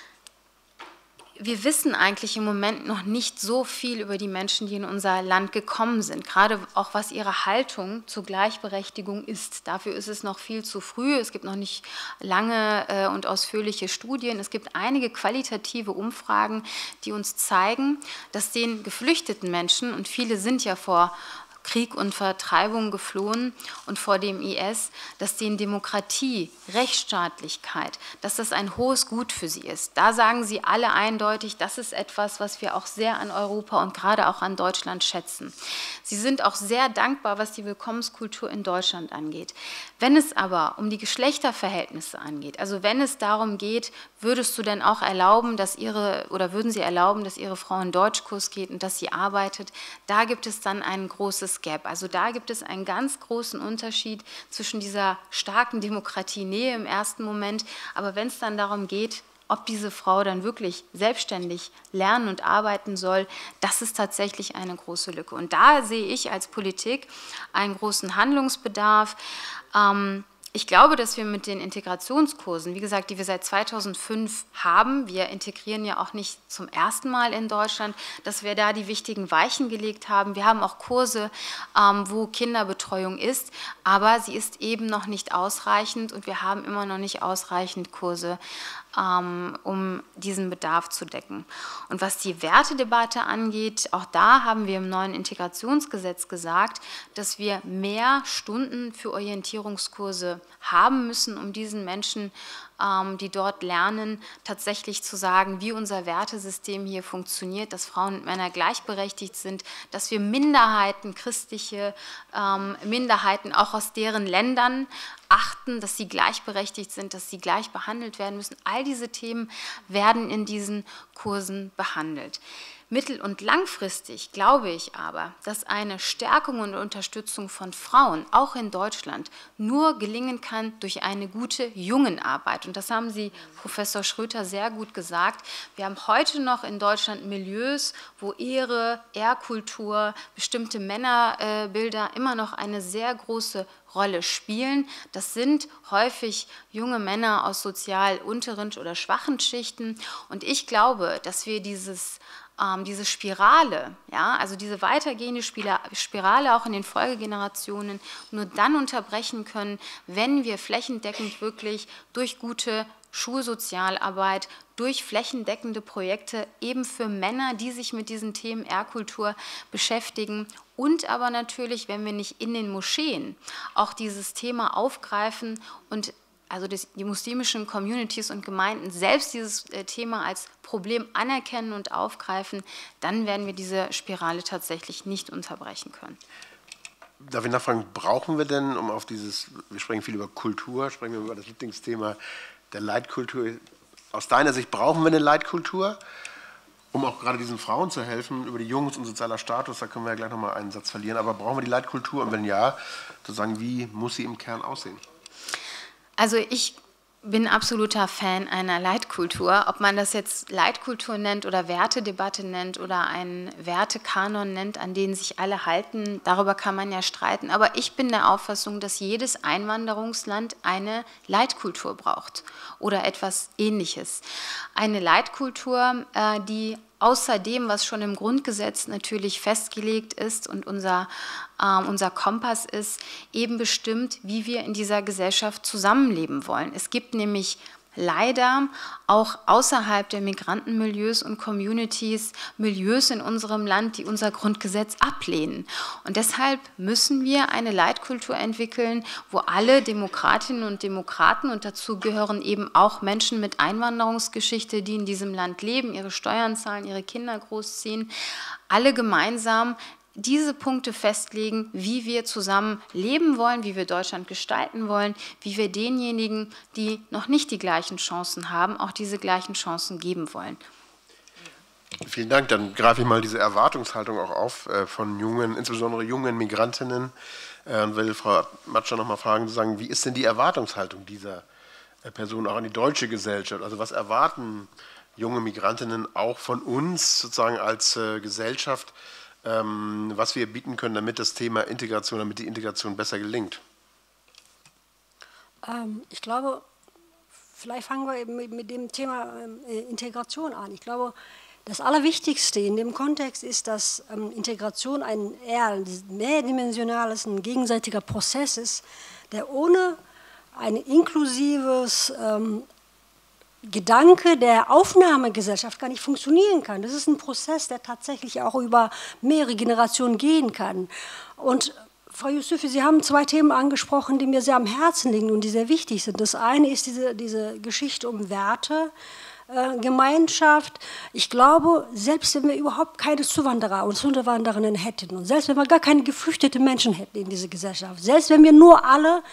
wir wissen eigentlich im Moment noch nicht so viel über die Menschen, die in unser Land gekommen sind, gerade auch was ihre Haltung zur Gleichberechtigung ist. Dafür ist es noch viel zu früh, es gibt noch nicht lange und ausführliche Studien, es gibt einige qualitative Umfragen, die uns zeigen, dass den geflüchteten Menschen, und viele sind ja vor Krieg und Vertreibung geflohen und vor dem IS, dass denen Demokratie, Rechtsstaatlichkeit, dass das ein hohes Gut für sie ist. Da sagen sie alle eindeutig, das ist etwas, was wir auch sehr an Europa und gerade auch an Deutschland schätzen. Sie sind auch sehr dankbar, was die Willkommenskultur in Deutschland angeht. Wenn es aber um die Geschlechterverhältnisse angeht, also wenn es darum geht, würdest du denn auch erlauben, würden Sie erlauben, dass Ihre Frau in Deutschkurs geht und dass sie arbeitet, da gibt es dann ein großes Gap. Also da gibt es einen ganz großen Unterschied zwischen dieser starken Demokratienähe im ersten Moment, aber wenn es dann darum geht, ob diese Frau dann wirklich selbstständig lernen und arbeiten soll, das ist tatsächlich eine große Lücke. Und da sehe ich als Politik einen großen Handlungsbedarf. Ich glaube, dass wir mit den Integrationskursen, wie gesagt, die wir seit 2005 haben, wir integrieren ja auch nicht zum ersten Mal in Deutschland, dass wir da die wichtigen Weichen gelegt haben. Wir haben auch Kurse, wo Kinderbetreuung ist, aber sie ist eben noch nicht ausreichend und wir haben immer noch nicht ausreichend Kurse, um diesen Bedarf zu decken. Und was die Wertedebatte angeht, auch da haben wir im neuen Integrationsgesetz gesagt, dass wir mehr Stunden für Orientierungskurse haben müssen, um diesen Menschen, die dort lernen, tatsächlich zu sagen, wie unser Wertesystem hier funktioniert, dass Frauen und Männer gleichberechtigt sind, dass wir Minderheiten, christliche Minderheiten auch aus deren Ländern achten, dass sie gleichberechtigt sind, dass sie gleich behandelt werden müssen. All diese Themen werden in diesen Kursen behandelt. Mittel- und langfristig glaube ich aber, dass eine Stärkung und Unterstützung von Frauen, auch in Deutschland, nur gelingen kann durch eine gute Jungenarbeit. Und das haben Sie, Professor Schröter, sehr gut gesagt. Wir haben heute noch in Deutschland Milieus, wo Ehre, Ehrkultur, bestimmte Männerbilder immer noch eine sehr große Rolle spielen. Das sind häufig junge Männer aus sozial unteren oder schwachen Schichten. Und ich glaube, dass wir diese Spirale, ja, also diese weitergehende Spirale auch in den Folgegenerationen nur dann unterbrechen können, wenn wir flächendeckend wirklich durch gute Schulsozialarbeit, durch flächendeckende Projekte eben für Männer, die sich mit diesen Themen Ehrkultur beschäftigen und aber natürlich, wenn wir nicht in den Moscheen auch dieses Thema aufgreifen und also die muslimischen Communities und Gemeinden selbst dieses Thema als Problem anerkennen und aufgreifen, dann werden wir diese Spirale tatsächlich nicht unterbrechen können. Darf ich nachfragen, brauchen wir denn, wir sprechen viel über Kultur, sprechen wir über das Lieblingsthema der Leitkultur. Aus deiner Sicht brauchen wir eine Leitkultur, um auch gerade diesen Frauen zu helfen, über die Jungs und sozialer Status, da können wir ja gleich nochmal einen Satz verlieren, aber brauchen wir die Leitkultur und wenn ja, sozusagen, wie muss sie im Kern aussehen? Also ich bin absoluter Fan einer Leitkultur. Ob man das jetzt Leitkultur nennt oder Wertedebatte nennt oder einen Wertekanon nennt, an den sich alle halten, darüber kann man ja streiten. Aber ich bin der Auffassung, dass jedes Einwanderungsland eine Leitkultur braucht oder etwas Ähnliches. Eine Leitkultur, die außer dem, was schon im Grundgesetz natürlich festgelegt ist und unser Kompass ist, eben bestimmt, wie wir in dieser Gesellschaft zusammenleben wollen. Es gibt nämlich leider auch außerhalb der Migrantenmilieus und Communities Milieus in unserem Land, die unser Grundgesetz ablehnen. Und deshalb müssen wir eine Leitkultur entwickeln, wo alle Demokratinnen und Demokraten, und dazu gehören eben auch Menschen mit Einwanderungsgeschichte, die in diesem Land leben, ihre Steuern zahlen, ihre Kinder großziehen, alle gemeinsam diese Punkte festlegen, wie wir zusammen leben wollen, wie wir Deutschland gestalten wollen, wie wir denjenigen, die noch nicht die gleichen Chancen haben, auch diese gleichen Chancen geben wollen. Vielen Dank. Dann greife ich mal diese Erwartungshaltung auch auf von jungen, insbesondere jungen Migrantinnen. Und will Frau Matscher noch mal fragen, sozusagen, wie ist denn die Erwartungshaltung dieser Personen auch an die deutsche Gesellschaft? Also was erwarten junge Migrantinnen auch von uns sozusagen als Gesellschaft, was wir bieten können, damit das Thema Integration, damit die Integration besser gelingt? Ich glaube, vielleicht fangen wir eben mit dem Thema Integration an. Ich glaube, das Allerwichtigste in dem Kontext ist, dass Integration ein eher mehrdimensionales, ein gegenseitiger Prozess ist, der ohne ein inklusives Gedanke der Aufnahmegesellschaft gar nicht funktionieren kann. Das ist ein Prozess, der tatsächlich auch über mehrere Generationen gehen kann. Und Frau Youssoufi, Sie haben zwei Themen angesprochen, die mir sehr am Herzen liegen und die sehr wichtig sind. Das eine ist diese Geschichte um Werte, Gemeinschaft. Ich glaube, selbst wenn wir überhaupt keine Zuwanderer und Zuwandererinnen hätten und selbst wenn wir gar keine geflüchteten Menschen hätten in dieser Gesellschaft, selbst wenn wir nur alle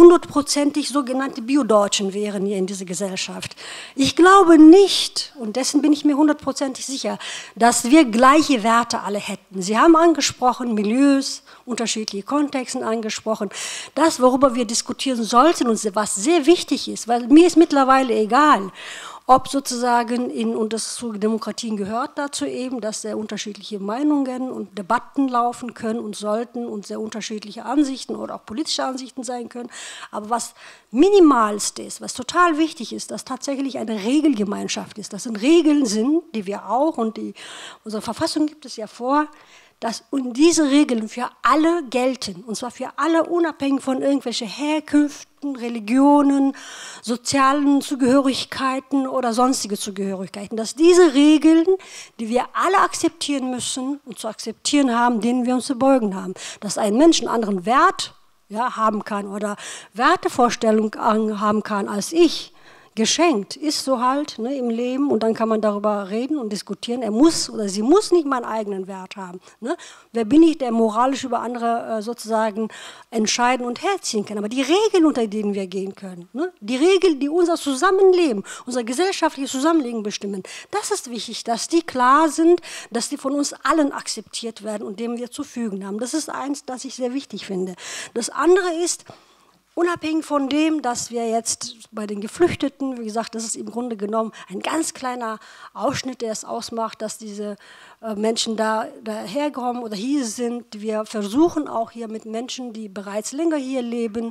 100%ig sogenannte Bio-Deutschen wären hier in dieser Gesellschaft, ich glaube nicht, und dessen bin ich mir 100%ig sicher, dass wir gleiche Werte alle hätten. Sie haben angesprochen, Milieus, unterschiedliche Kontexte angesprochen. Das, worüber wir diskutieren sollten und was sehr wichtig ist, weil mir ist mittlerweile egal, ob sozusagen, und das zu Demokratien gehört dazu eben, dass sehr unterschiedliche Meinungen und Debatten laufen können und sollten und sehr unterschiedliche Ansichten oder auch politische Ansichten sein können. Aber was minimalst ist, was total wichtig ist, dass tatsächlich eine Regelgemeinschaft ist. Das sind Regeln sind, die wir auch, und unsere Verfassung gibt es ja vor, dass diese Regeln für alle gelten, und zwar für alle, unabhängig von irgendwelchen Herkünften, Religionen, sozialen Zugehörigkeiten oder sonstige Zugehörigkeiten, dass diese Regeln, die wir alle akzeptieren müssen und zu akzeptieren haben, denen wir uns zu beugen haben, dass ein Mensch einen anderen Wert haben kann oder Wertevorstellungen haben kann als ich, geschenkt, ist so halt im Leben, und dann kann man darüber reden und diskutieren. Er muss oder sie muss nicht meinen eigenen Wert haben. Wer bin ich, der moralisch über andere sozusagen entscheiden und herziehen kann? Aber die Regeln, unter denen wir gehen können, die Regeln, die unser Zusammenleben, unser gesellschaftliches Zusammenleben bestimmen, das ist wichtig, dass die klar sind, dass die von uns allen akzeptiert werden und dem wir zu fügen haben. Das ist eins, das ich sehr wichtig finde. Das andere ist, unabhängig von dem, dass wir jetzt bei den Geflüchteten, wie gesagt, das ist im Grunde genommen ein ganz kleiner Ausschnitt, der es ausmacht, dass diese Menschen daherkommen oder hier sind. Wir versuchen auch hier mit Menschen, die bereits länger hier leben,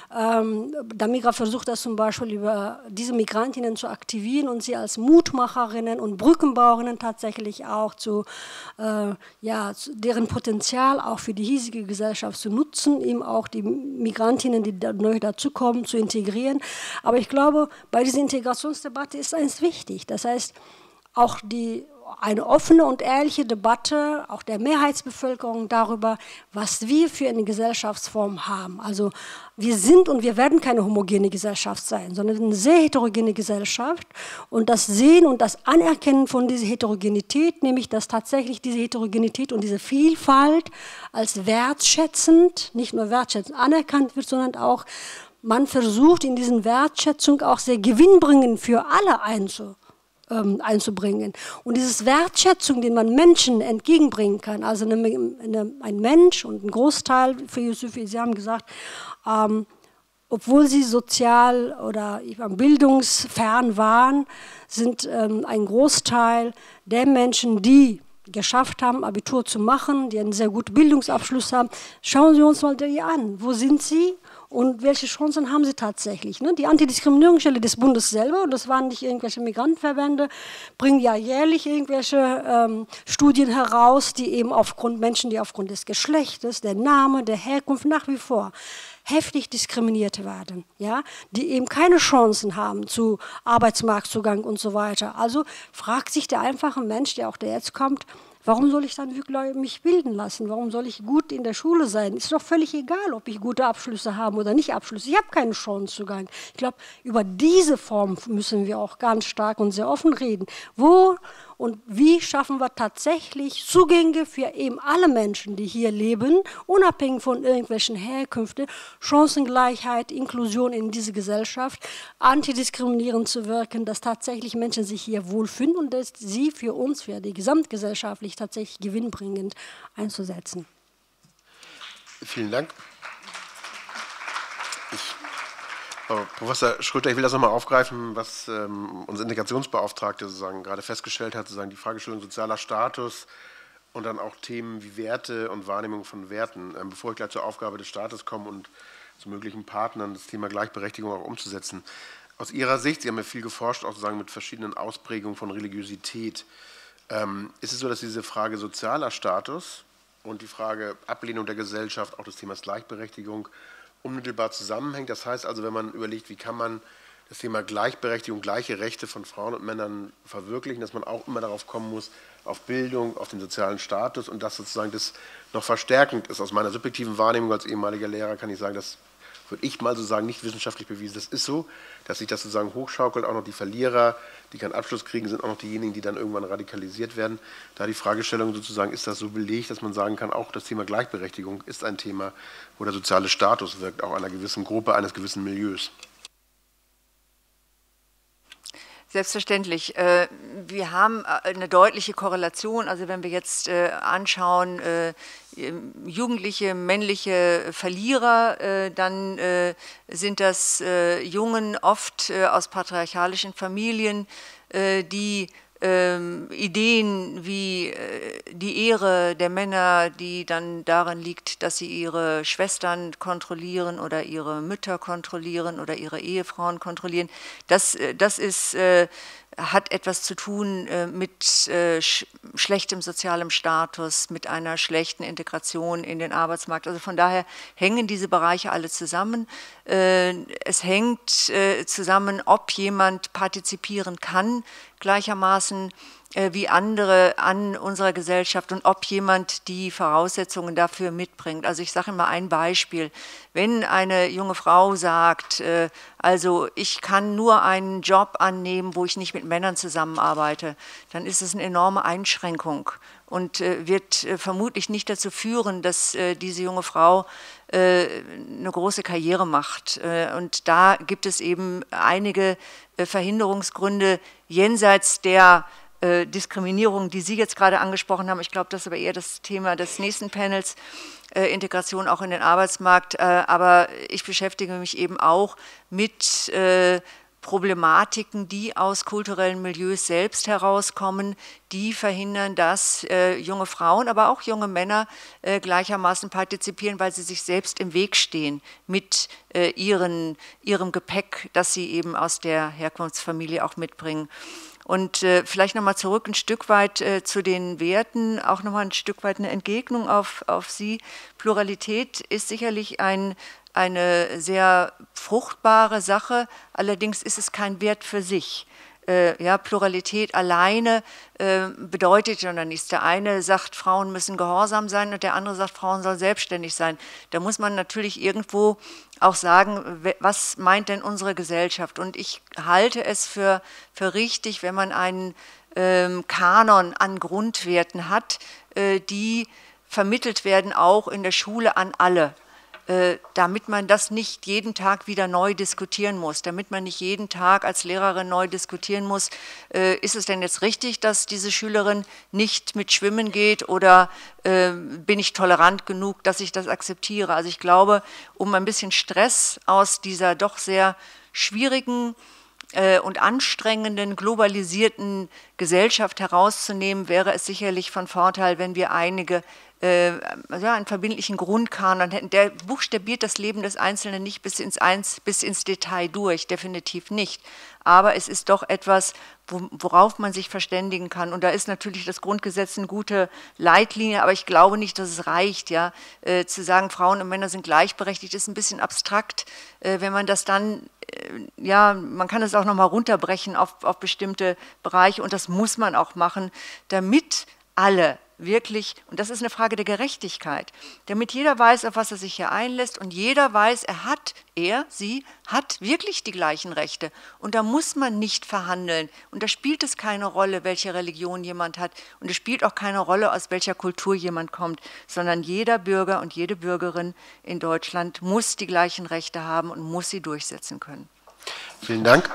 der Migra versucht das zum Beispiel über diese Migrantinnen zu aktivieren und sie als Mutmacherinnen und Brückenbauerinnen tatsächlich auch deren Potenzial auch für die hiesige Gesellschaft zu nutzen, eben auch die Migrantinnen, die neu dazukommen, zu integrieren. Aber ich glaube, bei dieser Integrationsdebatte ist eins wichtig. Das heißt, auch eine offene und ehrliche Debatte, auch der Mehrheitsbevölkerung darüber, was wir für eine Gesellschaftsform haben. Also wir sind und wir werden keine homogene Gesellschaft sein, sondern eine sehr heterogene Gesellschaft. Und das Sehen und das Anerkennen von dieser Heterogenität, nämlich dass tatsächlich diese Heterogenität und diese Vielfalt als wertschätzend, nicht nur wertschätzend anerkannt wird, sondern auch man versucht in diesen Wertschätzung auch sehr gewinnbringend für alle einzubringen. Und diese Wertschätzung, den man Menschen entgegenbringen kann, also ein Mensch und ein Großteil, für Youssoufi, Sie haben gesagt, obwohl sie sozial oder bildungsfern waren, sind ein Großteil der Menschen, die geschafft haben, Abitur zu machen, die einen sehr guten Bildungsabschluss haben. Schauen Sie uns mal die an. Wo sind sie? Und welche Chancen haben sie tatsächlich? Die Antidiskriminierungsstelle des Bundes selber, und das waren nicht irgendwelche Migrantenverbände, bringen ja jährlich irgendwelche Studien heraus, die eben Menschen, die aufgrund des Geschlechtes, der Name, der Herkunft nach wie vor heftig diskriminiert werden, die eben keine Chancen haben zu Arbeitsmarktzugang und so weiter. Also fragt sich der einfache Mensch, der jetzt kommt, warum soll ich dann wirklich mich bilden lassen? Warum soll ich gut in der Schule sein? Ist doch völlig egal, ob ich gute Abschlüsse habe oder nicht Abschlüsse. Ich habe keinen Chancenzugang. Ich glaube, über diese Form müssen wir auch ganz stark und sehr offen reden. Wo und wie schaffen wir tatsächlich Zugänge für eben alle Menschen, die hier leben, unabhängig von irgendwelchen Herkünften, Chancengleichheit, Inklusion in diese Gesellschaft, antidiskriminierend zu wirken, dass tatsächlich Menschen sich hier wohlfühlen und dass sie für uns, für die gesamtgesellschaftlich tatsächlich gewinnbringend einzusetzen. Vielen Dank. Professor Schröter, ich will das nochmal aufgreifen, was unser Integrationsbeauftragte sozusagen gerade festgestellt hat, sozusagen die Fragestellung sozialer Status und dann auch Themen wie Werte und Wahrnehmung von Werten. Bevor ich gleich zur Aufgabe des Staates komme und zu möglichen Partnern, das Thema Gleichberechtigung auch umzusetzen. Aus Ihrer Sicht, Sie haben ja viel geforscht, auch sozusagen mit verschiedenen Ausprägungen von Religiosität, ist es so, dass diese Frage sozialer Status und die Frage Ablehnung der Gesellschaft, auch des Themas Gleichberechtigung, unmittelbar zusammenhängt? Das heißt also, wenn man überlegt, wie kann man das Thema Gleichberechtigung, gleiche Rechte von Frauen und Männern verwirklichen, dass man auch immer darauf kommen muss, auf Bildung, auf den sozialen Status und dass sozusagen das noch verstärkend ist. Aus meiner subjektiven Wahrnehmung als ehemaliger Lehrer kann ich sagen, das würde ich mal so sagen, nicht wissenschaftlich bewiesen. Das ist so, dass sich das sozusagen hochschaukelt. Auch noch die Verlierer, die keinen Abschluss kriegen, sind auch noch diejenigen, die dann irgendwann radikalisiert werden. Da die Fragestellung sozusagen, ist das so belegt, dass man sagen kann, auch das Thema Gleichberechtigung ist ein Thema, wo der soziale Status wirkt, auch einer gewissen Gruppe, eines gewissen Milieus. Selbstverständlich. Wir haben eine deutliche Korrelation. Also wenn wir jetzt anschauen, jugendliche männliche Verlierer, dann sind das Jungen oft aus patriarchalischen Familien, die Ideen wie die Ehre der Männer, die dann darin liegt, dass sie ihre Schwestern kontrollieren oder ihre Mütter kontrollieren oder ihre Ehefrauen kontrollieren, das ist, hat etwas zu tun mit schlechtem sozialem Status, mit einer schlechten Integration in den Arbeitsmarkt. Also von daher hängen diese Bereiche alle zusammen. Es hängt zusammen, ob jemand partizipieren kann, gleichermaßen wie andere an unserer Gesellschaft und ob jemand die Voraussetzungen dafür mitbringt. Also ich sage mal ein Beispiel. Wenn eine junge Frau sagt, also ich kann nur einen Job annehmen, wo ich nicht mit Männern zusammenarbeite, dann ist es eine enorme Einschränkung und wird vermutlich nicht dazu führen, dass diese junge Frau eine große Karriere macht. Und da gibt es eben einige Verhinderungsgründe jenseits der Diskriminierung, die Sie jetzt gerade angesprochen haben. Ich glaube, das ist aber eher das Thema des nächsten Panels, Integration auch in den Arbeitsmarkt. Aber ich beschäftige mich eben auch mit Problematiken, die aus kulturellen Milieus selbst herauskommen, die verhindern, dass junge Frauen, aber auch junge Männer gleichermaßen partizipieren, weil sie sich selbst im Weg stehen mit ihrem Gepäck, das sie eben aus der Herkunftsfamilie auch mitbringen. Und vielleicht nochmal zurück ein Stück weit zu den Werten, auch nochmal ein Stück weit eine Entgegnung auf Sie. Pluralität ist sicherlich eine sehr fruchtbare Sache, allerdings ist es kein Wert für sich. Ja, Pluralität alleine bedeutet ja noch nichts. Der eine sagt, Frauen müssen gehorsam sein und der andere sagt, Frauen sollen selbstständig sein. Da muss man natürlich irgendwo auch sagen, was meint denn unsere Gesellschaft? Und ich halte es für richtig, wenn man einen Kanon an Grundwerten hat, die vermittelt werden auch in der Schule an alle. Damit man das nicht jeden Tag wieder neu diskutieren muss, damit man nicht jeden Tag als Lehrerin neu diskutieren muss, ist es denn jetzt richtig, dass diese Schülerin nicht mit schwimmen geht oder bin ich tolerant genug, dass ich das akzeptiere? Also ich glaube, um ein bisschen Stress aus dieser doch sehr schwierigen und anstrengenden, globalisierten Gesellschaft herauszunehmen, wäre es sicherlich von Vorteil, wenn wir einen verbindlichen Grundkanon hätten. Der buchstabiert das Leben des Einzelnen nicht bis ins Detail durch, definitiv nicht. Aber es ist doch etwas, worauf man sich verständigen kann. Und da ist natürlich das Grundgesetz eine gute Leitlinie, aber ich glaube nicht, dass es reicht, ja, zu sagen, Frauen und Männer sind gleichberechtigt, ist ein bisschen abstrakt. Wenn man das dann, ja, man kann es auch nochmal runterbrechen auf bestimmte Bereiche und das muss man auch machen, damit alle wirklich, und das ist eine Frage der Gerechtigkeit, damit jeder weiß, auf was er sich hier einlässt und jeder weiß, sie hat wirklich die gleichen Rechte und da muss man nicht verhandeln und da spielt es keine Rolle, welche Religion jemand hat und es spielt auch keine Rolle, aus welcher Kultur jemand kommt, sondern jeder Bürger und jede Bürgerin in Deutschland muss die gleichen Rechte haben und muss sie durchsetzen können. Vielen Dank.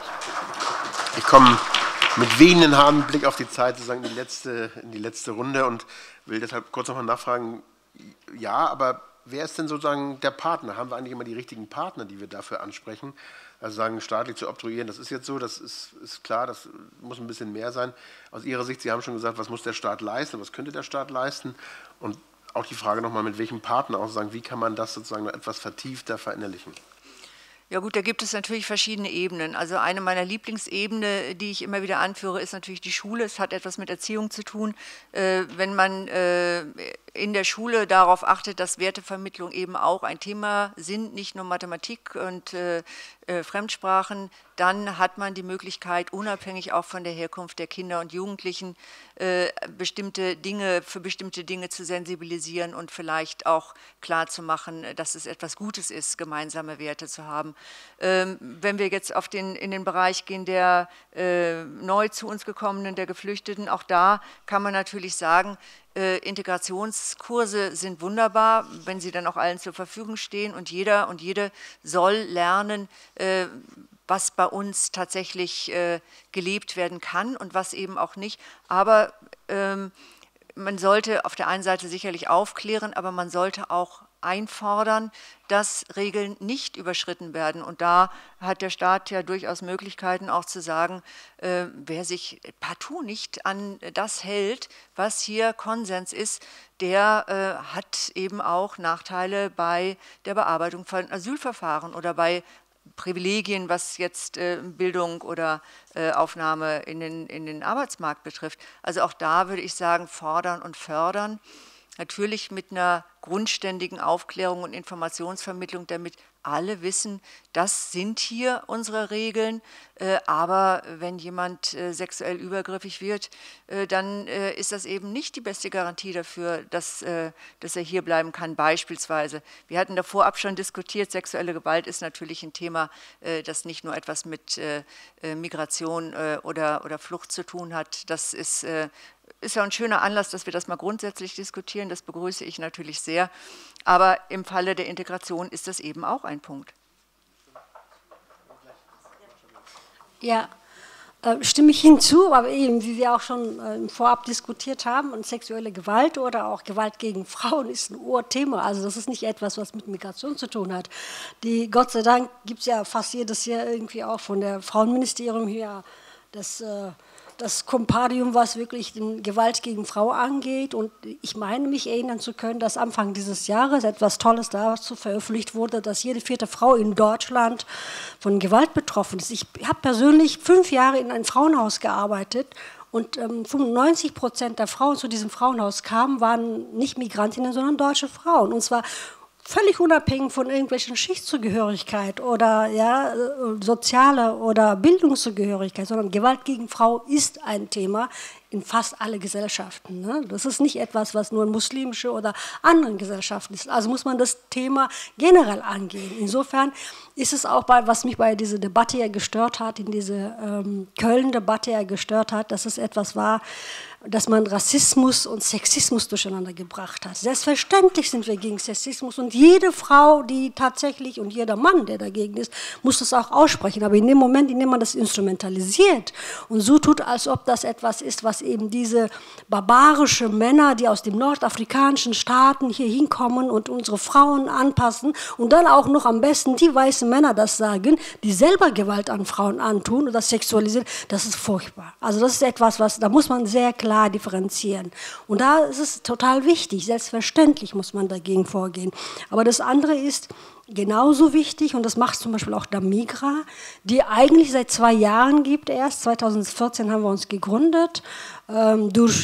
Ich komme mit wehenden Haaren einen Blick auf die Zeit sozusagen in die letzte Runde und will deshalb kurz nochmal nachfragen, ja, aber wer ist denn sozusagen der Partner? Haben wir eigentlich immer die richtigen Partner, die wir dafür ansprechen? Also sagen, staatlich zu obtruieren, das ist jetzt so, das ist klar, das muss ein bisschen mehr sein. Aus Ihrer Sicht, Sie haben schon gesagt, was muss der Staat leisten, was könnte der Staat leisten? Und auch die Frage nochmal, mit welchem Partner auch sagen, wie kann man das sozusagen noch etwas vertiefter verinnerlichen? Ja gut, da gibt es natürlich verschiedene Ebenen. Also eine meiner Lieblingsebenen, die ich immer wieder anführe, ist natürlich die Schule. Es hat etwas mit Erziehung zu tun. Wenn man in der Schule darauf achtet, dass Wertevermittlung eben auch ein Thema sind, nicht nur Mathematik und Fremdsprachen, dann hat man die Möglichkeit, unabhängig auch von der Herkunft der Kinder und Jugendlichen, für bestimmte Dinge zu sensibilisieren und vielleicht auch klarzumachen, dass es etwas Gutes ist, gemeinsame Werte zu haben. Wenn wir jetzt in den Bereich gehen der neu zu uns gekommenen, der Geflüchteten, auch da kann man natürlich sagen, Integrationskurse sind wunderbar, wenn sie dann auch allen zur Verfügung stehen und jeder und jede soll lernen, was bei uns tatsächlich gelebt werden kann und was eben auch nicht. Aber man sollte auf der einen Seite sicherlich aufklären, aber man sollte auch einfordern, dass Regeln nicht überschritten werden. Und da hat der Staat ja durchaus Möglichkeiten auch zu sagen, wer sich partout nicht an das hält, was hier Konsens ist, der hat eben auch Nachteile bei der Bearbeitung von Asylverfahren oder bei Privilegien, was jetzt Bildung oder Aufnahme in den Arbeitsmarkt betrifft. Also auch da würde ich sagen, fordern und fördern. Natürlich mit einer grundständigen Aufklärung und Informationsvermittlung, damit alle wissen, das sind hier unsere Regeln, aber wenn jemand sexuell übergriffig wird, dann ist das eben nicht die beste Garantie dafür, dass er hier bleiben kann, beispielsweise. Wir hatten da vorab schon diskutiert, sexuelle Gewalt ist natürlich ein Thema, das nicht nur etwas mit Migration oder Flucht zu tun hat. Das ist ja ein schöner Anlass, dass wir das mal grundsätzlich diskutieren, das begrüße ich natürlich sehr, aber im Falle der Integration ist das eben auch ein Punkt. Ja, stimme ich hinzu, aber eben, wie wir auch schon vorab diskutiert haben, und sexuelle Gewalt oder auch Gewalt gegen Frauen ist ein Urthema, also das ist nicht etwas, was mit Migration zu tun hat. Gott sei Dank gibt es ja fast jedes Jahr irgendwie auch von der Frauenministerium her das Kompendium, was wirklich die Gewalt gegen Frau angeht. Und ich meine, mich erinnern zu können, dass Anfang dieses Jahres etwas Tolles dazu veröffentlicht wurde, dass jede 4. Frau in Deutschland von Gewalt betroffen ist. Ich habe persönlich 5 Jahre in einem Frauenhaus gearbeitet und 95% der Frauen zu diesem Frauenhaus kamen, waren nicht Migrantinnen, sondern deutsche Frauen. Und zwar völlig unabhängig von irgendwelchen Schichtszugehörigkeit oder ja, soziale oder Bildungszugehörigkeit, sondern Gewalt gegen Frau ist ein Thema in fast alle Gesellschaften. Ne? Das ist nicht etwas, was nur in muslimische oder anderen Gesellschaften ist. Also muss man das Thema generell angehen. Insofern ist es auch, was mich bei dieser Debatte ja gestört hat, in dieser Köln-Debatte ja gestört hat, dass es etwas war, dass man Rassismus und Sexismus durcheinander gebracht hat. Selbstverständlich sind wir gegen Sexismus und jede Frau, die tatsächlich und jeder Mann, der dagegen ist, muss das auch aussprechen. Aber in dem Moment, in dem man das instrumentalisiert und so tut, als ob das etwas ist, was eben diese barbarischen Männer, die aus den nordafrikanischen Staaten hier hinkommen und unsere Frauen anpassen und dann auch noch am besten die weißen Männer das sagen, die selber Gewalt an Frauen antun oder sexualisieren, das ist furchtbar. Also das ist etwas, da muss man sehr klar differenzieren. Und da ist es total wichtig, selbstverständlich muss man dagegen vorgehen. Aber das andere ist genauso wichtig, und das macht zum Beispiel auch Damigra, die eigentlich seit 2 Jahren gibt erst. 2014 haben wir uns gegründet, durch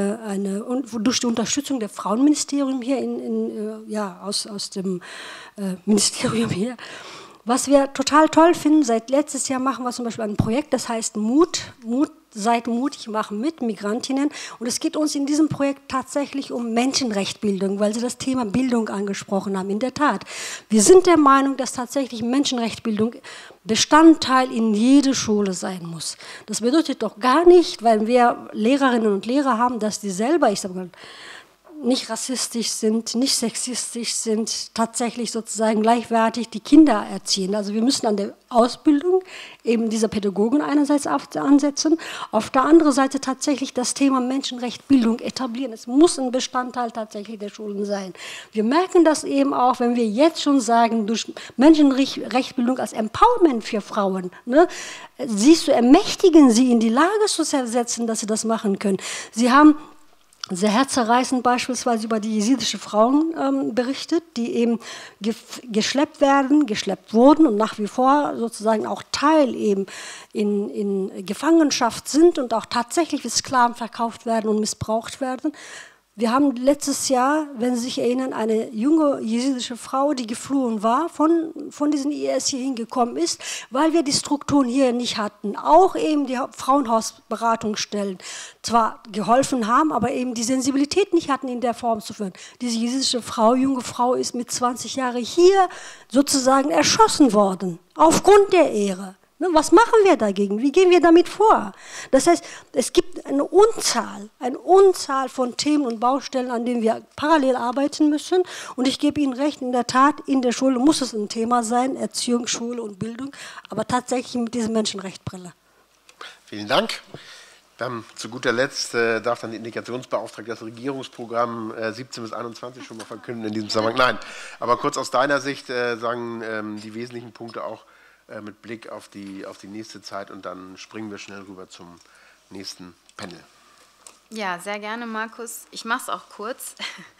die Unterstützung der Frauenministerium hier, aus dem Ministerium hier. Was wir total toll finden, seit letztes Jahr machen wir zum Beispiel ein Projekt, das heißt Seid mutig, machen mit Migrantinnen. Und es geht uns in diesem Projekt tatsächlich um Menschenrechtsbildung, weil Sie das Thema Bildung angesprochen haben. In der Tat, wir sind der Meinung, dass tatsächlich Menschenrechtsbildung Bestandteil in jeder Schule sein muss. Das bedeutet doch gar nicht, weil wir Lehrerinnen und Lehrer haben, dass die selber, ich sage mal, nicht rassistisch sind, nicht sexistisch sind, tatsächlich sozusagen gleichwertig die Kinder erziehen. Also wir müssen an der Ausbildung eben dieser Pädagogen einerseits ansetzen, auf der anderen Seite tatsächlich das Thema Menschenrechtsbildung etablieren. Es muss ein Bestandteil tatsächlich der Schulen sein. Wir merken das eben auch, wenn wir jetzt schon sagen, durch Menschenrechtsbildung als Empowerment für Frauen, ne, ermächtigen sie in die Lage zu versetzen, dass sie das machen können. Sie haben sehr herzzerreißend beispielsweise über die jesidische Frauen berichtet, die eben geschleppt wurden und nach wie vor sozusagen auch Teil eben in Gefangenschaft sind und auch tatsächlich wie Sklaven verkauft werden und missbraucht werden. Wir haben letztes Jahr, wenn Sie sich erinnern, eine junge jesidische Frau, die geflohen war, von diesem IS hier hingekommen ist, weil wir die Strukturen hier nicht hatten. Auch eben die Frauenhausberatungsstellen zwar geholfen haben, aber eben die Sensibilität nicht hatten, in der Form zu führen. Diese jesidische Frau, junge Frau, ist mit 20 Jahren hier sozusagen erschossen worden, aufgrund der Ehre. Was machen wir dagegen? Wie gehen wir damit vor? Das heißt, es gibt eine Unzahl von Themen und Baustellen, an denen wir parallel arbeiten müssen. Und ich gebe Ihnen recht, in der Tat, in der Schule muss es ein Thema sein, Erziehung, Schule und Bildung, aber tatsächlich mit dieser Menschenrechtsbrille. Vielen Dank. Dann zu guter Letzt darf dann die Integrationsbeauftragte das Regierungsprogramm 17 bis 21 schon mal verkünden in diesem Zusammenhang. Nein, aber kurz aus deiner Sicht sagen die wesentlichen Punkte auch mit Blick auf die nächste Zeit, und dann springen wir schnell rüber zum nächsten Panel. Ja, sehr gerne, Markus. Ich mache es auch kurz.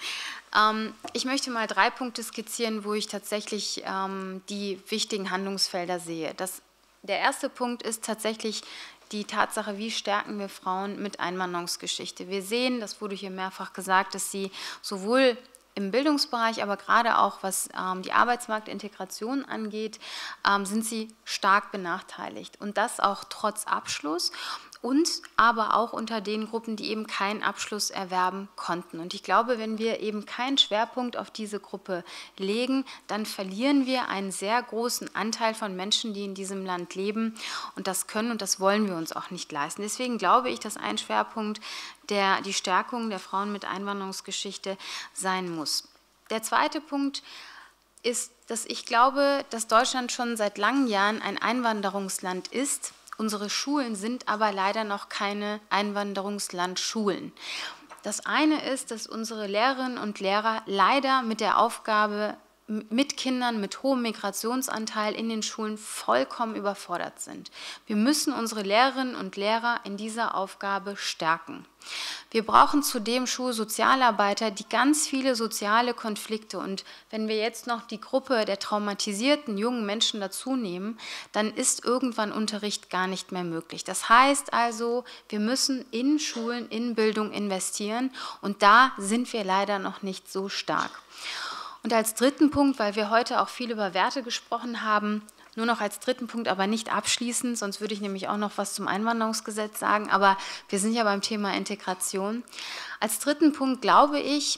Ich möchte mal 3 Punkte skizzieren, wo ich tatsächlich die wichtigen Handlungsfelder sehe. Der erste Punkt ist tatsächlich die Tatsache, wie stärken wir Frauen mit Einwanderungsgeschichte. Wir sehen, das wurde hier mehrfach gesagt, dass sie sowohl im Bildungsbereich, aber gerade auch was die Arbeitsmarktintegration angeht, sind sie stark benachteiligt. Und das auch trotz Abschluss und aber auch unter den Gruppen, die eben keinen Abschluss erwerben konnten. Und ich glaube, wenn wir eben keinen Schwerpunkt auf diese Gruppe legen, dann verlieren wir einen sehr großen Anteil von Menschen, die in diesem Land leben. Und das können und das wollen wir uns auch nicht leisten. Deswegen glaube ich, dass ein Schwerpunkt die Stärkung der Frauen mit Einwanderungsgeschichte sein muss. Der zweite Punkt ist, dass ich glaube, dass Deutschland schon seit langen Jahren ein Einwanderungsland ist. Unsere Schulen sind aber leider noch keine Einwanderungslandschulen. Das eine ist, dass unsere Lehrerinnen und Lehrer leider mit der Aufgabe, mit Kindern mit hohem Migrationsanteil in den Schulen vollkommen überfordert sind. Wir müssen unsere Lehrerinnen und Lehrer in dieser Aufgabe stärken. Wir brauchen zudem Schulsozialarbeiter, die ganz viele soziale Konflikte, und wenn wir jetzt noch die Gruppe der traumatisierten jungen Menschen dazu nehmen, dann ist irgendwann Unterricht gar nicht mehr möglich. Das heißt also, wir müssen in Schulen, in Bildung investieren, und da sind wir leider noch nicht so stark. Und als dritten Punkt, weil wir heute auch viel über Werte gesprochen haben, nur noch als dritten Punkt, aber nicht abschließend, sonst würde ich nämlich auch noch was zum Einwanderungsgesetz sagen, aber wir sind ja beim Thema Integration. Als dritten Punkt glaube ich,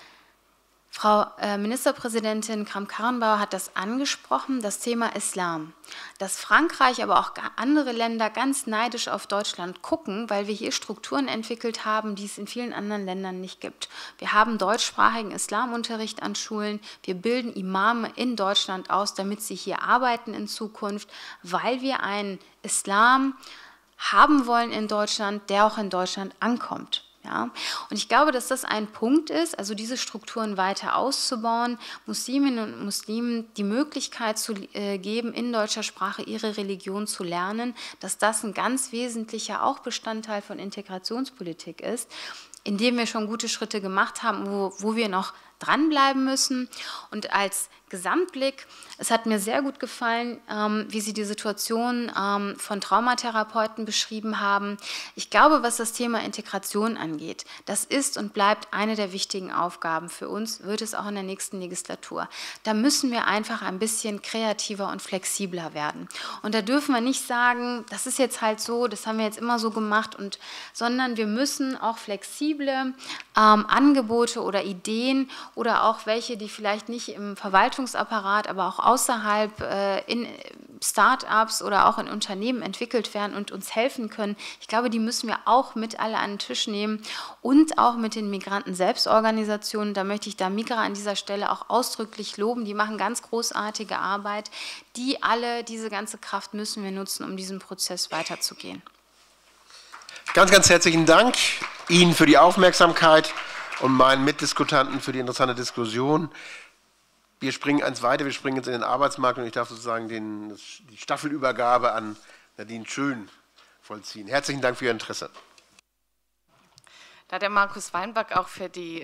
Frau Ministerpräsidentin Kramp-Karrenbauer hat das angesprochen, das Thema Islam. Dass Frankreich, aber auch andere Länder ganz neidisch auf Deutschland gucken, weil wir hier Strukturen entwickelt haben, die es in vielen anderen Ländern nicht gibt. Wir haben deutschsprachigen Islamunterricht an Schulen, wir bilden Imame in Deutschland aus, damit sie hier arbeiten in Zukunft, weil wir einen Islam haben wollen in Deutschland, der auch in Deutschland ankommt. Ja, und ich glaube, dass das ein Punkt ist, also diese Strukturen weiter auszubauen, Musliminnen und Muslimen die Möglichkeit zu geben, in deutscher Sprache ihre Religion zu lernen, dass das ein ganz wesentlicher auch Bestandteil von Integrationspolitik ist, indem wir schon gute Schritte gemacht haben, wo wir noch dranbleiben müssen. Und als Gesamtblick, es hat mir sehr gut gefallen, wie Sie die Situation von Traumatherapeuten beschrieben haben. Ich glaube, was das Thema Integration angeht, das ist und bleibt eine der wichtigen Aufgaben für uns, wird es auch in der nächsten Legislatur. Da müssen wir einfach ein bisschen kreativer und flexibler werden. Und da dürfen wir nicht sagen, das ist jetzt halt so, das haben wir jetzt immer so gemacht, sondern wir müssen auch flexible Angebote oder Ideen oder auch welche, die vielleicht nicht im Verwaltungsapparat, aber auch außerhalb in Start-ups oder auch in Unternehmen entwickelt werden und uns helfen können. Ich glaube, die müssen wir auch mit alle an den Tisch nehmen und auch mit den Migranten-Selbstorganisationen. Da möchte ich da Migra an dieser Stelle auch ausdrücklich loben. Die machen ganz großartige Arbeit. Diese ganze Kraft müssen wir nutzen, um diesen Prozess weiterzugehen. Ganz, ganz herzlichen Dank Ihnen für die Aufmerksamkeit und meinen Mitdiskutanten für die interessante Diskussion. Wir springen eins weiter, wir springen jetzt in den Arbeitsmarkt und ich darf sozusagen die Staffelübergabe an Nadine Schön vollziehen. Herzlichen Dank für Ihr Interesse. Da der Markus Weinberg auch für die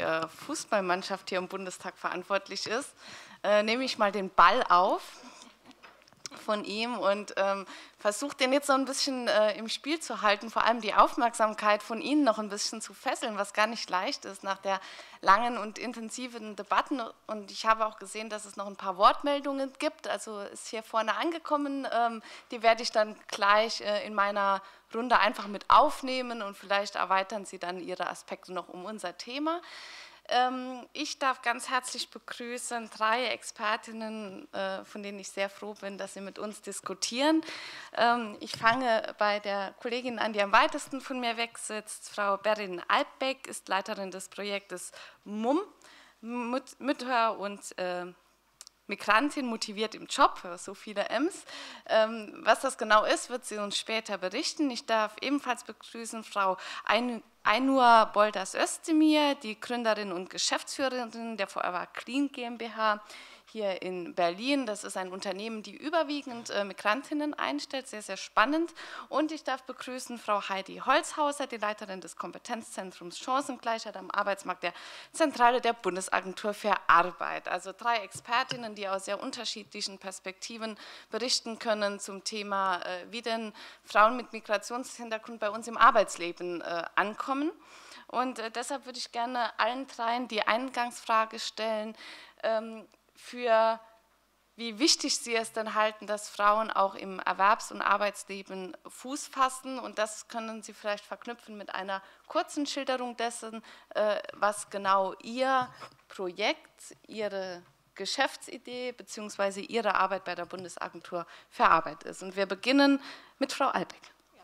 Fußballmannschaft hier im Bundestag verantwortlich ist, nehme ich mal den Ball auf von ihm und versuche den jetzt so ein bisschen im Spiel zu halten, vor allem die Aufmerksamkeit von Ihnen noch ein bisschen zu fesseln, was gar nicht leicht ist nach der langen und intensiven Debatten. Und ich habe auch gesehen, dass es noch ein paar Wortmeldungen gibt, also ist hier vorne angekommen, die werde ich dann gleich in meiner Runde einfach mit aufnehmen und vielleicht erweitern Sie dann Ihre Aspekte noch um unser Thema. Ich darf ganz herzlich begrüßen 3 Expertinnen, von denen ich sehr froh bin, dass sie mit uns diskutieren. Ich fange bei der Kollegin an, die am weitesten von mir weg sitzt. Frau Berin Alpbeck ist Leiterin des Projektes MUM, Mütter und Migrantin motiviert im Job, so viele M's. Was das genau ist, wird sie uns später berichten. Ich darf ebenfalls begrüßen Frau Aynur Bolders-Özdemir, die Gründerin und Geschäftsführerin der Forever Clean GmbH hier in Berlin. Das ist ein Unternehmen, die überwiegend Migrantinnen einstellt, sehr, sehr spannend. Und ich darf begrüßen Frau Heidi Holzhauser, die Leiterin des Kompetenzzentrums Chancengleichheit am Arbeitsmarkt der Zentrale der Bundesagentur für Arbeit. Also 3 Expertinnen, die aus sehr unterschiedlichen Perspektiven berichten können zum Thema, wie denn Frauen mit Migrationshintergrund bei uns im Arbeitsleben ankommen. Und deshalb würde ich gerne allen 3 die Eingangsfrage stellen, für wie wichtig Sie es denn halten, dass Frauen auch im Erwerbs- und Arbeitsleben Fuß fassen. Und das können Sie vielleicht verknüpfen mit einer kurzen Schilderung dessen, was genau Ihr Projekt, Ihre Geschäftsidee bzw. Ihre Arbeit bei der Bundesagentur für Arbeit ist. Und wir beginnen mit Frau Alpbeck.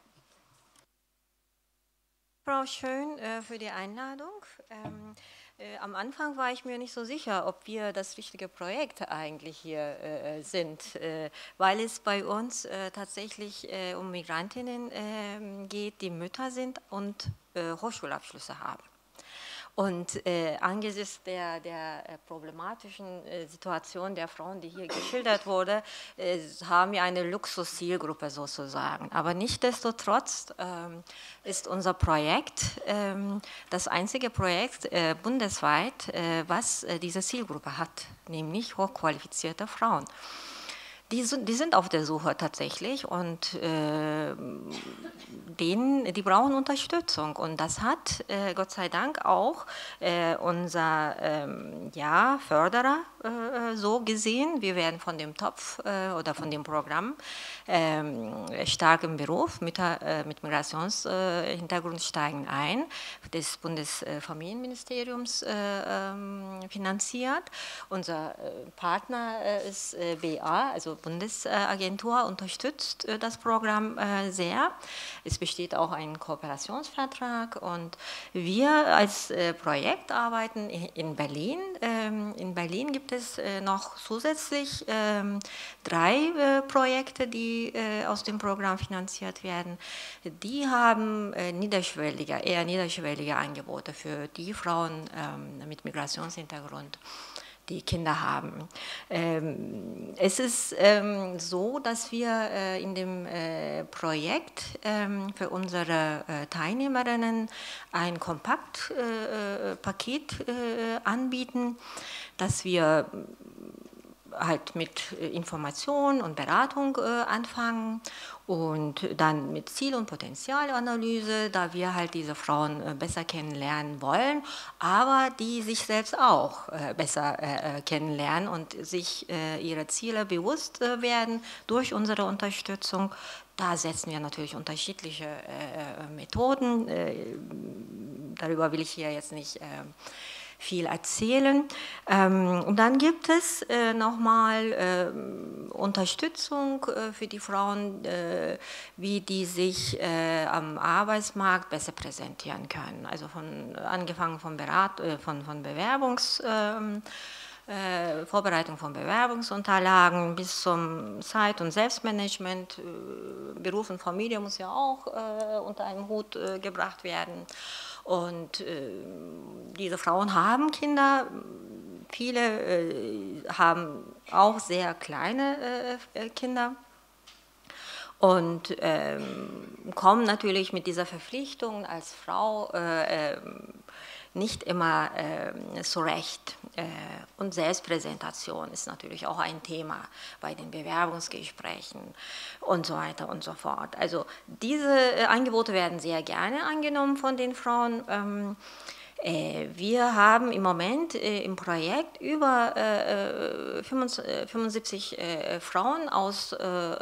Frau Schön für die Einladung. Am Anfang war ich mir nicht so sicher, ob wir das richtige Projekt eigentlich hier sind, weil es bei uns tatsächlich um Migrantinnen geht, die Mütter sind und Hochschulabschlüsse haben. Und angesichts der problematischen Situation der Frauen, die hier geschildert wurde, haben wir eine Luxuszielgruppe sozusagen. Aber nichtsdestotrotz ist unser Projekt das einzige Projekt bundesweit, was diese Zielgruppe hat, nämlich hochqualifizierte Frauen. Die sind auf der Suche tatsächlich und die brauchen Unterstützung. Und das hat Gott sei Dank auch unser Förderer so gesehen. Wir werden von dem Topf oder von dem Programm stark im Beruf mit Migrationshintergrund steigen ein, des Bundesfamilienministeriums finanziert. Unser Partner ist BA, also Bundesagentur, unterstützt das Programm sehr. Es besteht auch ein Kooperationsvertrag und wir als Projekt arbeiten in Berlin. In Berlin gibt es noch zusätzlich 3 Projekte, die aus dem Programm finanziert werden. Die haben eher niederschwellige Angebote für die Frauen mit Migrationshintergrund, die Kinder haben. Es ist so, dass wir in dem Projekt für unsere Teilnehmerinnen ein Kompaktpaket anbieten, das wir halt mit Information und Beratung anfangen und dann mit Ziel- und Potenzialanalyse, da wir halt diese Frauen besser kennenlernen wollen, aber die sich selbst auch besser kennenlernen und sich ihre Ziele bewusst werden durch unsere Unterstützung. Da setzen wir natürlich unterschiedliche Methoden, darüber will ich hier jetzt nicht viel erzählen. Und dann gibt es nochmal Unterstützung für die Frauen, wie die sich am Arbeitsmarkt besser präsentieren können. Also angefangen von Vorbereitung von Bewerbungsunterlagen bis zum Zeit- und Selbstmanagement. Beruf und Familie muss ja auch unter einen Hut gebracht werden. Und diese Frauen haben Kinder, viele haben auch sehr kleine Kinder und kommen natürlich mit dieser Verpflichtung als Frau nicht immer so recht. Und Selbstpräsentation ist natürlich auch ein Thema bei den Bewerbungsgesprächen und so weiter und so fort. Also diese Angebote werden sehr gerne angenommen von den Frauen. Wir haben im Moment im Projekt über 75 Frauen aus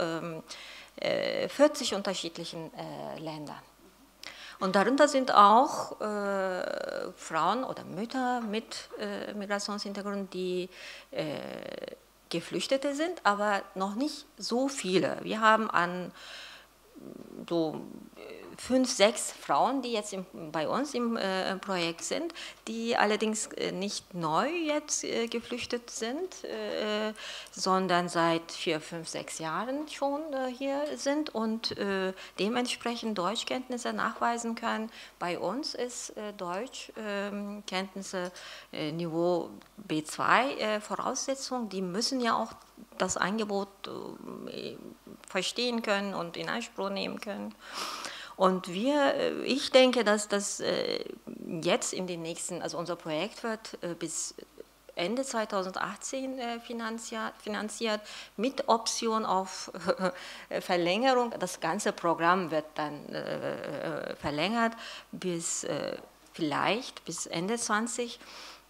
40 unterschiedlichen Ländern. Und darunter sind auch Frauen oder Mütter mit Migrationshintergrund, die Geflüchtete sind, aber noch nicht so viele. Wir haben an so 5, 6 Frauen, die jetzt bei uns im Projekt sind, die allerdings nicht neu jetzt geflüchtet sind, sondern seit 4, 5, 6 Jahren schon hier sind und dementsprechend Deutschkenntnisse nachweisen können. Bei uns ist Deutschkenntnisse Niveau B2 Voraussetzung. Die müssen ja auch das Angebot verstehen können und in Anspruch nehmen können. Und ich denke, dass das jetzt in den nächsten, also unser Projekt wird bis Ende 2018 finanziert mit Option auf Verlängerung. Das ganze Programm wird dann verlängert bis vielleicht bis Ende 20.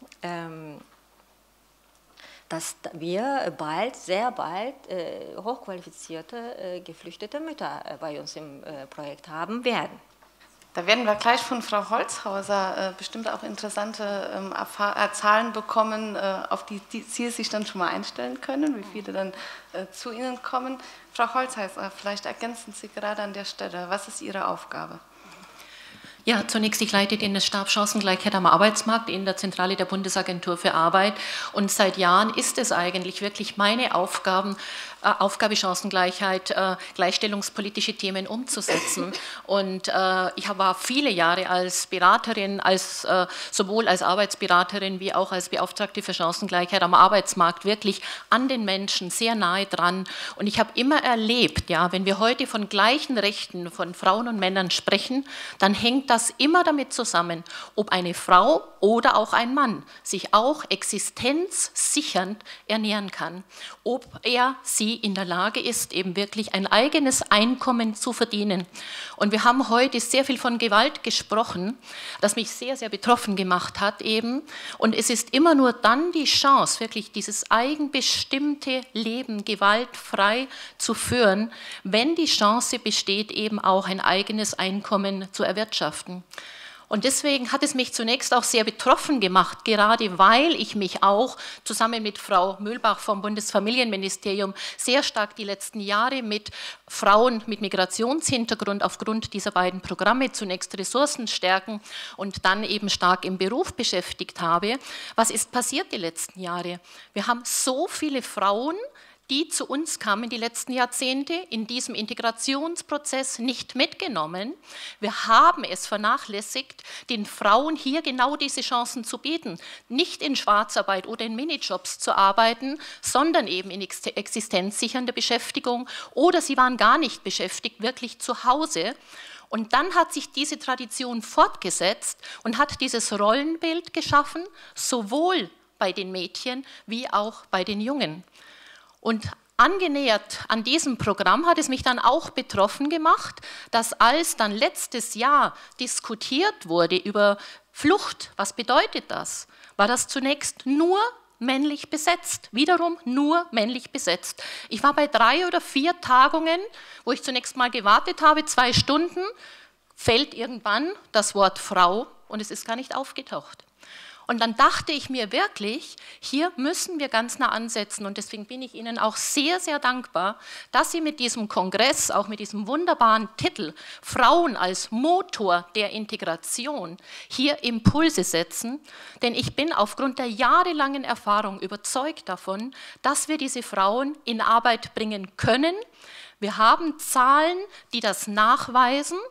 Dass wir sehr bald hochqualifizierte geflüchtete Mütter bei uns im Projekt haben werden. Da werden wir gleich von Frau Holzhauser bestimmt auch interessante Zahlen bekommen, auf die Sie sich dann schon mal einstellen können, wie viele dann zu Ihnen kommen. Frau Holzhauser, vielleicht ergänzen Sie gerade an der Stelle, was ist Ihre Aufgabe? Ja, zunächst, ich leite den Stab Chancengleichheit am Arbeitsmarkt in der Zentrale der Bundesagentur für Arbeit und seit Jahren ist es eigentlich wirklich meine Aufgabe, Chancengleichheit, gleichstellungspolitische Themen umzusetzen. Und ich war viele Jahre als Beraterin, sowohl als Arbeitsberaterin wie auch als Beauftragte für Chancengleichheit am Arbeitsmarkt wirklich an den Menschen sehr nahe dran. Und ich habe immer erlebt, ja, wenn wir heute von gleichen Rechten von Frauen und Männern sprechen, dann hängt das immer damit zusammen, ob eine Frau oder auch ein Mann sich auch existenzsichernd ernähren kann, ob sie in der Lage ist, eben wirklich ein eigenes Einkommen zu verdienen. Und wir haben heute sehr viel von Gewalt gesprochen, das mich sehr, sehr betroffen gemacht hat eben. Und es ist immer nur dann die Chance, wirklich dieses eigenbestimmte Leben gewaltfrei zu führen, wenn die Chance besteht, eben auch ein eigenes Einkommen zu erwirtschaften. Und deswegen hat es mich zunächst auch sehr betroffen gemacht, gerade weil ich mich auch zusammen mit Frau Mühlbach vom Bundesfamilienministerium sehr stark die letzten Jahre mit Frauen mit Migrationshintergrund aufgrund dieser beiden Programme, zunächst Ressourcen stärken und dann eben stark im Beruf beschäftigt habe. Was ist passiert die letzten Jahre? Wir haben so viele Frauen, die zu uns kamen die letzten Jahrzehnte, in diesem Integrationsprozess nicht mitgenommen. Wir haben es vernachlässigt, den Frauen hier genau diese Chancen zu bieten, nicht in Schwarzarbeit oder in Minijobs zu arbeiten, sondern eben in existenzsichernder Beschäftigung oder sie waren gar nicht beschäftigt, wirklich zu Hause. Und dann hat sich diese Tradition fortgesetzt und hat dieses Rollenbild geschaffen, sowohl bei den Mädchen wie auch bei den Jungen. Und angenähert an diesem Programm hat es mich dann auch betroffen gemacht, dass als dann letztes Jahr diskutiert wurde über Flucht, was bedeutet das, war das zunächst nur männlich besetzt, wiederum nur männlich besetzt. Ich war bei 3 oder 4 Tagungen, wo ich zunächst mal gewartet habe, 2 Stunden, fällt irgendwann das Wort Frau und es ist gar nicht aufgetaucht. Und dann dachte ich mir wirklich, hier müssen wir ganz nah ansetzen und deswegen bin ich Ihnen auch sehr, sehr dankbar, dass Sie mit diesem Kongress, auch mit diesem wunderbaren Titel Frauen als Motor der Integration hier Impulse setzen, denn ich bin aufgrund der jahrelangen Erfahrung überzeugt davon, dass wir diese Frauen in Arbeit bringen können. Wir haben Zahlen, die das nachweisen.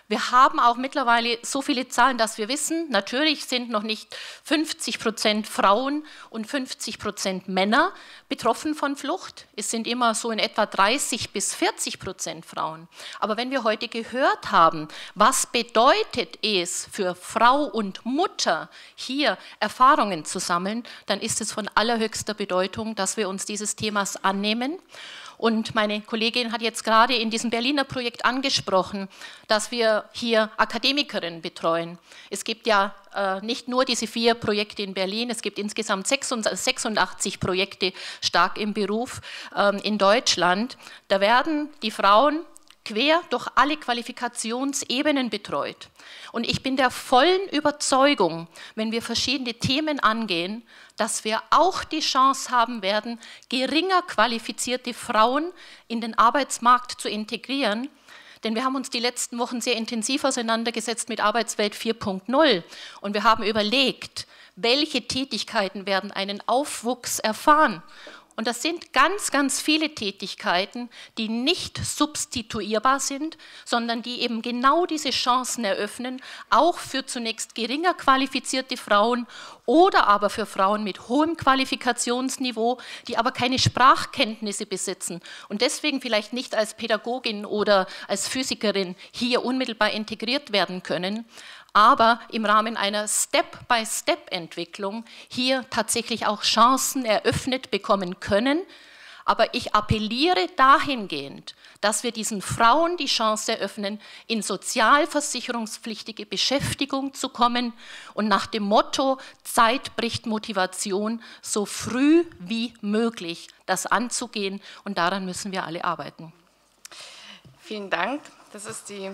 Wir haben auch mittlerweile so viele Zahlen, dass wir wissen, natürlich sind noch nicht 50% Frauen und 50% Männer betroffen von Flucht. Es sind immer so in etwa 30 bis 40% Frauen. Aber wenn wir heute gehört haben, was bedeutet es für Frau und Mutter, hier Erfahrungen zu sammeln, dann ist es von allerhöchster Bedeutung, dass wir uns dieses Themas annehmen. Und meine Kollegin hat jetzt gerade in diesem Berliner Projekt angesprochen, dass wir hier Akademikerinnen betreuen. Es gibt ja nicht nur diese 4 Projekte in Berlin, es gibt insgesamt 86 Projekte stark im Beruf in Deutschland. Da werden die Frauen quer durch alle Qualifikationsebenen betreut. Und ich bin der vollen Überzeugung, wenn wir verschiedene Themen angehen, dass wir auch die Chance haben werden, geringer qualifizierte Frauen in den Arbeitsmarkt zu integrieren. Denn wir haben uns die letzten Wochen sehr intensiv auseinandergesetzt mit Arbeitswelt 4.0 und wir haben überlegt, welche Tätigkeiten werden einen Aufwuchs erfahren. Und das sind ganz, ganz viele Tätigkeiten, die nicht substituierbar sind, sondern die eben genau diese Chancen eröffnen, auch für zunächst geringer qualifizierte Frauen oder aber für Frauen mit hohem Qualifikationsniveau, die aber keine Sprachkenntnisse besitzen und deswegen vielleicht nicht als Pädagogin oder als Physikerin hier unmittelbar integriert werden können, aber im Rahmen einer Step-by-Step-Entwicklung hier tatsächlich auch Chancen eröffnet bekommen können. Aber ich appelliere dahingehend, dass wir diesen Frauen die Chance eröffnen, in sozialversicherungspflichtige Beschäftigung zu kommen und nach dem Motto Zeit bricht Motivation so früh wie möglich das anzugehen und daran müssen wir alle arbeiten. Vielen Dank. Das ist die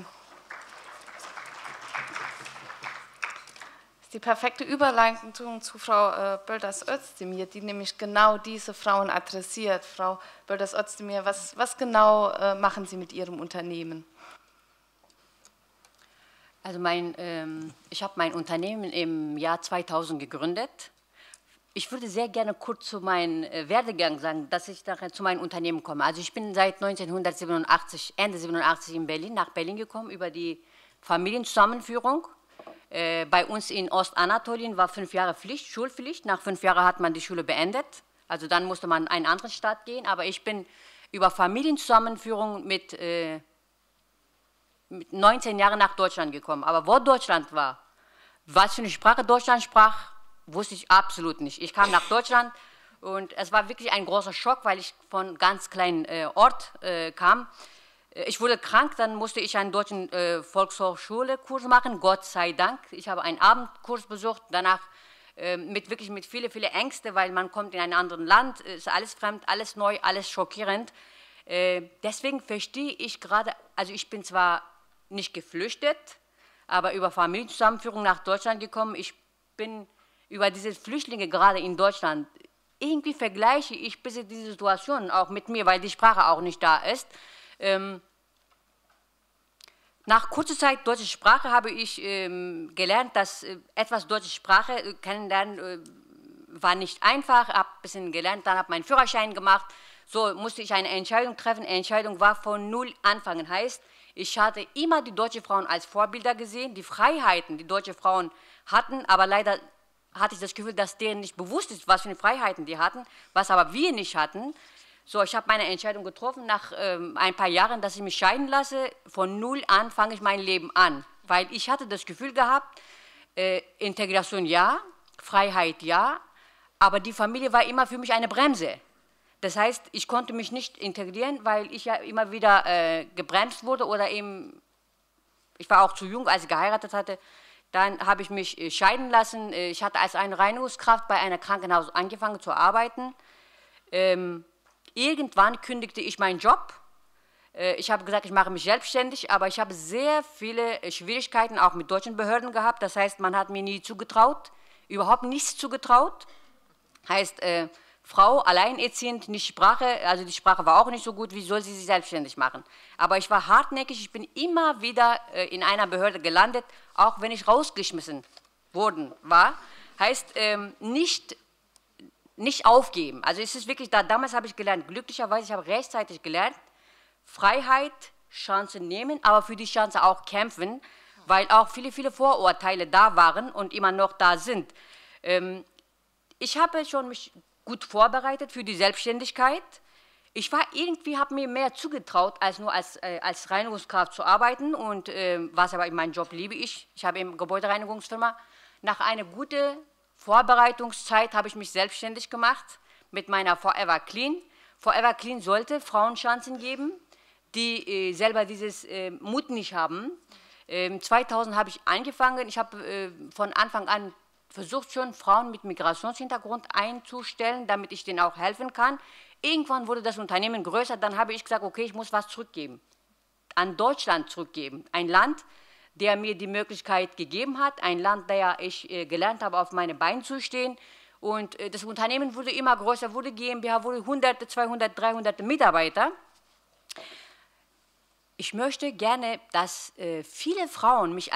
perfekte Überleitung zu Frau Bölders-Özdemir, die nämlich genau diese Frauen adressiert. Frau Bölders-Özdemir, was genau machen Sie mit Ihrem Unternehmen? Also ich habe mein Unternehmen im Jahr 2000 gegründet. Ich würde sehr gerne kurz zu meinem Werdegang sagen, dass ich nachher zu meinem Unternehmen komme. Also ich bin seit 1987, Ende 87 in Berlin, nach Berlin gekommen über die Familienzusammenführung. Bei uns in Ostanatolien war 5 Jahre Schulpflicht. Nach 5 Jahren hat man die Schule beendet. Also dann musste man in eine andere Stadt gehen. Aber ich bin über Familienzusammenführung mit 19 Jahren nach Deutschland gekommen. Aber wo Deutschland war, was für eine Sprache Deutschland sprach, wusste ich absolut nicht. Ich kam nach Deutschland und es war wirklich ein großer Schock, weil ich von einem ganz kleinen Ort kam. Ich wurde krank, dann musste ich einen deutschen Volkshochschule-Kurs machen, Gott sei Dank. Ich habe einen Abendkurs besucht, danach wirklich mit vielen Ängsten, weil man kommt in ein anderes Land, ist alles fremd, alles neu, alles schockierend. Deswegen verstehe ich gerade, also ich bin zwar nicht geflüchtet, aber über Familienzusammenführung nach Deutschland gekommen. Ich bin über diese Flüchtlinge gerade in Deutschland, irgendwie vergleiche ich ein bisschen diese Situation auch mit mir, weil die Sprache auch nicht da ist. Nach kurzer Zeit deutsche Sprache habe ich gelernt, dass etwas deutsche Sprache kennenlernen war nicht einfach, habe ein bisschen gelernt, dann habe ich meinen Führerschein gemacht, so musste ich eine Entscheidung treffen, die Entscheidung war von null anfangen, heißt, ich hatte immer die deutschen Frauen als Vorbilder gesehen, die Freiheiten, die deutsche Frauen hatten, aber leider hatte ich das Gefühl, dass denen nicht bewusst ist, was für Freiheiten die hatten, was aber wir nicht hatten. So, ich habe meine Entscheidung getroffen nach ein paar Jahren, dass ich mich scheiden lasse. Von null an fange ich mein Leben an, weil ich hatte das Gefühl gehabt, Integration ja, Freiheit ja, aber die Familie war immer für mich eine Bremse. Das heißt, ich konnte mich nicht integrieren, weil ich ja immer wieder gebremst wurde oder eben, ich war auch zu jung, als ich geheiratet hatte. Dann habe ich mich scheiden lassen. Ich hatte als eine Reinigungskraft bei einem Krankenhaus angefangen zu arbeiten. Irgendwann kündigte ich meinen Job. Ich habe gesagt, ich mache mich selbstständig, aber ich habe sehr viele Schwierigkeiten auch mit deutschen Behörden gehabt. Das heißt, man hat mir nie zugetraut, überhaupt nichts zugetraut. Heißt, Frau, alleinerziehend, nicht Sprache, also die Sprache war auch nicht so gut, wie soll sie sich selbstständig machen? Aber ich war hartnäckig, ich bin immer wieder in einer Behörde gelandet, auch wenn ich rausgeschmissen worden war. Heißt, nicht aufgeben. Also es ist wirklich, damals habe ich gelernt, glücklicherweise, ich habe rechtzeitig gelernt, Freiheit Chancen nehmen, aber für die Chance auch kämpfen, weil auch viele, viele Vorurteile da waren und immer noch da sind. Ich habe schon mich gut vorbereitet für die Selbstständigkeit. Ich war irgendwie, habe mir mehr zugetraut, als nur als Reinigungskraft zu arbeiten und was aber in meinem Job liebe ich. Ich habe eben Gebäudereinigungsfirma. Nach einer guten Vorbereitungszeit habe ich mich selbstständig gemacht mit meiner Forever Clean. Forever Clean sollte Frauen Chancen geben, die selber dieses Mut nicht haben. 2000 habe ich angefangen. Ich habe von Anfang an versucht, schon Frauen mit Migrationshintergrund einzustellen, damit ich denen auch helfen kann. Irgendwann wurde das Unternehmen größer, dann habe ich gesagt, okay, ich muss was zurückgeben, an Deutschland zurückgeben. Ein Land, der mir die Möglichkeit gegeben hat, ein Land, der ich gelernt habe, auf meine Beine zu stehen. Und das Unternehmen wurde immer größer, wurde GmbH, wurde 100, 200, 300 Mitarbeiter. Ich möchte gerne, dass viele Frauen mich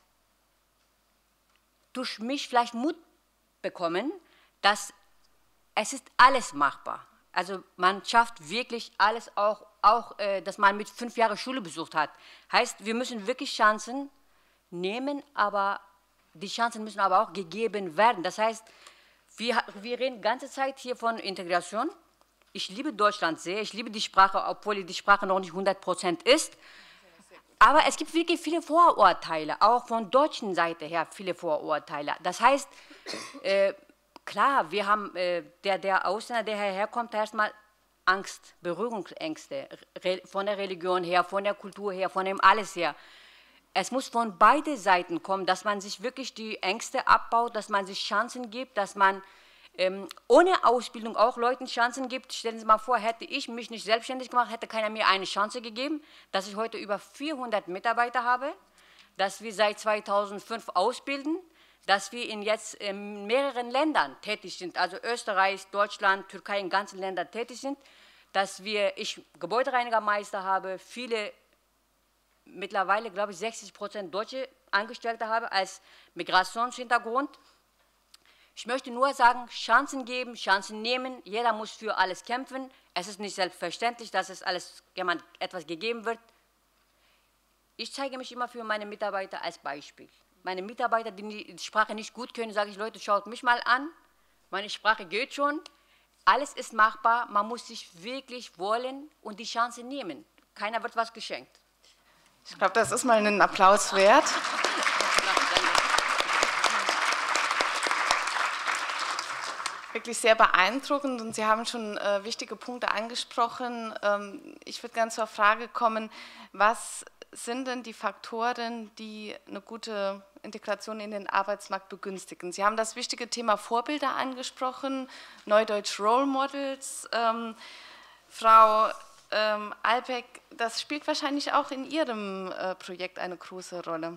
durch mich vielleicht Mut bekommen, dass es ist alles machbar. Also man schafft wirklich alles, auch dass man mit 5 Jahren Schule besucht hat. Heißt, wir müssen wirklich Chancen nehmen, aber die Chancen müssen aber auch gegeben werden. Das heißt, wir reden die ganze Zeit hier von Integration. Ich liebe Deutschland sehr, ich liebe die Sprache, obwohl die Sprache noch nicht 100% ist. Aber es gibt wirklich viele Vorurteile, auch von deutschen Seite her viele Vorurteile. Das heißt, klar, wir haben, der Ausländer, der hierher kommt, erstmal Angst, Berührungsängste, von der Religion her, von der Kultur her, von dem alles her. Es muss von beiden Seiten kommen, dass man sich wirklich die Ängste abbaut, dass man sich Chancen gibt, dass man ohne Ausbildung auch Leuten Chancen gibt. Stellen Sie mal vor, hätte ich mich nicht selbstständig gemacht, hätte keiner mir eine Chance gegeben, dass ich heute über 400 Mitarbeiter habe, dass wir seit 2005 ausbilden, dass wir jetzt in mehreren Ländern tätig sind, also Österreich, Deutschland, Türkei, in ganzen Ländern tätig sind, dass ich Gebäudereinigermeister habe, viele, mittlerweile glaube ich 60% deutsche Angestellte habe als Migrationshintergrund. Ich möchte nur sagen, Chancen geben, Chancen nehmen, jeder muss für alles kämpfen. Es ist nicht selbstverständlich, dass es alles jemand etwas gegeben wird. Ich zeige mich immer für meine Mitarbeiter als Beispiel. Meine Mitarbeiter, die die Sprache nicht gut können, sage ich, Leute, schaut mich mal an, meine Sprache geht schon, alles ist machbar, man muss sich wirklich wollen und die Chance nehmen. Keiner wird was geschenkt. Ich glaube, das ist mal einen Applaus wert. Wirklich sehr beeindruckend und Sie haben schon wichtige Punkte angesprochen. Ich würde gerne zur Frage kommen, was sind denn die Faktoren, die eine gute Integration in den Arbeitsmarkt begünstigen? Sie haben das wichtige Thema Vorbilder angesprochen, Neudeutsch Role Models. Frau Albeck, das spielt wahrscheinlich auch in Ihrem Projekt eine große Rolle.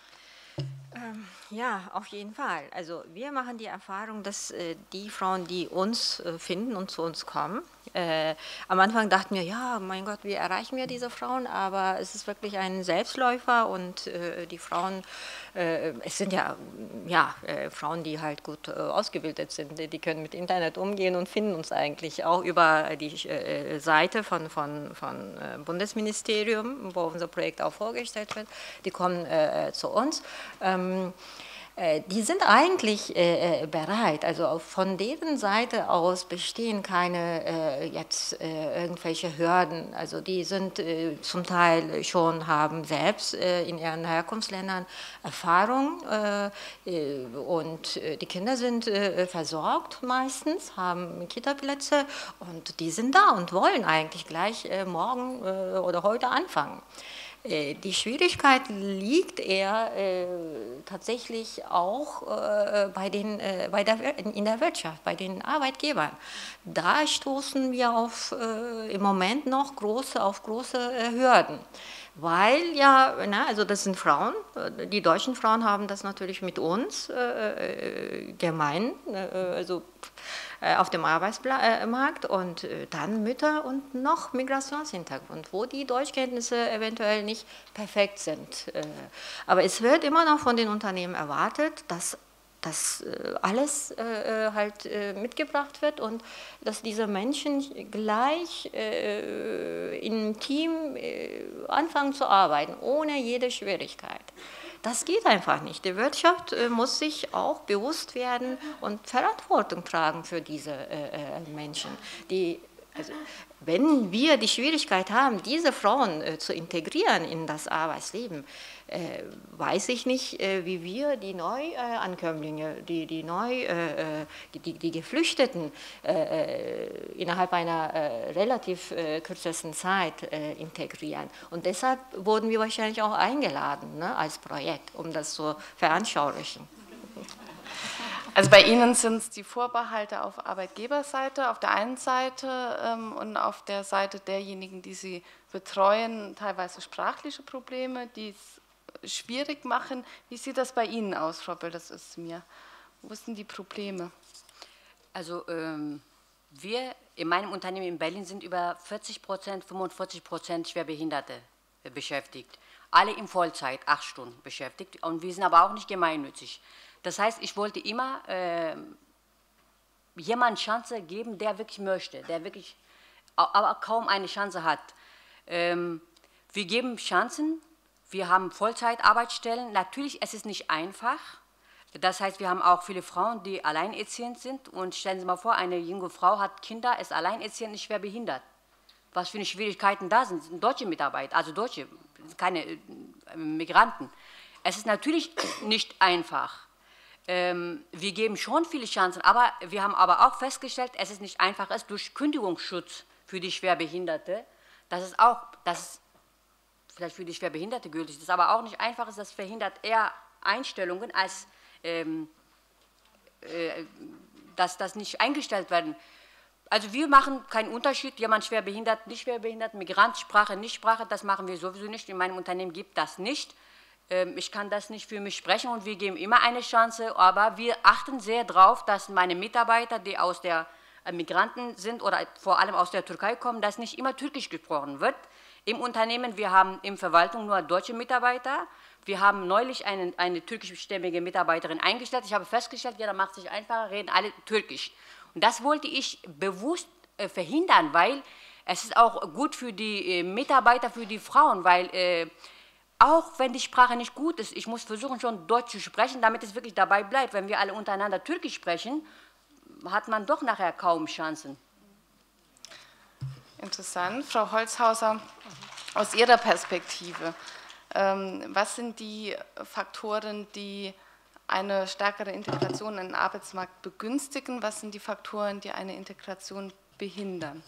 Ja, auf jeden Fall. Also wir machen die Erfahrung, dass die Frauen, die uns finden und zu uns kommen, am Anfang dachten wir, ja, mein Gott, wie erreichen wir diese Frauen? Aber es ist wirklich ein Selbstläufer und die Frauen, es sind ja Frauen, die halt gut ausgebildet sind, die können mit Internet umgehen und finden uns eigentlich auch über die Seite von Bundesministerium, wo unser Projekt auch vorgestellt wird. Die kommen zu uns. Die sind eigentlich bereit, also von deren Seite aus bestehen keine irgendwelche Hürden, also die sind zum Teil schon, haben selbst in ihren Herkunftsländern Erfahrung und die Kinder sind versorgt meistens, haben Kitaplätze und die sind da und wollen eigentlich gleich morgen oder heute anfangen. Die Schwierigkeit liegt eher tatsächlich auch in der Wirtschaft, bei den Arbeitgebern. Da stoßen wir im Moment noch auf große Hürden. Weil also das sind Frauen, die deutschen Frauen haben das natürlich mit uns gemein, also auf dem Arbeitsmarkt und dann Mütter und noch Migrationshintergrund, wo die Deutschkenntnisse eventuell nicht perfekt sind. Aber es wird immer noch von den Unternehmen erwartet, dass das alles mitgebracht wird und dass diese Menschen gleich im Team anfangen zu arbeiten, ohne jede Schwierigkeit. Das geht einfach nicht. Die Wirtschaft muss sich auch bewusst werden und Verantwortung tragen für diese Menschen. Also, wenn wir die Schwierigkeit haben, diese Frauen zu integrieren in das Arbeitsleben, weiß ich nicht, wie wir die Neuankömmlinge, die Geflüchteten innerhalb einer relativ kürzesten Zeit integrieren. Und deshalb wurden wir wahrscheinlich auch eingeladen, ne, als Projekt, um das zu veranschaulichen. Also bei Ihnen sind es die Vorbehalte auf Arbeitgeberseite auf der einen Seite und auf der Seite derjenigen, die Sie betreuen, teilweise sprachliche Probleme, die es schwierig machen. Wie sieht das bei Ihnen aus, Frau Bölders-Özdemir? Wo sind die Probleme? Also wir in meinem Unternehmen in Berlin sind über 40%, 45% Schwerbehinderte beschäftigt. Alle in Vollzeit, 8 Stunden beschäftigt. Und wir sind aber auch nicht gemeinnützig. Das heißt, ich wollte immer jemandem Chance geben, der wirklich möchte, der wirklich aber kaum eine Chance hat. Wir geben Chancen, wir haben Vollzeitarbeitsstellen. Natürlich, es ist nicht einfach. Das heißt, wir haben auch viele Frauen, die alleinerziehend sind. Und stellen Sie mal vor, eine junge Frau hat Kinder, ist alleinerziehend und schwer behindert. Was für eine Schwierigkeiten da sind. Das sind deutsche Mitarbeiter, also Deutsche, keine Migranten. Es ist natürlich nicht einfach. Wir geben schon viele Chancen, aber wir haben aber auch festgestellt, es ist nicht einfach, es durch Kündigungsschutz für die Schwerbehinderte, das ist vielleicht für die Schwerbehinderte gültig ist, aber auch nicht einfach ist, das verhindert eher Einstellungen, als dass das nicht eingestellt werden. Also wir machen keinen Unterschied, jemand schwerbehindert, nicht schwerbehindert, Migrant, Sprache, Nichtsprache, das machen wir sowieso nicht, in meinem Unternehmen gibt das nicht. Ich kann das nicht für mich sprechen und wir geben immer eine Chance, aber wir achten sehr darauf, dass meine Mitarbeiter, die aus der Migranten sind oder vor allem aus der Türkei kommen, dass nicht immer Türkisch gesprochen wird. Im Unternehmen, wir haben in Verwaltung nur deutsche Mitarbeiter. Wir haben neulich eine türkischstämmige Mitarbeiterin eingestellt. Ich habe festgestellt, ja, da macht es sich einfacher, reden alle Türkisch. Und das wollte ich bewusst verhindern, weil es ist auch gut für die Mitarbeiter, für die Frauen, weil auch wenn die Sprache nicht gut ist, ich muss versuchen, schon Deutsch zu sprechen, damit es wirklich dabei bleibt. Wenn wir alle untereinander Türkisch sprechen, hat man doch nachher kaum Chancen. Interessant. Frau Holzhauser, aus Ihrer Perspektive, was sind die Faktoren, die eine stärkere Integration in den Arbeitsmarkt begünstigen? Was sind die Faktoren, die eine Integration behindern?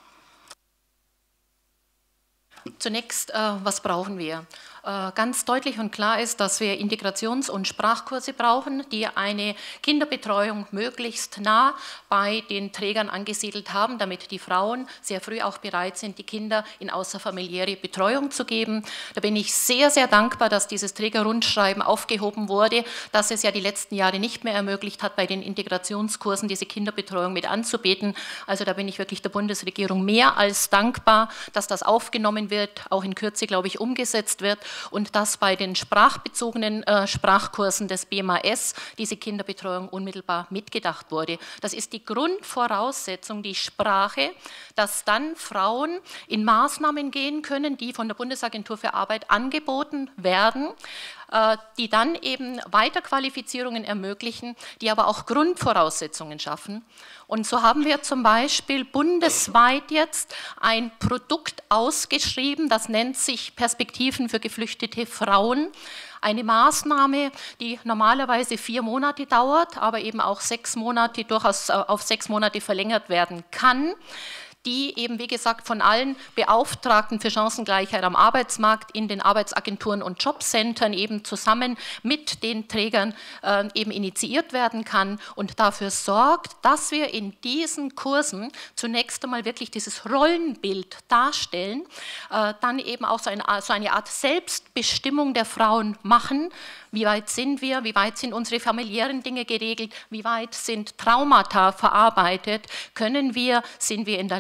Zunächst, was brauchen wir? Ganz deutlich und klar ist, dass wir Integrations- und Sprachkurse brauchen, die eine Kinderbetreuung möglichst nah bei den Trägern angesiedelt haben, damit die Frauen sehr früh auch bereit sind, die Kinder in außerfamiliäre Betreuung zu geben. Da bin ich sehr, sehr dankbar, dass dieses Trägerrundschreiben aufgehoben wurde, dass es ja die letzten Jahre nicht mehr ermöglicht hat, bei den Integrationskursen diese Kinderbetreuung mit anzubieten. Also da bin ich wirklich der Bundesregierung mehr als dankbar, dass das aufgenommen wird, auch in Kürze, glaube ich, umgesetzt wird und dass bei den sprachbezogenen Sprachkursen des BMAS diese Kinderbetreuung unmittelbar mitgedacht wurde. Das ist die Grundvoraussetzung, die Sprache, dass dann Frauen in Maßnahmen gehen können, die von der Bundesagentur für Arbeit angeboten werden, die dann eben Weiterqualifizierungen ermöglichen, die aber auch Grundvoraussetzungen schaffen. Und so haben wir zum Beispiel bundesweit jetzt ein Produkt ausgeschrieben, das nennt sich Perspektiven für geflüchtete Frauen. Eine Maßnahme, die normalerweise 4 Monate dauert, aber eben auch 6 Monate, durchaus auf 6 Monate verlängert werden kann, die eben, wie gesagt, von allen Beauftragten für Chancengleichheit am Arbeitsmarkt in den Arbeitsagenturen und Jobcentern eben zusammen mit den Trägern eben initiiert werden kann und dafür sorgt, dass wir in diesen Kursen zunächst einmal wirklich dieses Rollenbild darstellen, dann eben auch so eine Art Selbstbestimmung der Frauen machen. Wie weit sind wir? Wie weit sind unsere familiären Dinge geregelt? Wie weit sind Traumata verarbeitet? Sind wir in der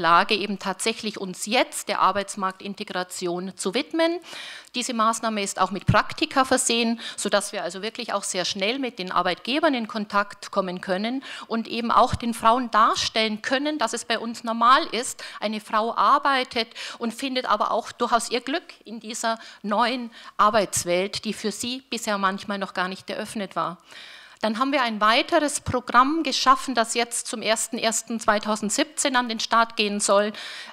Lage, eben tatsächlich uns jetzt der Arbeitsmarktintegration zu widmen. Diese Maßnahme ist auch mit Praktika versehen, sodass wir also wirklich auch sehr schnell mit den Arbeitgebern in Kontakt kommen können und eben auch den Frauen darstellen können, dass es bei uns normal ist. Eine Frau arbeitet und findet aber auch durchaus ihr Glück in dieser neuen Arbeitswelt, die für sie bisher manchmal noch gar nicht eröffnet war. Dann haben wir ein weiteres Programm geschaffen, das jetzt zum 01.01.2017 an den Start gehen soll,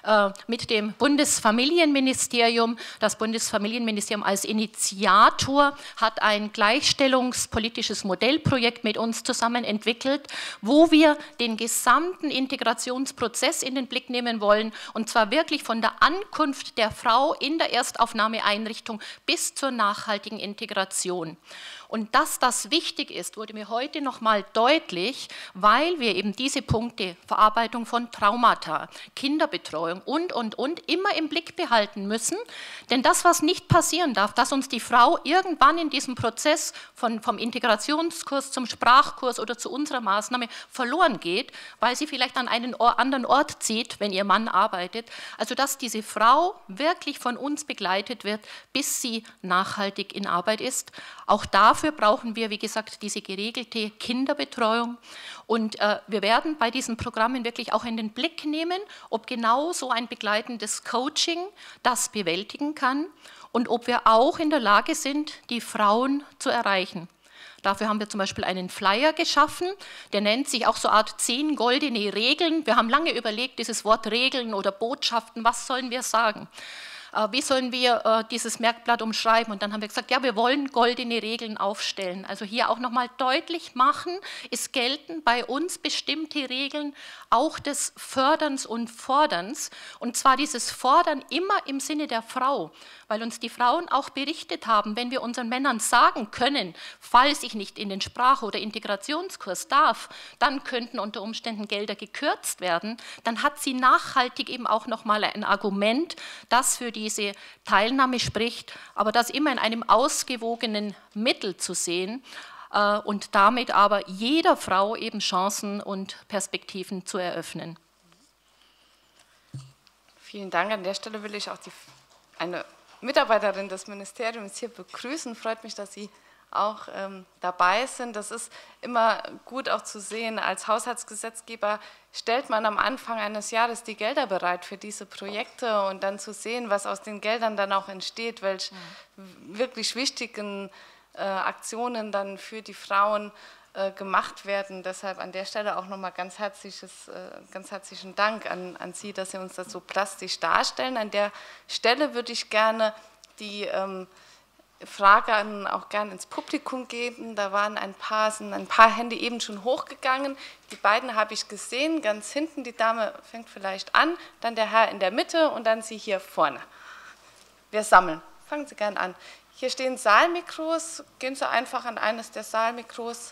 mit dem Bundesfamilienministerium. Das Bundesfamilienministerium als Initiator hat ein gleichstellungspolitisches Modellprojekt mit uns zusammen entwickelt, wo wir den gesamten Integrationsprozess in den Blick nehmen wollen, und zwar wirklich von der Ankunft der Frau in der Erstaufnahmeeinrichtung bis zur nachhaltigen Integration. Und dass das wichtig ist, wurde mir heute nochmal deutlich, weil wir eben diese Punkte, Verarbeitung von Traumata, Kinderbetreuung und immer im Blick behalten müssen. Denn das, was nicht passieren darf, dass uns die Frau irgendwann in diesem Prozess vom Integrationskurs zum Sprachkurs oder zu unserer Maßnahme verloren geht, weil sie vielleicht an einen anderen Ort zieht, wenn ihr Mann arbeitet. Also dass diese Frau wirklich von uns begleitet wird, bis sie nachhaltig in Arbeit ist. Auch dafür brauchen wir, wie gesagt, diese geregelte Kinderbetreuung. Und wir werden bei diesen Programmen wirklich auch in den Blick nehmen, ob genau so ein begleitendes Coaching das bewältigen kann und ob wir auch in der Lage sind, die Frauen zu erreichen. Dafür haben wir zum Beispiel einen Flyer geschaffen, der nennt sich auch so eine Art 10 goldene Regeln. Wir haben lange überlegt, dieses Wort Regeln oder Botschaften, was sollen wir sagen? Wie sollen wir dieses Merkblatt umschreiben? Und dann haben wir gesagt, ja, wir wollen goldene Regeln aufstellen. Also hier auch nochmal deutlich machen, es gelten bei uns bestimmte Regeln auch des Förderns und Forderns. Und zwar dieses Fordern immer im Sinne der Frau, weil uns die Frauen auch berichtet haben, wenn wir unseren Männern sagen können, falls ich nicht in den Sprach- oder Integrationskurs darf, dann könnten unter Umständen Gelder gekürzt werden, dann hat sie nachhaltig eben auch nochmal ein Argument, das für diese Teilnahme spricht, aber das immer in einem ausgewogenen Mittel zu sehen und damit aber jeder Frau eben Chancen und Perspektiven zu eröffnen. Vielen Dank. An der Stelle will ich auch eine Mitarbeiterin des Ministeriums hier begrüßen. Freut mich, dass Sie auch dabei sind. Das ist immer gut auch zu sehen, als Haushaltsgesetzgeber stellt man am Anfang eines Jahres die Gelder bereit für diese Projekte und dann zu sehen, was aus den Geldern dann auch entsteht, welche wirklich wichtigen Aktionen dann für die Frauen gemacht werden. Deshalb an der Stelle auch nochmal ganz herzlichen Dank an Sie, dass Sie uns das so plastisch darstellen. An der Stelle würde ich gerne die Frage auch gerne ins Publikum geben. Da sind ein paar Hände eben schon hochgegangen. Die beiden habe ich gesehen, ganz hinten, die Dame fängt vielleicht an, dann der Herr in der Mitte und dann Sie hier vorne. Wir sammeln. Fangen Sie gerne an. Hier stehen Saalmikros. Gehen Sie einfach an eines der Saalmikros.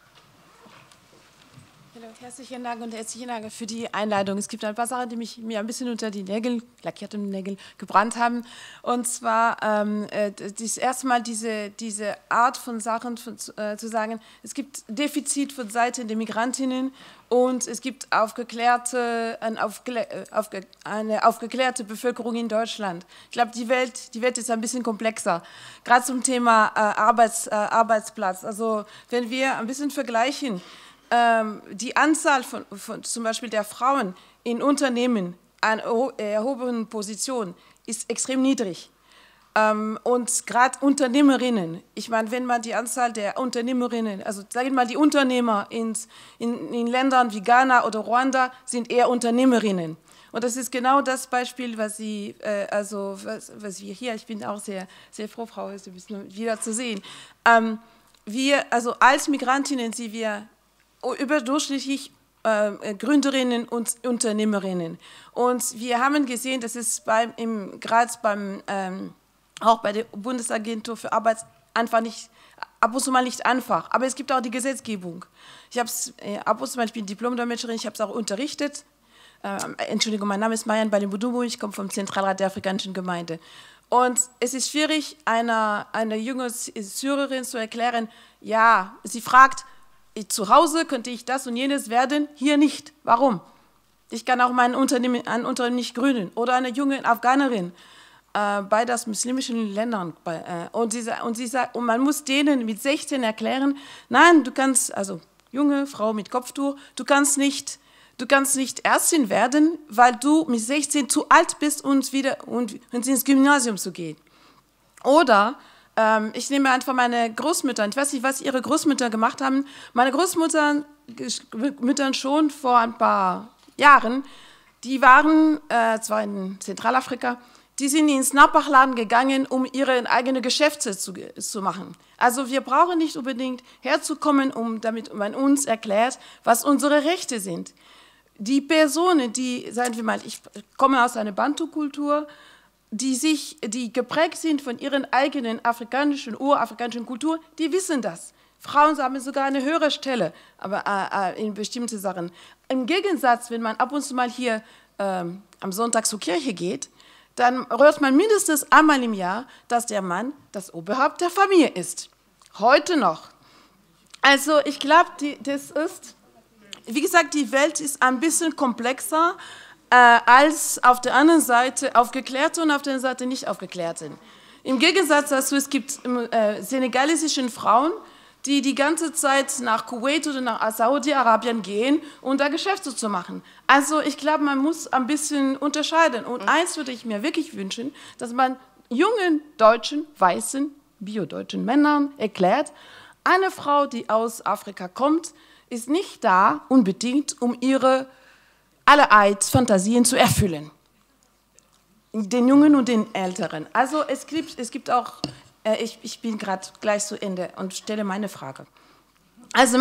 Hallo, herzlichen Dank und herzlichen Dank für die Einladung. Es gibt ein paar Sachen, die mir ein bisschen unter die Nägel, lackierten Nägel, gebrannt haben. Und zwar erstmal diese Art von Sachen zu sagen, es gibt Defizit von Seiten der Migrantinnen und es gibt eine aufgeklärte Bevölkerung in Deutschland. Ich glaube, die Welt ist ein bisschen komplexer, gerade zum Thema Arbeitsplatz. Also wenn wir ein bisschen vergleichen, die Anzahl von zum Beispiel der Frauen in Unternehmen an erhobenen Positionen ist extrem niedrig. Und gerade Unternehmerinnen, ich meine, wenn man die Anzahl der Unternehmerinnen, also sagen wir mal die Unternehmer in Ländern wie Ghana oder Ruanda, sind eher Unternehmerinnen. Und das ist genau das Beispiel, was was wir hier, ich bin auch sehr, sehr froh, Frau Höse, wieder zu sehen. Also als Migrantinnen sind wir überdurchschnittlich Gründerinnen und Unternehmerinnen. Und wir haben gesehen, dass es auch bei der Bundesagentur für Arbeit ab und zu mal nicht einfach. Aber es gibt auch die Gesetzgebung. Ich bin Diplom-Dolmetscherin, ich habe es auch unterrichtet. Entschuldigung, mein Name ist Marian Balimbudubu, ich komme vom Zentralrat der Afrikanischen Gemeinde. Und es ist schwierig, einer jungen Syrerin zu erklären, ja, sie fragt, zu Hause könnte ich das und jenes werden, hier nicht. Warum? Ich kann auch ein Unternehmen nicht gründen oder eine junge Afghanerin bei den muslimischen Ländern. Und man muss denen mit 16 erklären, nein, du kannst, also junge Frau mit Kopftuch, du kannst nicht Ärztin werden, weil du mit 16 zu alt bist, und ins Gymnasium zu gehen. Oder ich nehme einfach meine Großmütter, ich weiß nicht, was ihre Großmütter gemacht haben. Meine Großmütter schon vor ein paar Jahren, die waren zwar in Zentralafrika, die sind ins Nachbarladen gegangen, um ihre eigenen Geschäfte zu machen. Also wir brauchen nicht unbedingt herzukommen, damit man uns erklärt, was unsere Rechte sind. Die Personen, die, sagen wir mal, ich komme aus einer Bantu-Kultur, die geprägt sind von ihren eigenen urafrikanischen Kultur, die wissen das. Frauen haben sogar eine höhere Stelle, aber in bestimmten Sachen. Im Gegensatz, wenn man ab und zu mal hier am Sonntag zur Kirche geht, dann hört man mindestens einmal im Jahr, dass der Mann das Oberhaupt der Familie ist. Heute noch. Also ich glaube, das ist, wie gesagt, die Welt ist ein bisschen komplexer als auf der anderen Seite Aufgeklärte und auf der anderen Seite nicht Aufgeklärte. Im Gegensatz dazu, es gibt senegalesische Frauen, die ganze Zeit nach Kuwait oder nach Saudi-Arabien gehen, um da Geschäfte zu machen. Also ich glaube, man muss ein bisschen unterscheiden. Und eins würde ich mir wirklich wünschen, dass man jungen deutschen, weißen, biodeutschen Männern erklärt, eine Frau, die aus Afrika kommt, ist nicht da unbedingt, um ihre allerseits Fantasien zu erfüllen. Den Jungen und den Älteren. Also es gibt auch, ich bin gerade gleich zu Ende und stelle meine Frage. Also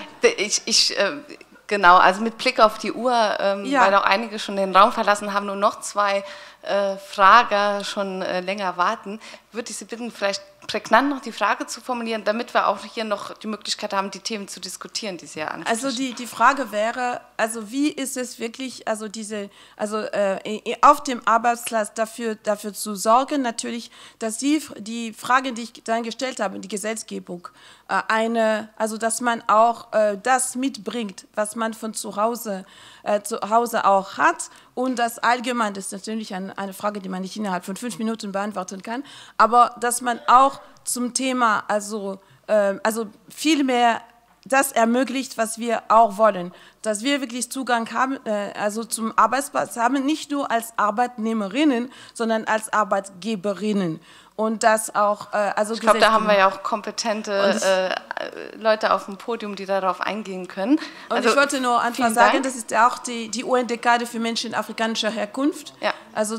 genau, also mit Blick auf die Uhr, weil auch einige schon den Raum verlassen haben und noch zwei Frager schon länger warten, würde ich Sie bitten, vielleicht prägnant noch die Frage zu formulieren, damit wir auch hier noch die Möglichkeit haben, die Themen zu diskutieren, die Sie ja ansprechen. Also die Frage wäre, also wie ist es wirklich, also auf dem Arbeitsplatz dafür zu sorgen, natürlich, dass die Frage, die ich dann gestellt habe, die Gesetzgebung, also dass man auch das mitbringt, was man von zu Hause auch hat, und das allgemein, das ist natürlich eine Frage, die man nicht innerhalb von 5 Minuten beantworten kann, aber dass man auch zum Thema, also viel mehr das ermöglicht, was wir auch wollen, dass wir wirklich Zugang haben, also zum Arbeitsplatz haben, nicht nur als Arbeitnehmerinnen, sondern als Arbeitgeberinnen. Und das auch, ich glaube, da haben wir ja auch kompetente Leute auf dem Podium, die darauf eingehen können. Und ich wollte nur einfach sagen, das ist auch die UN-Dekade für Menschen afrikanischer Herkunft, also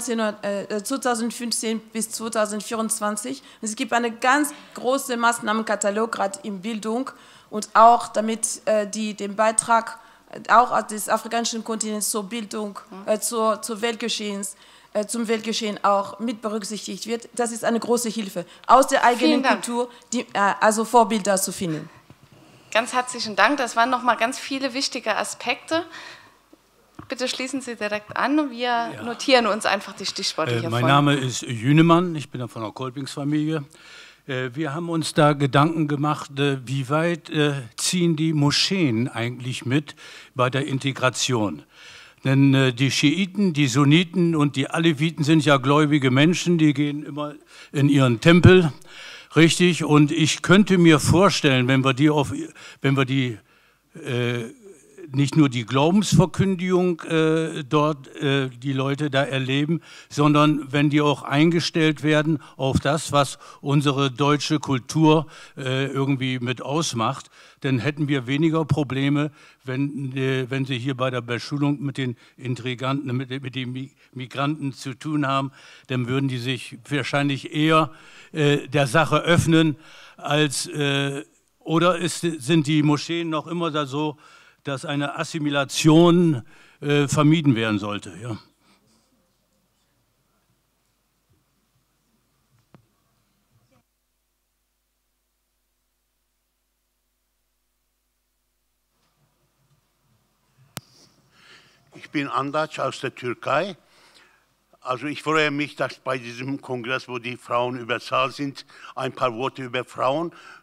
2015 bis 2024. Und es gibt einen ganz großen Maßnahmenkatalog, gerade in Bildung, und auch damit den Beitrag auch des afrikanischen Kontinents zur Bildung, zum Weltgeschehen auch mit berücksichtigt wird. Das ist eine große Hilfe, aus der eigenen Kultur also Vorbilder zu finden. Ganz herzlichen Dank. Das waren noch mal ganz viele wichtige Aspekte. Bitte schließen Sie direkt an. Wir notieren uns einfach die Stichworte hier. Mein Name ist Jünemann, ich bin von der Kolpingsfamilie. Wir haben uns da Gedanken gemacht, wie weit ziehen die Moscheen eigentlich mit bei der Integration? Denn die Schiiten, die Sunniten und die Aleviten sind ja gläubige Menschen, die gehen immer in ihren Tempel, richtig? Und ich könnte mir vorstellen, wenn wir die nicht nur die Glaubensverkündigung dort die Leute da erleben, sondern wenn die auch eingestellt werden auf das, was unsere deutsche Kultur irgendwie mit ausmacht, dann hätten wir weniger Probleme, wenn sie hier bei der Beschulung mit den Intriganten, mit den Migranten zu tun haben, dann würden die sich wahrscheinlich eher der Sache öffnen, als oder sind die Moscheen noch immer da so, dass eine Assimilation vermieden werden sollte. Ja. Ich bin Andaç aus der Türkei. Also ich freue mich, dass bei diesem Kongress, wo die Frauen überzahl sind, ein paar Worte über Frauen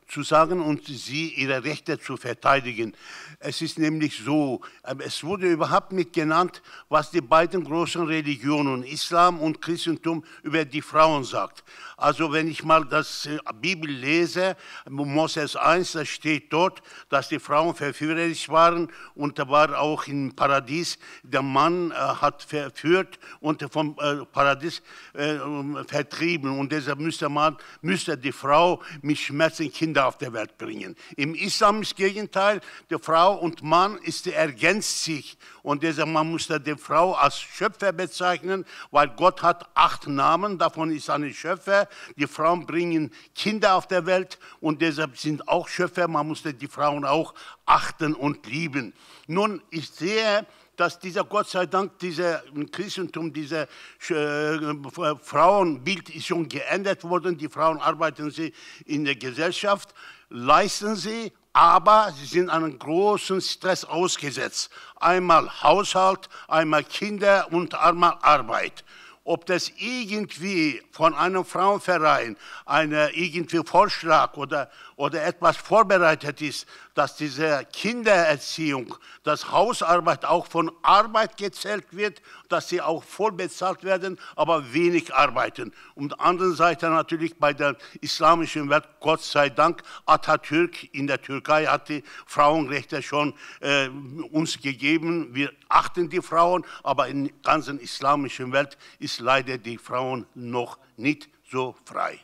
zu sagen und sie ihre Rechte zu verteidigen. Es ist nämlich so, es wurde überhaupt nicht genannt, was die beiden großen Religionen, Islam und Christentum, über die Frauen sagt. Also wenn ich mal das Bibel lese, Moses 1, da steht dort, dass die Frauen verführerisch waren und da war auch im Paradies, der Mann hat verführt und vom Paradies vertrieben und deshalb müsste die Frau mit Schmerzen Kinder auf die Welt bringen. Im Islam ist das Gegenteil, die Frau und Mann ergänzt sich und deshalb man muss die Frau als Schöpfer bezeichnen, weil Gott hat 8 Namen, davon ist eine Schöpfer. Die Frauen bringen Kinder auf der Welt und deshalb sind auch Schöpfer, man muss die Frauen auch achten und lieben. Nun, ich sehe, dass dieser, Gott sei Dank, dieser Christentum, dieser Frauenbild ist schon geändert worden. Die Frauen arbeiten sie in der Gesellschaft, leisten sie, aber sie sind einem großen Stress ausgesetzt. Einmal Haushalt, einmal Kinder und einmal Arbeit. Ob das irgendwie von einem Frauenverein, irgendwie Vorschlag oder etwas vorbereitet ist, dass diese Kindererziehung, dass Hausarbeit auch von Arbeit gezählt wird, dass sie auch voll bezahlt werden, aber wenig arbeiten. Und der anderen Seite natürlich bei der islamischen Welt, Gott sei Dank, Atatürk in der Türkei hat die Frauenrechte schon uns gegeben. Wir achten die Frauen, aber in der ganzen islamischen Welt ist leider die Frauen noch nicht so frei.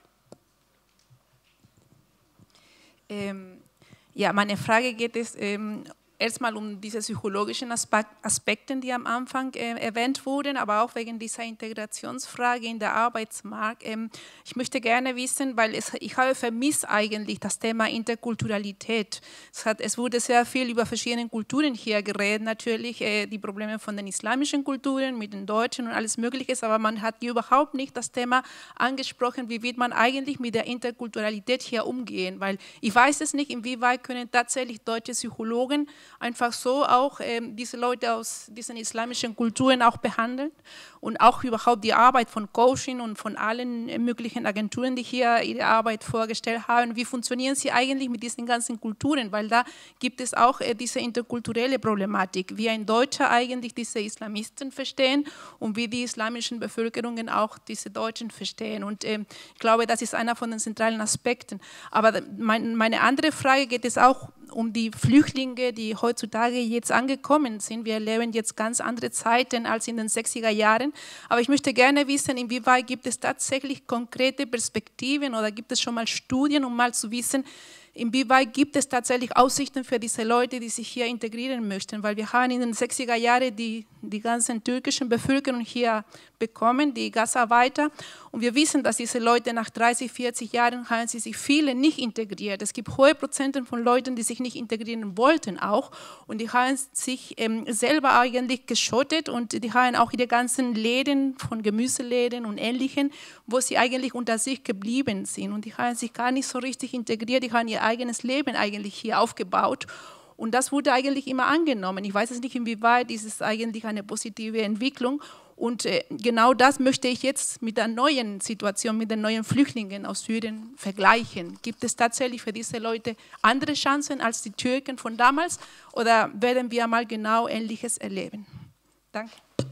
Ja, meine Frage geht es erstmal um diese psychologischen Aspekte, die am Anfang erwähnt wurden, aber auch wegen dieser Integrationsfrage in der Arbeitsmarkt. Ich möchte gerne wissen, weil ich habe vermisst eigentlich das Thema Interkulturalität. Es wurde sehr viel über verschiedene Kulturen hier geredet, natürlich die Probleme von den islamischen Kulturen mit den Deutschen und alles Mögliche, aber man hat überhaupt nicht das Thema angesprochen, wie wird man eigentlich mit der Interkulturalität hier umgehen, weil ich weiß es nicht, inwieweit können tatsächlich deutsche Psychologen einfach so auch diese Leute aus diesen islamischen Kulturen auch behandeln und auch überhaupt die Arbeit von Coaching und von allen möglichen Agenturen, die hier ihre Arbeit vorgestellt haben. Wie funktionieren sie eigentlich mit diesen ganzen Kulturen? Weil da gibt es auch diese interkulturelle Problematik, wie ein Deutscher eigentlich diese Islamisten verstehen und wie die islamischen Bevölkerungen auch diese Deutschen verstehen. Und ich glaube, das ist einer von den zentralen Aspekten. Aber meine andere Frage geht es auch um die Flüchtlinge, die heutzutage jetzt angekommen sind. Wir erleben jetzt ganz andere Zeiten als in den 60er Jahren. Aber ich möchte gerne wissen, inwieweit gibt es tatsächlich konkrete Perspektiven oder gibt es schon mal Studien, um mal zu wissen, inwieweit gibt es tatsächlich Aussichten für diese Leute, die sich hier integrieren möchten? Weil wir haben in den 60er Jahren die ganzen türkischen Bevölkerung hier bekommen, die Gastarbeiter. Und wir wissen, dass diese Leute nach 30, 40 Jahren haben sich viele nicht integriert. Es gibt hohe Prozente von Leuten, die sich nicht integrieren wollten auch. Und die haben sich selber eigentlich geschottet und die haben auch ihre ganzen Läden von Gemüseläden und Ähnlichem, wo sie eigentlich unter sich geblieben sind. Und die haben sich gar nicht so richtig integriert, die haben ihr eigenes Leben eigentlich hier aufgebaut. Und das wurde eigentlich immer angenommen. Ich weiß es nicht, inwieweit ist es eigentlich eine positive Entwicklung. Und genau das möchte ich jetzt mit der neuen Situation, mit den neuen Flüchtlingen aus Syrien vergleichen. Gibt es tatsächlich für diese Leute andere Chancen als die Türken von damals oder werden wir mal genau Ähnliches erleben? Danke.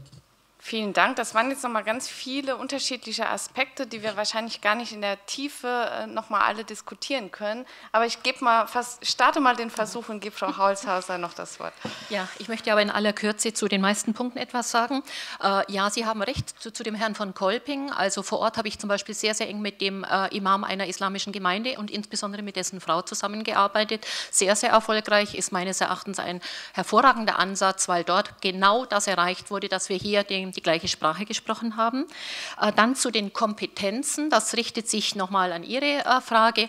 Vielen Dank. Das waren jetzt nochmal ganz viele unterschiedliche Aspekte, die wir wahrscheinlich gar nicht in der Tiefe nochmal alle diskutieren können. Aber ich starte mal den Versuch und gebe Frau Holzhauser noch das Wort. Ja, ich möchte aber in aller Kürze zu den meisten Punkten etwas sagen. Ja, Sie haben recht zu dem Herrn von Kolping. Also vor Ort habe ich zum Beispiel sehr, sehr eng mit dem Imam einer islamischen Gemeinde und insbesondere mit dessen Frau zusammengearbeitet. Sehr, sehr erfolgreich, ist meines Erachtens ein hervorragender Ansatz, weil dort genau das erreicht wurde, dass wir hier die gleiche Sprache gesprochen haben. Dann zu den Kompetenzen, das richtet sich nochmal an Ihre Frage.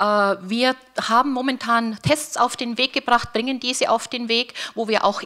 Wir haben momentan Tests auf den Weg gebracht, bringen diese auf den Weg, wo wir auch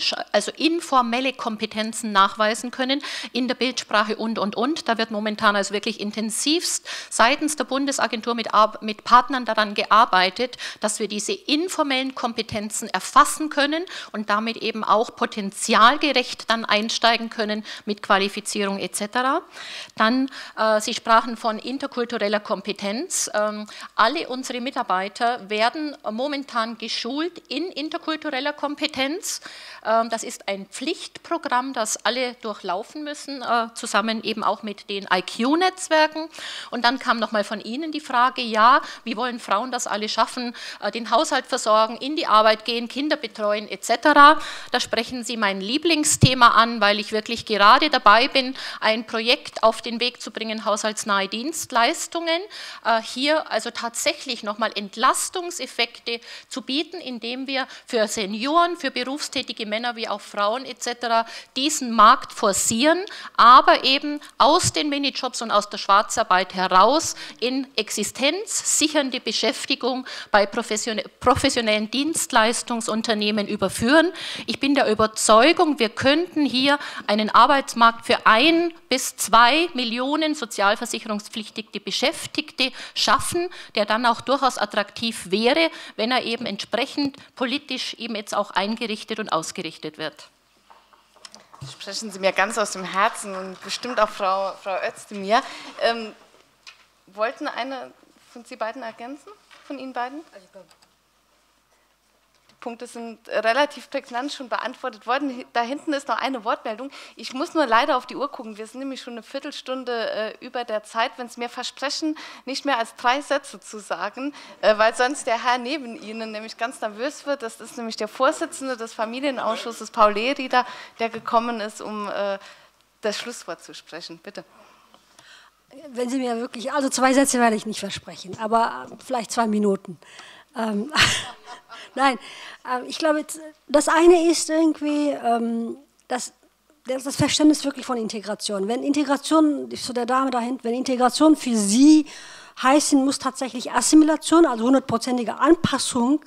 informelle Kompetenzen nachweisen können, in der Bildsprache und. Da wird momentan also wirklich intensivst seitens der Bundesagentur mit Partnern daran gearbeitet, dass wir diese informellen Kompetenzen erfassen können und damit eben auch potenzialgerecht dann einsteigen können mit Qualifizierung etc. Dann, Sie sprachen von interkultureller Kompetenz. Alle unsere Mitarbeiter werden momentan geschult in interkultureller Kompetenz. Das ist ein Pflichtprogramm, das alle durchlaufen müssen, zusammen eben auch mit den IQ-Netzwerken. Und dann kam nochmal von Ihnen die Frage, ja, wie wollen Frauen das alle schaffen, den Haushalt versorgen, in die Arbeit gehen, Kinder betreuen etc. Da sprechen Sie mein Lieblingsthema an, weil ich wirklich gerade dabei bin, ein Projekt auf den Weg zu bringen, haushaltsnahe Dienstleistungen. Hier also tatsächlich nochmal Entlastungseffekte zu bieten, indem wir für Senioren, für berufstätige Männer wie auch Frauen etc. diesen Markt forcieren, aber eben aus den Minijobs und aus der Schwarzarbeit heraus in existenzsichernde Beschäftigung bei professionellen Dienstleistungsunternehmen überführen. Ich bin der Überzeugung, wir könnten hier einen Arbeitsmarkt für 1 bis 2 Millionen sozialversicherungspflichtige Beschäftigte schaffen, der dann auch durchaus attraktiv wäre, wenn er eben entsprechend politisch eben jetzt auch eingerichtet und ausgerichtet wird. Sprechen Sie mir ganz aus dem Herzen und bestimmt auch Frau Özdemir. Wollten eine von Sie beiden ergänzen, von Ihnen beiden? Die Punkte sind relativ prägnant schon beantwortet worden. Da hinten ist noch eine Wortmeldung. Ich muss nur leider auf die Uhr gucken. Wir sind nämlich schon eine Viertelstunde über der Zeit. Wenn Sie mir versprechen, nicht mehr als 3 Sätze zu sagen, weil sonst der Herr neben Ihnen nämlich ganz nervös wird. Das ist nämlich der Vorsitzende des Familienausschusses, Paul Lehrieder, der gekommen ist, um das Schlusswort zu sprechen. Bitte. Wenn Sie mir wirklich, also 2 Sätze werde ich nicht versprechen, aber vielleicht 2 Minuten. Nein, ich glaube, das eine ist irgendwie das Verständnis wirklich von Integration. Wenn Integration, zu der Dame da hinten, wenn Integration für Sie heißen muss tatsächlich Assimilation, also 100%ige Anpassung,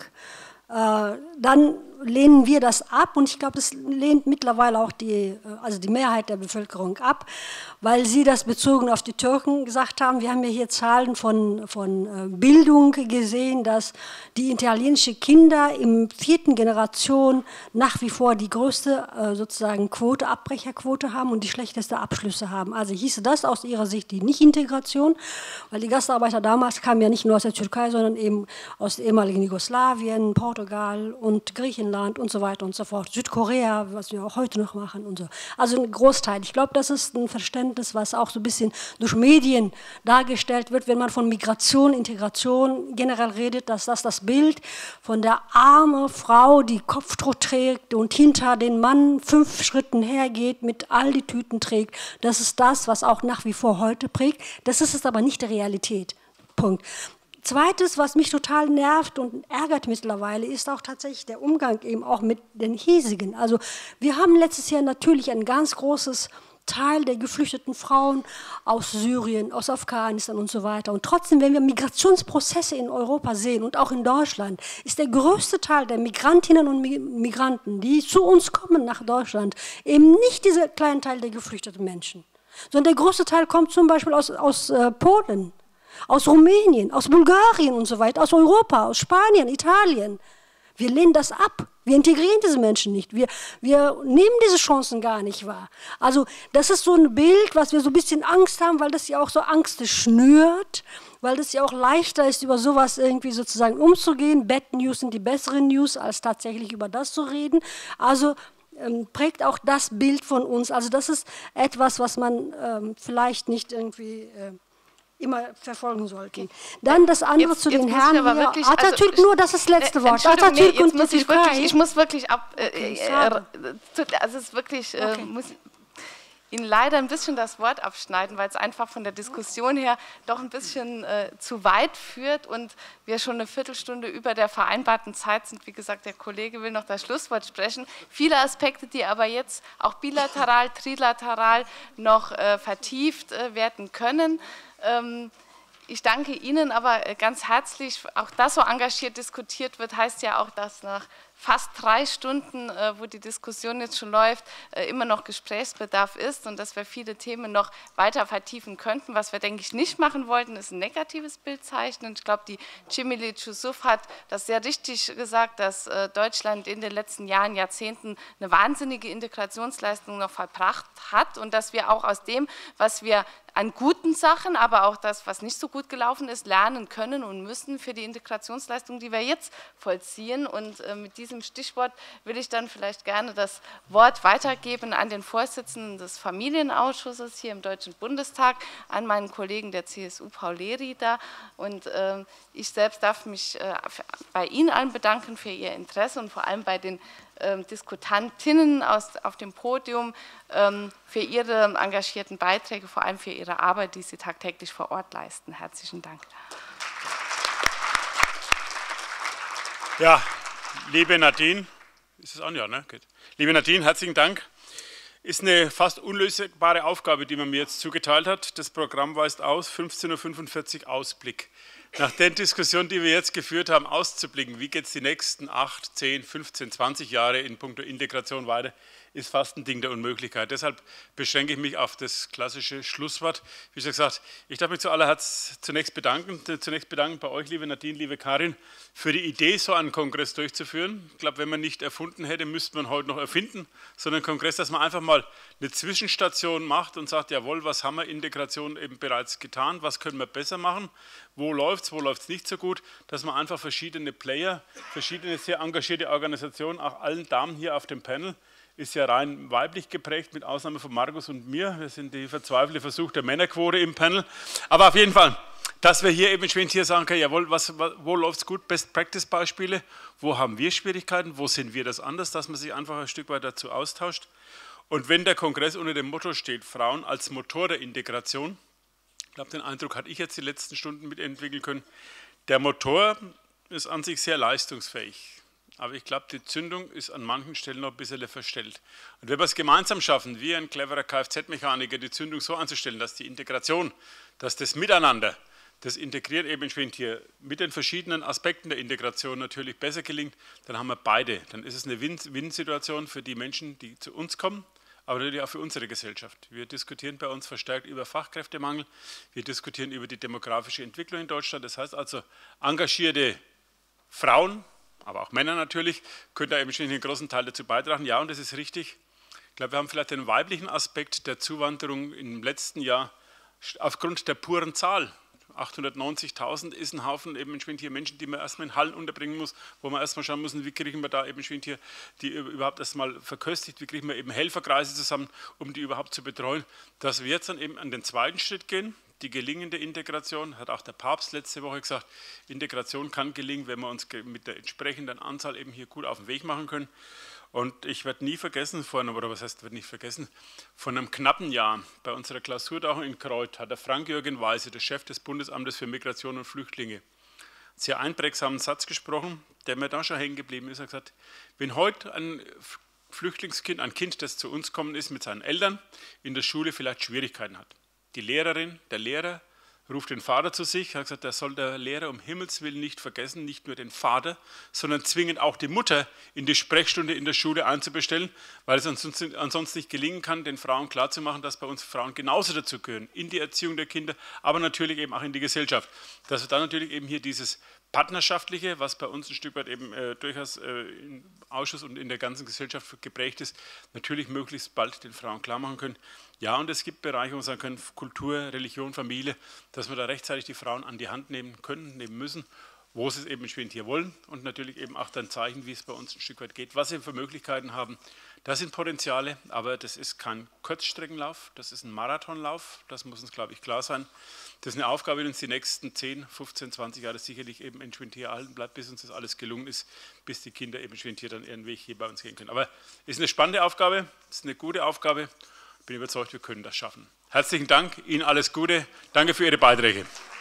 dann lehnen wir das ab und ich glaube, das lehnt mittlerweile auch die Mehrheit der Bevölkerung ab, weil sie das bezogen auf die Türken gesagt haben. Wir haben ja hier Zahlen von Bildung gesehen, dass die italienischen Kinder im 4. Generation nach wie vor die größte sozusagen Abbrecherquote haben und die schlechteste Abschlüsse haben. Also hieße das aus ihrer Sicht die Nicht-Integration, weil die Gastarbeiter damals kamen ja nicht nur aus der Türkei, sondern eben aus dem ehemaligen Jugoslawien, Portugal und Griechenland und so weiter und so fort. Südkorea, was wir auch heute noch machen und so. Also ein Großteil. Ich glaube, das ist ein Verständnis, was auch so ein bisschen durch Medien dargestellt wird, wenn man von Migration, Integration generell redet, dass das Bild von der armen Frau, die Kopftuch trägt und hinter den Mann 5 Schritten hergeht, mit all die Tüten trägt. Das ist das, was auch nach wie vor heute prägt. Das ist es aber nicht der Realität. Punkt. Zweites, was mich total nervt und ärgert mittlerweile, ist auch tatsächlich der Umgang eben auch mit den hiesigen. Also wir haben letztes Jahr natürlich ein ganz großes Teil der geflüchteten Frauen aus Syrien, aus Afghanistan und so weiter. Und trotzdem, wenn wir Migrationsprozesse in Europa sehen und auch in Deutschland, ist der größte Teil der Migrantinnen und Migranten, die zu uns kommen nach Deutschland, eben nicht dieser kleine Teil der geflüchteten Menschen, sondern der größte Teil kommt zum Beispiel aus Polen, aus Rumänien, aus Bulgarien und so weiter, aus Europa, aus Spanien, Italien. Wir lehnen das ab. Wir integrieren diese Menschen nicht. Wir nehmen diese Chancen gar nicht wahr. Also das ist so ein Bild, was wir so ein bisschen Angst haben, weil das ja auch so Angst schnürt, weil das ja auch leichter ist, über sowas irgendwie sozusagen umzugehen. Bad News sind die besseren News, als tatsächlich über das zu reden. Also prägt auch das Bild von uns. Also das ist etwas, was man vielleicht nicht irgendwie immer verfolgen sollte. Dann das andere zu den Herren hier. Wirklich, Atatürk, nur das ist das letzte Wort. Atatürk und die Türkei. Ich muss wirklich also es ist wirklich, muss Ihnen leider ein bisschen das Wort abschneiden, weil es einfach von der Diskussion her doch ein bisschen zu weit führt und wir schon eine Viertelstunde über der vereinbarten Zeit sind. Wie gesagt, der Kollege will noch das Schlusswort sprechen. Viele Aspekte, die aber jetzt auch bilateral, trilateral noch vertieft werden können. Ich danke Ihnen aber ganz herzlich. Auch dass so engagiert diskutiert wird, heißt ja auch, dass nach fast 3 Stunden, wo die Diskussion jetzt schon läuft, immer noch Gesprächsbedarf ist und dass wir viele Themen noch weiter vertiefen könnten. Was wir, denke ich, nicht machen wollten, ist ein negatives Bild zeichnen. Ich glaube, die Cemile Yusuf hat das sehr richtig gesagt, dass Deutschland in den letzten Jahren, Jahrzehnten eine wahnsinnige Integrationsleistung noch verbracht hat und dass wir auch aus dem, was wir an guten Sachen, aber auch das, was nicht so gut gelaufen ist, lernen können und müssen für die Integrationsleistung, die wir jetzt vollziehen. Und mit diesem Stichwort will ich dann vielleicht gerne das Wort weitergeben an den Vorsitzenden des Familienausschusses hier im Deutschen Bundestag, an meinen Kollegen der CSU, Paul Lerida. Und ich selbst darf mich bei Ihnen allen bedanken für Ihr Interesse und vor allem bei den Diskutantinnen auf dem Podium für ihre engagierten Beiträge, vor allem für ihre Arbeit, die sie tagtäglich vor Ort leisten. Herzlichen Dank. Ja, liebe Nadine, ist es an, ja, ne? Gut. Liebe Nadine, herzlichen Dank. Ist eine fast unlösbare Aufgabe, die man mir jetzt zugeteilt hat. Das Programm weist aus, 15:45 Uhr Ausblick. Nach den Diskussionen, die wir jetzt geführt haben, auszublicken, wie geht es die nächsten 8, 10, 15, 20 Jahre in puncto Integration weiter, ist fast ein Ding der Unmöglichkeit. Deshalb beschränke ich mich auf das klassische Schlusswort. Wie schon gesagt, ich darf mich zuallererst zunächst bedanken bei euch, liebe Nadine, liebe Karin, für die Idee, so einen Kongress durchzuführen. Ich glaube, wenn man nicht erfunden hätte, müsste man heute noch erfinden, sondern einen Kongress, dass man einfach mal eine Zwischenstation macht und sagt, jawohl, was haben wir Integration eben bereits getan, was können wir besser machen, wo läuft es nicht so gut, dass man einfach verschiedene Player, verschiedene sehr engagierte Organisationen, auch allen Damen hier auf dem Panel, ist ja rein weiblich geprägt, mit Ausnahme von Markus und mir. Wir sind die verzweifelte Versuch der Männerquote im Panel. Aber auf jeden Fall, dass wir hier eben schwindend hier sagen können, jawohl, wo läuft es gut, Best-Practice-Beispiele, wo haben wir Schwierigkeiten, wo sind wir das anders, dass man sich einfach ein Stück weit dazu austauscht. Und wenn der Kongress unter dem Motto steht, Frauen als Motor der Integration, ich glaube, den Eindruck hatte ich jetzt die letzten Stunden mitentwickeln können, der Motor ist an sich sehr leistungsfähig. Aber ich glaube, die Zündung ist an manchen Stellen noch ein bisschen verstellt. Und wenn wir es gemeinsam schaffen, wie ein cleverer Kfz-Mechaniker, die Zündung so anzustellen, dass die Integration, dass das Miteinander, das integriert eben entsprechend hier mit den verschiedenen Aspekten der Integration natürlich besser gelingt, dann haben wir beide. Dann ist es eine Win-Win-Situation für die Menschen, die zu uns kommen, aber natürlich auch für unsere Gesellschaft. Wir diskutieren bei uns verstärkt über Fachkräftemangel, wir diskutieren über die demografische Entwicklung in Deutschland. Das heißt also, engagierte Frauen, aber auch Männer natürlich, können da eben schon einen großen Teil dazu beitragen. Ja, und das ist richtig. Ich glaube, wir haben vielleicht den weiblichen Aspekt der Zuwanderung im letzten Jahr aufgrund der puren Zahl. 890.000 ist ein Haufen eben entsprechend hier Menschen, die man erstmal in Hallen unterbringen muss, wo man erstmal schauen müssen, wie kriegen wir da eben entsprechend hier die überhaupt erstmal verköstigt, wie kriegen wir eben Helferkreise zusammen, um die überhaupt zu betreuen. Dass wir jetzt dann eben an den zweiten Schritt gehen, die gelingende Integration, hat auch der Papst letzte Woche gesagt, Integration kann gelingen, wenn wir uns mit der entsprechenden Anzahl eben hier gut auf den Weg machen können. Und ich werde nie vergessen, vor einem knappen Jahr bei unserer Klausurtauchung in Kreuth hat der Frank-Jürgen Weise, der Chef des Bundesamtes für Migration und Flüchtlinge, einen sehr einprägsamen Satz gesprochen, der mir da schon hängen geblieben ist. Er hat gesagt, wenn heute ein Flüchtlingskind, ein Kind, das zu uns kommen ist, mit seinen Eltern in der Schule vielleicht Schwierigkeiten hat, die Lehrerin, der Lehrer ruft den Vater zu sich, hat gesagt, da soll der Lehrer um Himmels Willen nicht vergessen, nicht nur den Vater, sondern zwingend auch die Mutter in die Sprechstunde in der Schule einzubestellen, weil es ansonsten nicht gelingen kann, den Frauen klarzumachen, dass bei uns Frauen genauso dazu gehören, in die Erziehung der Kinder, aber natürlich eben auch in die Gesellschaft. Dass wir dann natürlich eben hier dieses Partnerschaftliche, was bei uns ein Stück weit eben durchaus im Ausschuss und in der ganzen Gesellschaft geprägt ist, natürlich möglichst bald den Frauen klar machen können. Ja, und es gibt Bereiche, wo wir sagen können, Kultur, Religion, Familie, dass wir da rechtzeitig die Frauen an die Hand nehmen können, nehmen müssen, wo sie es eben entsprechend hier wollen und natürlich eben auch dann zeigen, wie es bei uns ein Stück weit geht, was sie für Möglichkeiten haben. Das sind Potenziale, aber das ist kein Kurzstreckenlauf, das ist ein Marathonlauf, das muss uns, glaube ich, klar sein. Das ist eine Aufgabe, die uns die nächsten 10, 15, 20 Jahre sicherlich eben entsprechend hier erhalten bleibt, bis uns das alles gelungen ist, bis die Kinder eben entsprechend hier dann ihren Weg hier bei uns gehen können. Aber es ist eine spannende Aufgabe, es ist eine gute Aufgabe. Ich bin überzeugt, wir können das schaffen. Herzlichen Dank, Ihnen alles Gute. Danke für Ihre Beiträge.